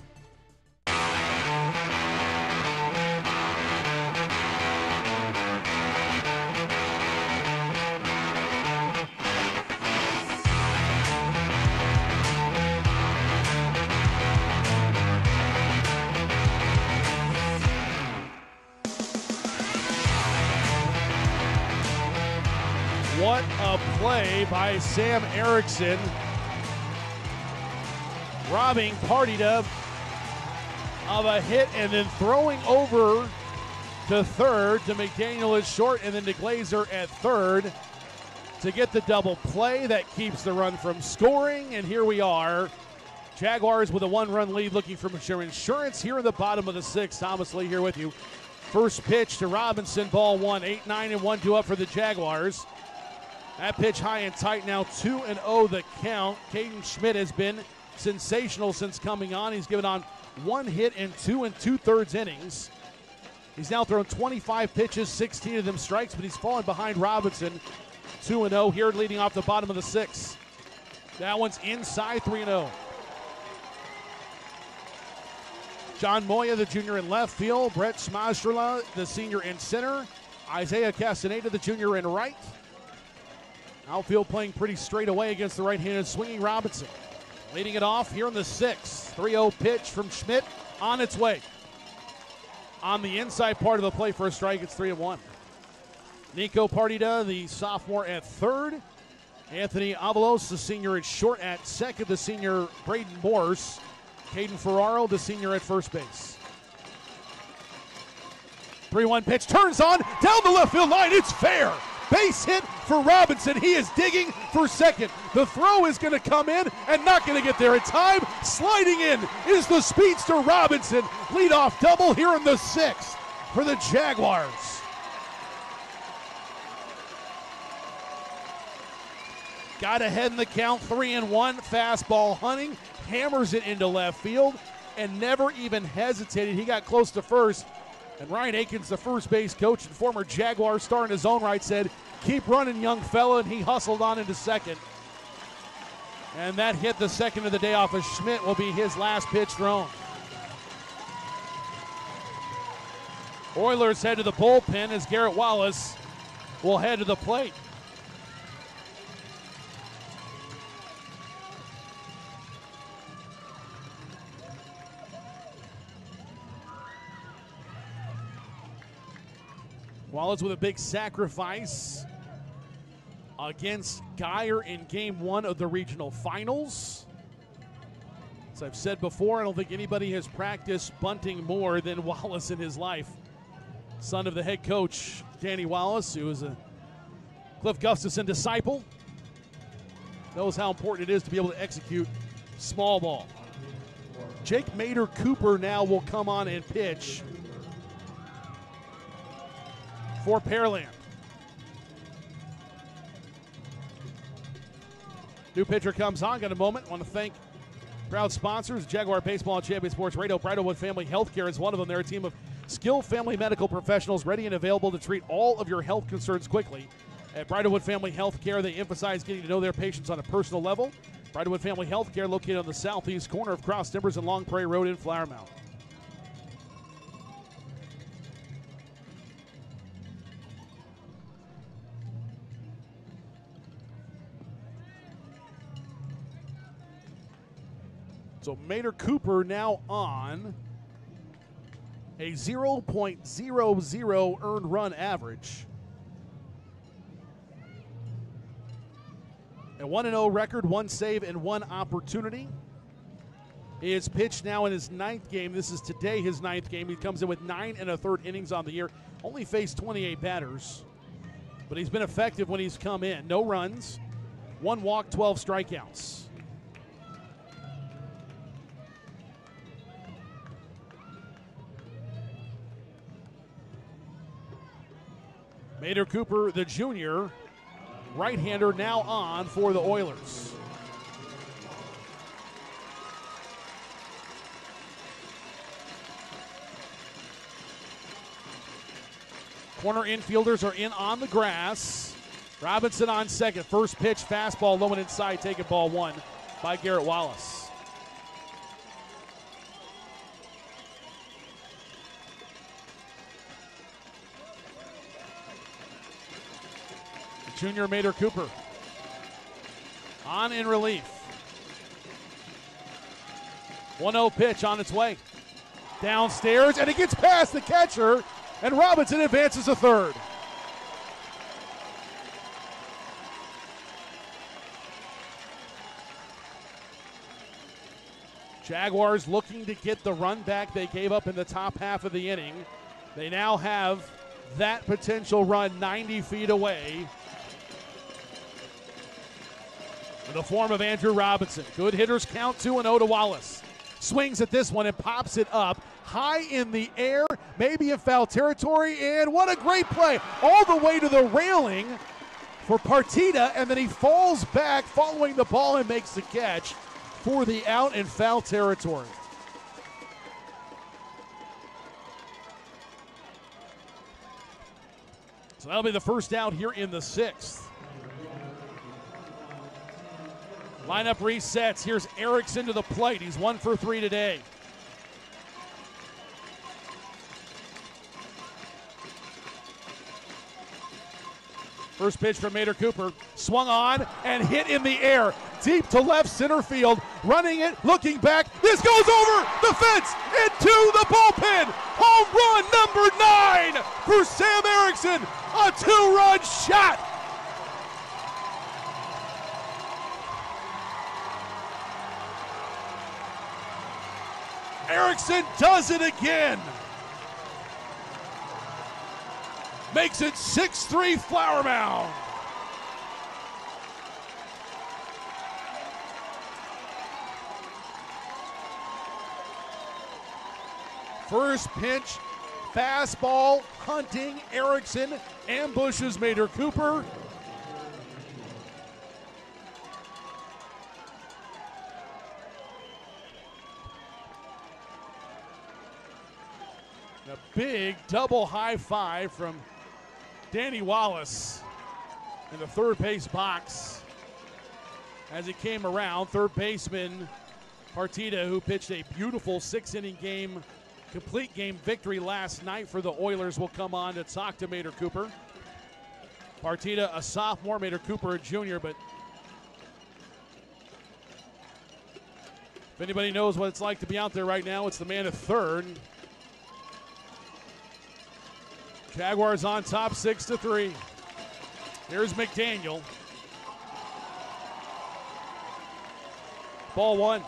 What a play by Sam Erickson, robbing Partida of a hit and then throwing over to third to McDaniel is short, and then to Glazer at third to get the double play that keeps the run from scoring. And here we are, Jaguars with a one-run lead, looking for insurance here in the bottom of the sixth. Thomas Lee here with you. First pitch to Robinson, ball one, eight nine and one two up for the Jaguars. That pitch high and tight now, two and oh the count. Caden Schmidt has been sensational since coming on. He's given on one hit in two and two-thirds innings. He's now thrown twenty-five pitches, sixteen of them strikes, but he's fallen behind Robinson. two and oh here, leading off the bottom of the sixth. That one's inside, three and oh. John Moya, the junior in left field. Brett Smastrala, the senior in center. Isaiah Castaneda, the junior in right. Outfield playing pretty straight away against the right-handed swinging Robinson. Leading it off here in the sixth. three oh pitch from Schmidt on its way. On the inside part of the play for a strike, it's three and one. Nico Partida, the sophomore, at third. Anthony Avalos, the senior, at short. At second, the senior Braden Morse. Caden Ferraro, the senior, at first base. three one pitch, turns on, down the left field line, it's fair. Base hit for Robinson. He is digging for second. The throw is going to come in and not going to get there in time. Sliding in is the speedster Robinson. Leadoff double here in the sixth for the Jaguars. Got ahead in the count, three and one. Fastball hunting, hammers it into left field and never even hesitated. He got close to first. And Ryan Akins, the first base coach and former Jaguar star in his own right, said, "Keep running, young fella," and he hustled on into second. And that hit, the second of the day off of Schmidt, will be his last pitch thrown. Oilers head to the bullpen as Garrett Wallace will head to the plate. Wallace with a big sacrifice against Geyer in game one of the regional finals. As I've said before, I don't think anybody has practiced bunting more than Wallace in his life. Son of the head coach, Danny Wallace, who is a Cliff Gustafson disciple, knows how important it is to be able to execute small ball. Jake Mater Cooper now will come on and pitch for Pearland. New pitcher comes on. Got a moment. Want to thank proud sponsors, Jaguar Baseball and Champion Sports Radio. Bridalwood Family Healthcare is one of them. They're a team of skilled family medical professionals ready and available to treat all of your health concerns quickly. At Bridalwood Family Healthcare, they emphasize getting to know their patients on a personal level. Bridalwood Family Healthcare, located on the southeast corner of Cross Timbers and Long Prairie Road in Flower Mound. So Mater Cooper now on a zero point zero zero earned run average. A one and oh record, one save, and one opportunity. He is pitched now in his ninth game. This is today his ninth game. He comes in with nine and a third innings on the year. Only faced twenty-eight batters. But he's been effective when he's come in. No runs, one walk, twelve strikeouts. Mater Cooper, the junior, right-hander, now on for the Oilers. Corner infielders are in on the grass. Robinson on second. First pitch, fastball low and inside, taking ball one by Garrett Wallace. The junior Mater Cooper on in relief. one oh pitch on its way. Downstairs, and it gets past the catcher. And Robinson advances to third. Jaguars looking to get the run back they gave up in the top half of the inning. They now have that potential run ninety feet away in the form of Andrew Robinson. Good hitters count two and oh to Wallace. Swings at this one and pops it up. High in the air, maybe in foul territory, and what a great play. All the way to the railing for Partita, and then he falls back following the ball and makes the catch for the out in foul territory. So that'll be the first out here in the sixth. Lineup resets. Here's Erickson to the plate. He's one for three today. First pitch from Mater Cooper, swung on and hit in the air, deep to left center field, running it, looking back, this goes over the fence, into the bullpen, home run number nine for Sam Erickson, a two-run shot. Erickson does it again. Makes it six three Flower Mound. First pitch, fastball, hunting, Erickson ambushes Mater Cooper. A big double high five from Danny Wallace in the third base box as he came around. Third baseman Partita, who pitched a beautiful six-inning game, complete game victory last night for the Oilers, will come on to talk to Mater Cooper. Partita, a sophomore, Mater Cooper, a junior, but if anybody knows what it's like to be out there right now, it's the man at third. Jaguars on top, six to three. Here's McDaniel. Ball one.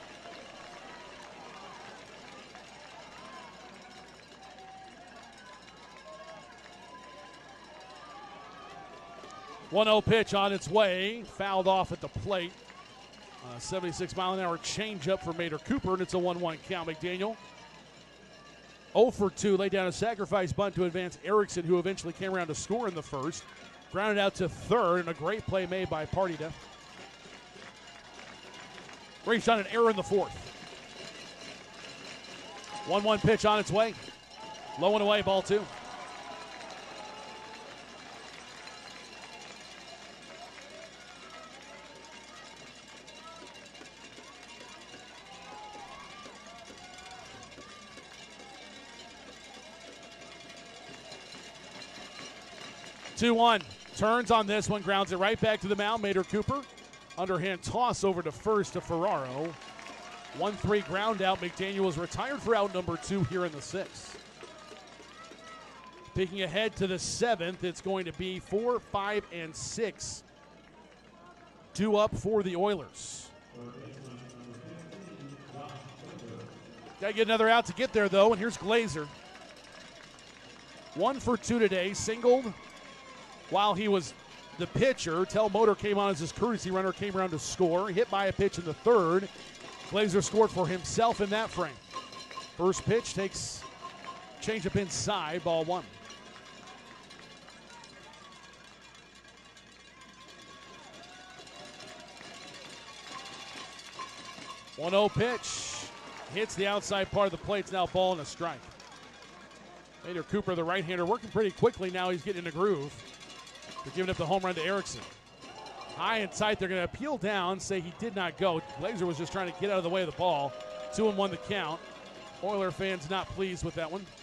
one oh pitch on its way, fouled off at the plate. Uh, seventy-six mile an hour changeup for Mater Cooper, and it's a one one count. McDaniel oh for two, laid down a sacrifice bunt to advance Erickson, who eventually came around to score in the first. Grounded out to third, and a great play made by Partita. Reached on an error in the fourth. one one pitch on its way. Low and away, ball two. two one. Turns on this one, grounds it right back to the mound. Mater Cooper. Underhand toss over to first to Ferraro. one three ground out. McDaniel is retired for out number two here in the sixth. Picking ahead to the seventh, it's going to be four, five, and six. Two up for the Oilers. Got to get another out to get there, though, and here's Glazer. One for two today, singled while he was the pitcher. Tell Motor came on as his courtesy runner, came around to score. Hit by a pitch in the third. Glazer scored for himself in that frame. First pitch takes change up inside, ball one. one oh pitch. Hits the outside part of the plate. It's now ball and a strike. Maynard Cooper, the right-hander, working pretty quickly now. He's getting in a groove. They're giving up the home run to Erickson. High and tight. They're going to appeal down, say he did not go. Glazer was just trying to get out of the way of the ball. Two and one the count. Oiler fans not pleased with that one.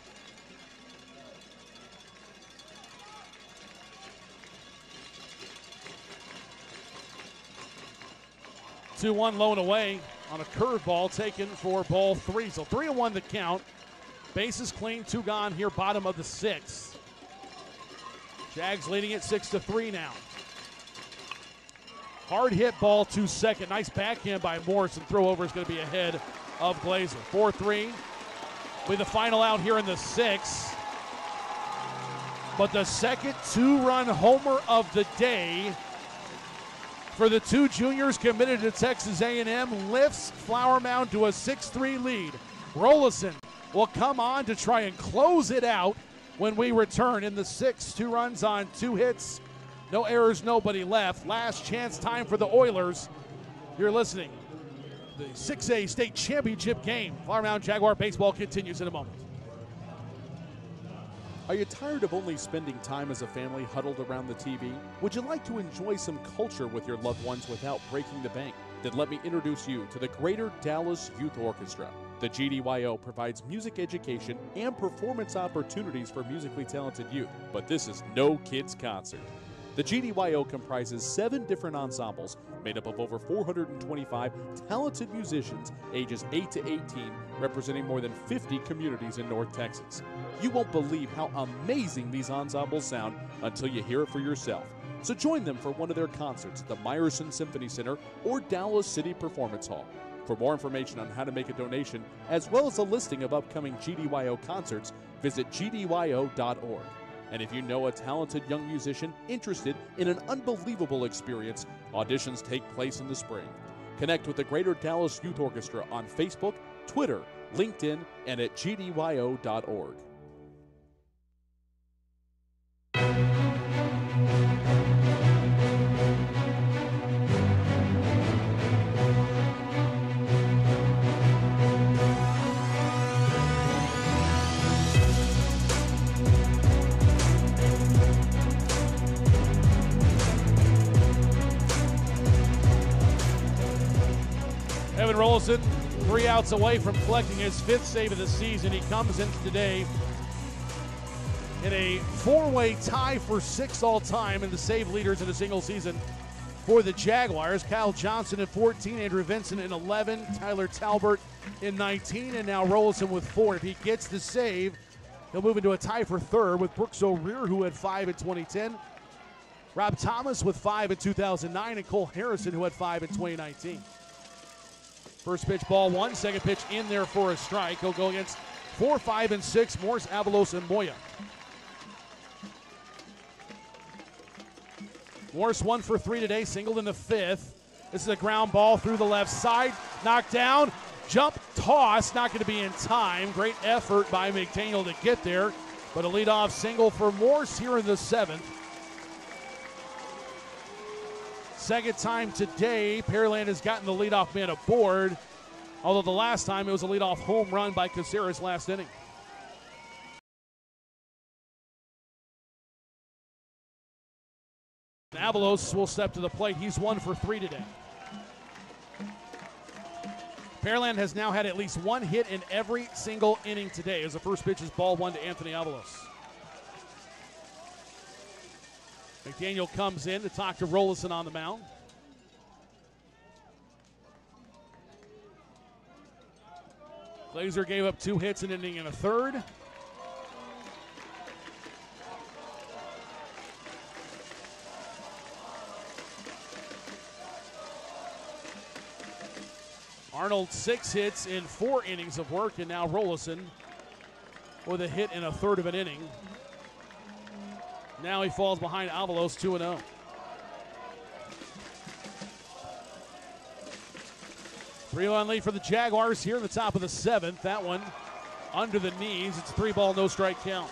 two one low and away on a curveball taken for ball three. So three and one the count. Bases clean, two gone here, bottom of the sixth. Jags leading it six to three now. Hard hit ball to second. Nice backhand by Morrison. Throw over is going to be ahead of Glazer. four three with the final out here in the sixth. But the second two-run homer of the day for the two juniors committed to Texas A and M lifts Flower Mound to a six three lead. Rollison will come on to try and close it out when we return in the sixth. Two runs on two hits. No errors, nobody left. Last chance time for the Oilers. You're listening. The six A state championship game. Flower Mound Jaguar baseball continues in a moment. Are you tired of only spending time as a family huddled around the T V? Would you like to enjoy some culture with your loved ones without breaking the bank? Then let me introduce you to the Greater Dallas Youth Orchestra. The G D Y O provides music education and performance opportunities for musically talented youth, but this is no kids' concert. The G D Y O comprises seven different ensembles made up of over four hundred twenty-five talented musicians ages eight to eighteen, representing more than fifty communities in North Texas. You won't believe how amazing these ensembles sound until you hear it for yourself. So join them for one of their concerts at the Meyerson Symphony Center or Dallas City Performance Hall. For more information on how to make a donation, as well as a listing of upcoming G D Y O concerts, visit G D Y O dot org. And if you know a talented young musician interested in an unbelievable experience, auditions take place in the spring. Connect with the Greater Dallas Youth Orchestra on Facebook, Twitter, LinkedIn, and at G D Y O dot org. Evan Rollison, three outs away from collecting his fifth save of the season. He comes in today in a four-way tie for sixth all-time in the save leaders in a single season for the Jaguars. Kyle Johnson at fourteen, Andrew Vincent in eleven, Tyler Talbert in nineteen, and now Rollison with four. If he gets the save, he'll move into a tie for third with Brooks O'Rear, who had five in twenty ten, Rob Thomas with five in two thousand nine, and Cole Harrison, who had five in twenty nineteen. First pitch, ball one. Second pitch in there for a strike. He'll go against four, five, and six. Morris, Avalos, and Moya. Morris one for three today, singled in the fifth. This is a ground ball through the left side. Knocked down. Jump toss. Not going to be in time. Great effort by McDaniel to get there. But a leadoff single for Morse here in the seventh. Second time today, Pearland has gotten the leadoff man aboard, although the last time it was a leadoff home run by Caceres last inning. Avalos will step to the plate. He's one for three today. Pearland has now had at least one hit in every single inning today as the first pitch is ball one to Anthony Avalos. McDaniel comes in to talk to Rollison on the mound. Glazer gave up two hits an inning and a third. Arnold, six hits in four innings of work, and now Rolison with a hit in a third of an inning. Now he falls behind Avalos two and oh. three-one lead for the Jaguars here in the top of the seventh. That one under the knees. It's a three ball, no strike count.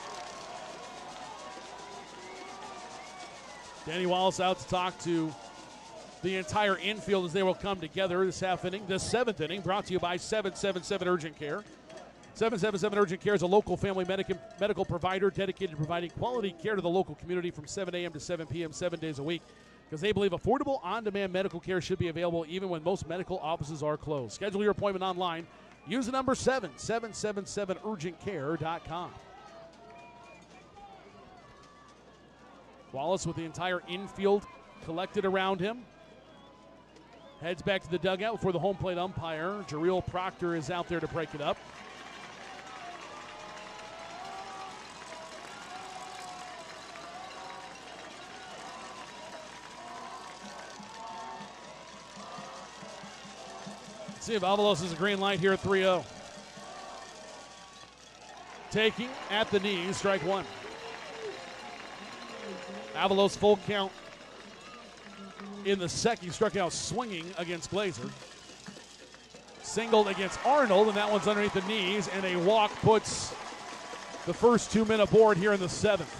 Danny Wallace out to talk to the entire infield as they will come together this half inning. The seventh inning brought to you by seven seven seven Urgent Care. seven seven seven Urgent Care is a local family medic- medical provider dedicated to providing quality care to the local community from seven a.m. to seven p.m. seven days a week, because they believe affordable on-demand medical care should be available even when most medical offices are closed. Schedule your appointment online. Use the number seven seven seven seven urgent care dot com. Wallace with the entire infield collected around him. Heads back to the dugout for the home plate umpire. Jarrell Proctor is out there to break it up. Let's see if Avalos is a green light here at three oh. Taking at the knees, strike one. Avalos full count in the second. He struck out swinging against Glazer. Singled against Arnold, and that one's underneath the knees, and a walk puts the first two men aboard here in the seventh.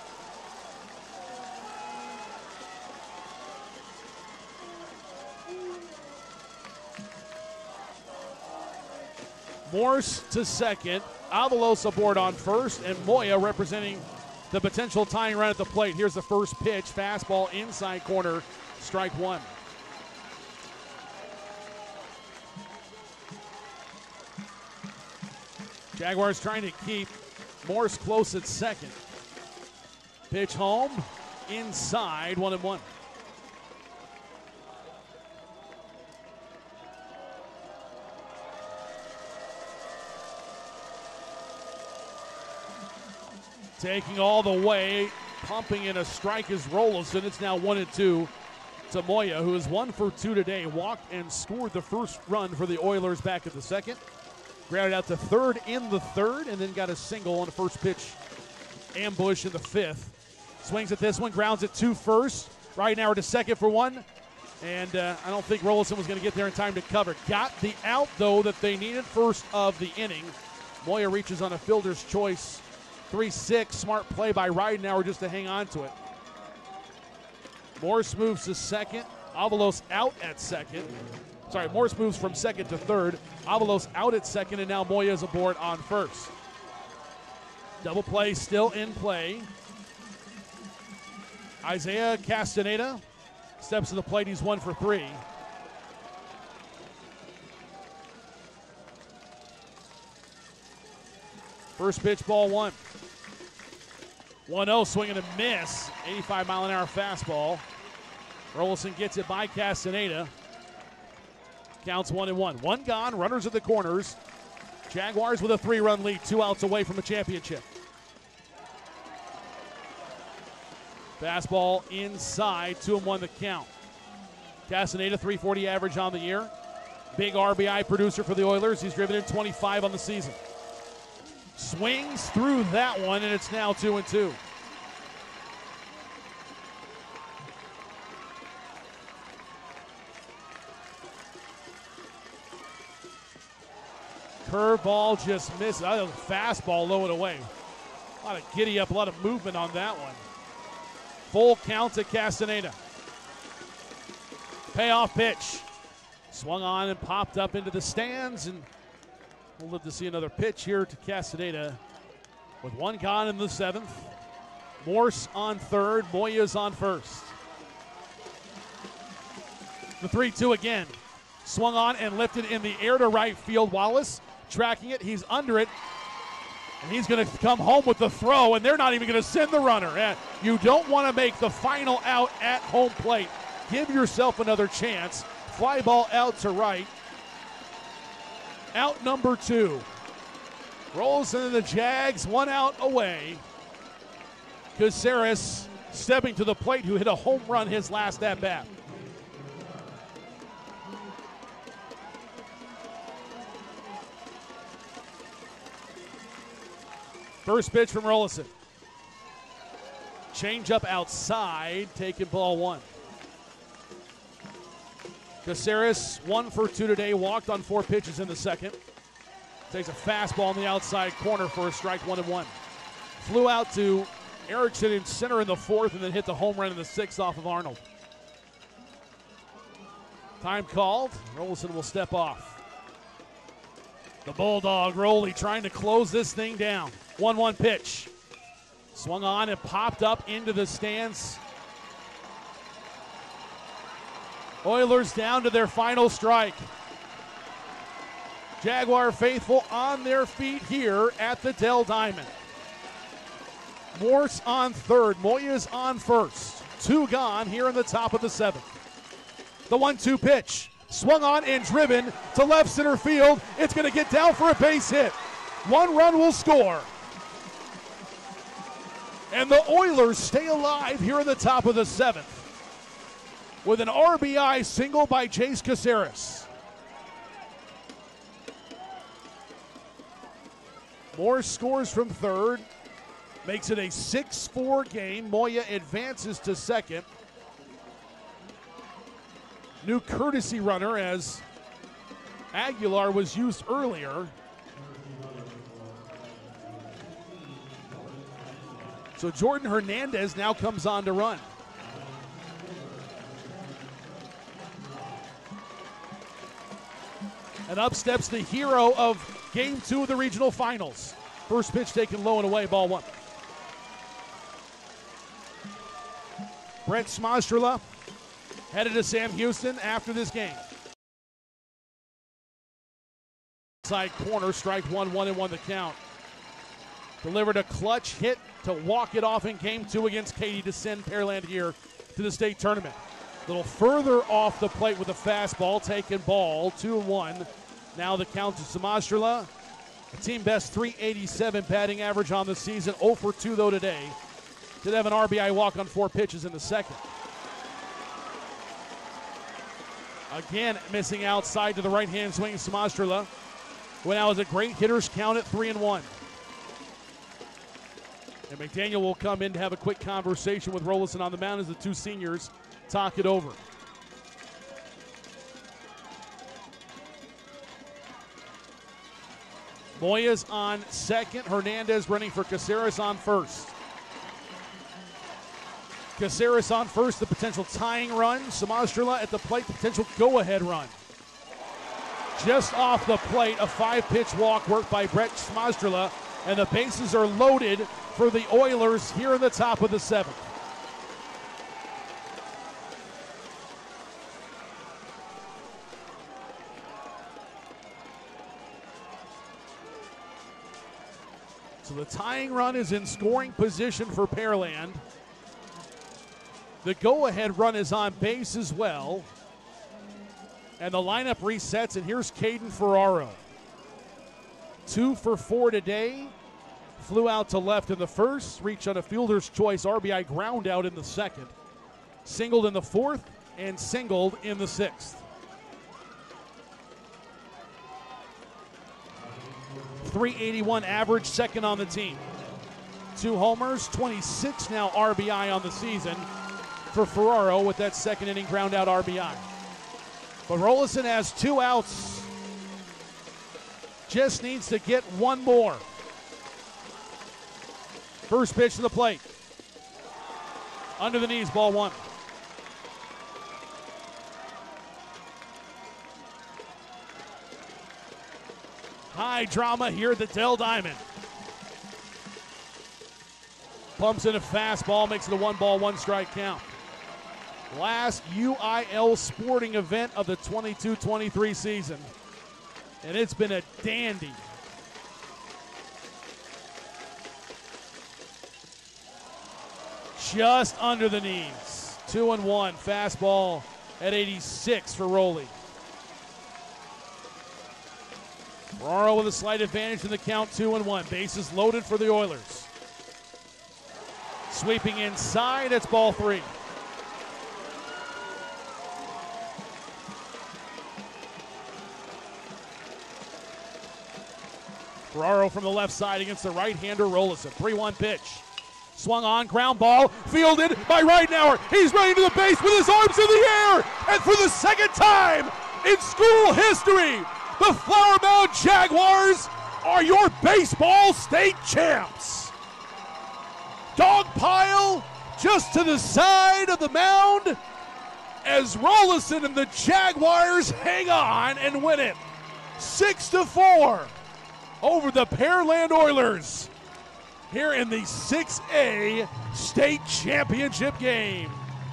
Morse to second, Avalos aboard on first, and Moya representing the potential tying run at the plate. Here's the first pitch, fastball inside corner, strike one. Jaguars trying to keep Morse close at second. Pitch home, inside, one and one. Taking all the way, pumping in a strike is Rolison. It's now one and two to Moya, who is one for two today. Walked and scored the first run for the Oilers back at the second. Grounded out to third in the third, and then got a single on the first pitch ambush in the fifth. Swings at this one, grounds it to first. Right now we're to second for one, and uh, I don't think Rolison was going to get there in time to cover. Got the out, though, that they needed first of the inning. Moya reaches on a fielder's choice. three six, smart play by Ridenauer just to hang on to it. Morse moves to second. Avalos out at second. Sorry, Morse moves from second to third. Avalos out at second, and now Moya is aboard on first. Double play still in play. Isaiah Castaneda steps to the plate. He's one for three. First pitch, ball one. one oh, swing and a miss. eighty-five mile an hour fastball. Rolison gets it by Castaneda. Counts one and one. One gone, runners at the corners. Jaguars with a three-run lead, two outs away from a championship. Fastball inside, two and one the count. Castaneda, three forty average on the year. Big R B I producer for the Oilers. He's driven in twenty-five on the season. Swings through that one, and it's now two and two. Curveball just missed. Oh, fastball low and away. A lot of giddy up, a lot of movement on that one. Full count to Castaneda. Payoff pitch. Swung on and popped up into the stands, and we'll live to see another pitch here to Castaneda with one gone in the seventh. Morse on third. Moya's on first. The three two again. Swung on and lifted in the air to right field. Wallace tracking it. He's under it. And he's going to come home with the throw, and they're not even going to send the runner. You don't want to make the final out at home plate. Give yourself another chance. Fly ball out to right. Out number two. Rolson and the Jags, one out away. Caceres stepping to the plate, who hit a home run his last at-bat. First pitch from Rolison. Change up outside, taking ball one. Caceres, one for two today, walked on four pitches in the second. Takes a fastball on the outside corner for a strike, one and one. Flew out to Erickson in center in the fourth and then hit the home run in the sixth off of Arnold. Time called. Rolison will step off. The Bulldog, Roley, trying to close this thing down. one one pitch. Swung on and popped up into the stands. Oilers down to their final strike. Jaguar faithful on their feet here at the Dell Diamond. Morse on third, Moyes on first. Two gone here in the top of the seventh. The one two pitch. Swung on and driven to left center field. It's going to get down for a base hit. One run will score. And the Oilers stay alive here in the top of the seventh with an R B I single by Jace Caceres. Morse scores from third, makes it a six four game. Moya advances to second. New courtesy runner as Aguilar was used earlier. So Jordan Hernandez now comes on to run. And up steps the hero of game two of the regional finals. First pitch taken low and away, ball one. Brett Smostrela headed to Sam Houston after this game. Side corner, strike one, one and one the count. Delivered a clutch hit to walk it off in game two against Katy to send Pearland here to the state tournament. A little further off the plate with a fastball, taken ball, two and one. Now the count to Smostrela. A team best three eighty-seven batting average on the season, oh for two though today. Did have an R B I walk on four pitches in the second. Again, missing outside to the right-hand swing, Smostrela. Went out as a great hitter's count at three and one. And McDaniel will come in to have a quick conversation with Rolison on the mound as the two seniors talk it over. Moyes on second, Hernandez running for Caceres on first. Caceres on first, the potential tying run. Smostrela at the plate, potential go-ahead run. Just off the plate, a five-pitch walk worked by Brett Smostrela, and the bases are loaded for the Oilers here in the top of the seventh. So the tying run is in scoring position for Pearland. The go-ahead run is on base as well. And the lineup resets, and here's Caden Ferraro. Two for four today. Flew out to left in the first, reached on a fielder's choice R B I ground out in the second. Singled in the fourth and singled in the sixth. three eighty-one average, second on the team. Two homers, twenty-six now R B I on the season for Ferraro with that second inning ground out R B I. But Rolison has two outs. Just needs to get one more. First pitch to the plate. Under the knees, ball one. High drama here at the Dell Diamond. Pumps in a fastball, makes it a one ball, one strike count. Last U I L sporting event of the twenty-two twenty-three season. And it's been a dandy. Just under the knees. Two and one. Fastball at eighty-six for Rowley. Ferraro with a slight advantage in the count, two and one. Bases loaded for the Oilers. Sweeping inside, it's ball three. Ferraro from the left side against the right-hander Rolison. three one pitch. Swung on, ground ball, fielded by Ridenauer. He's running to the base with his arms in the air. And for the second time in school history, the Flower Mound Jaguars are your baseball state champs. Dog pile just to the side of the mound as Rolison and the Jaguars hang on and win it. Six to four over the Pearland Oilers here in the six A state championship game.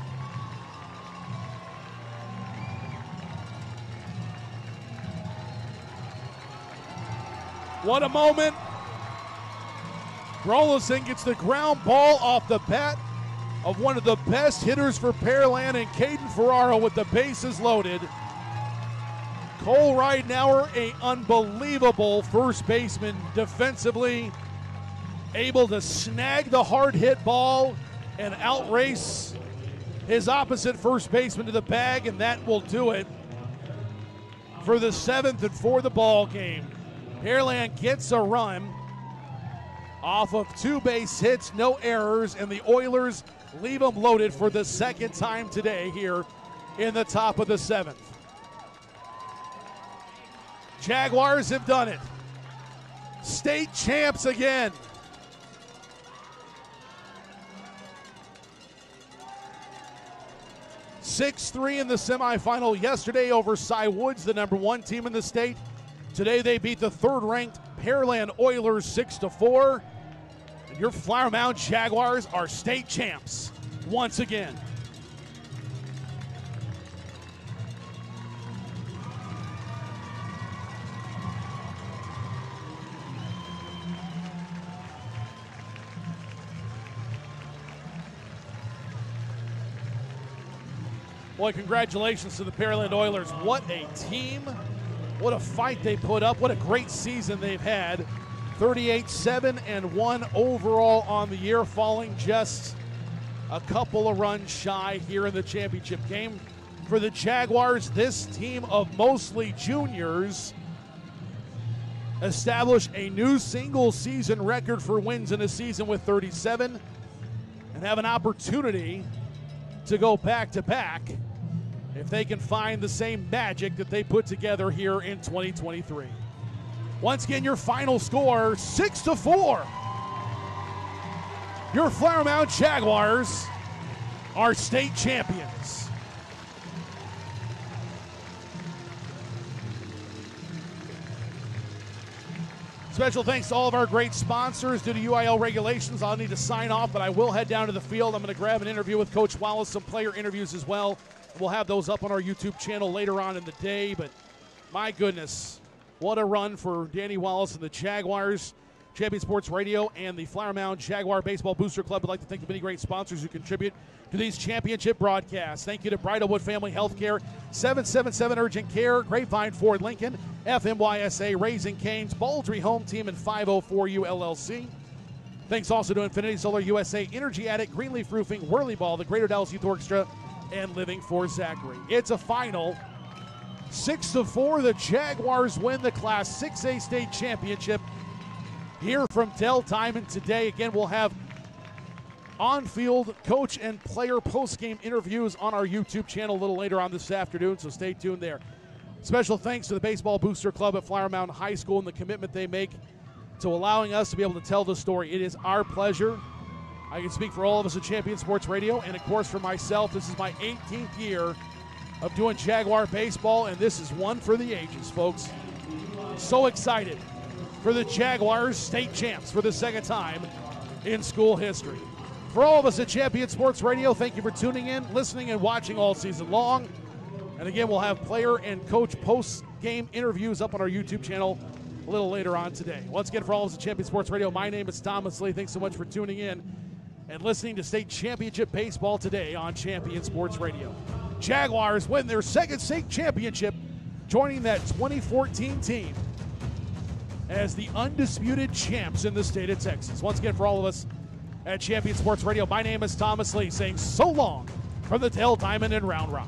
What a moment. Rolison gets the ground ball off the bat of one of the best hitters for Pearland, and Caden Ferraro with the bases loaded. Cole Ridenauer, a unbelievable first baseman defensively, able to snag the hard hit ball and outrace his opposite first baseman to the bag, and that will do it for the seventh and for the ball game. Pearland gets a run off of two base hits, no errors, and the Oilers leave them loaded for the second time today here in the top of the seventh. Jaguars have done it. State champs again. six three in the semifinal yesterday over Cy Woods, the number one team in the state. Today they beat the third-ranked Pearland Oilers six to four. And your Flower Mound Jaguars are state champs once again. Boy, congratulations to the Pearland Oilers. What a team. What a fight they put up. What a great season they've had. thirty-eight seven and one overall on the year, falling just a couple of runs shy here in the championship game. For the Jaguars, this team of mostly juniors established a new single season record for wins in a season with thirty-seven and have an opportunity to go back to back if they can find the same magic that they put together here in twenty twenty-three. Once again, your final score, six to four. Your Flower Mound Jaguars are state champions. Special thanks to all of our great sponsors. Due to U I L regulations, I'll need to sign off, but I will head down to the field. I'm going to grab an interview with Coach Wallace, some player interviews as well. We'll have those up on our YouTube channel later on in the day, but my goodness, what a run for Danny Wallace and the Jaguars. Champion Sports Radio and the Flower Mound Jaguar Baseball Booster Club would like to thank the many great sponsors who contribute to these championship broadcasts. Thank you to Bridalwood Family Healthcare, seven seven seven Urgent Care, Grapevine Ford Lincoln, F M Y S A, Raising Cane's, Baldry Home Team, and five oh four U L L C. Thanks also to Infinity Solar U S A, Energy Attic, Greenleaf Roofing, Whirly Ball, the Greater Dallas Youth Orchestra, and Living for Zachary. It's a final. Six to four, the Jaguars win the Class six A state championship here from Dell Diamond today. Again, we'll have on-field coach and player post-game interviews on our YouTube channel a little later on this afternoon, so stay tuned there. Special thanks to the Baseball Booster Club at Flower Mound High School and the commitment they make to allowing us to be able to tell the story. It is our pleasure. I can speak for all of us at Champion Sports Radio, and of course for myself, this is my eighteenth year of doing Jaguar baseball, and this is one for the ages, folks. So excited for the Jaguars, state champs for the second time in school history. For all of us at Champion Sports Radio, thank you for tuning in, listening, and watching all season long. And again, we'll have player and coach post-game interviews up on our YouTube channel a little later on today. Once again, for all of us at Champion Sports Radio, my name is Thomas Lee. Thanks so much for tuning in and listening to State Championship Baseball today on Champion Sports Radio. Jaguars win their second state championship, joining that twenty fourteen team as the undisputed champs in the state of Texas. Once again, for all of us at Champion Sports Radio, my name is Thomas Lee, saying so long from the Dell Diamond in Round Rock.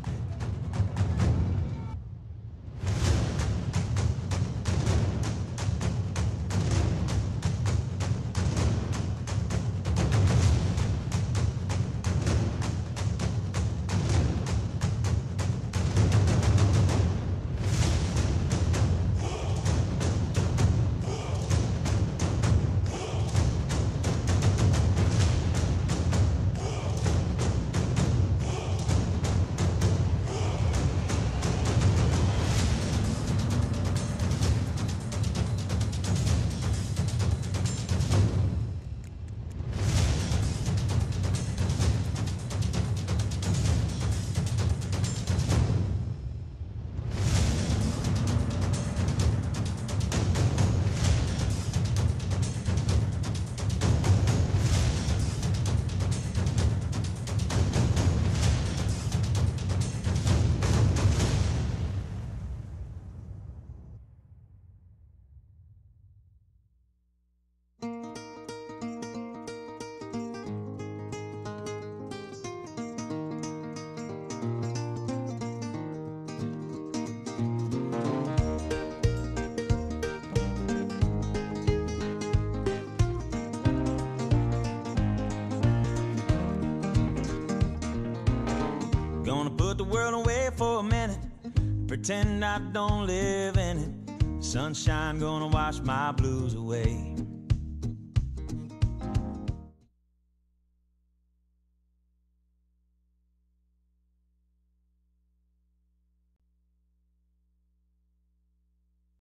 Gonna put the world away for a minute, pretend I don't live in it. Sunshine gonna wash my blues away.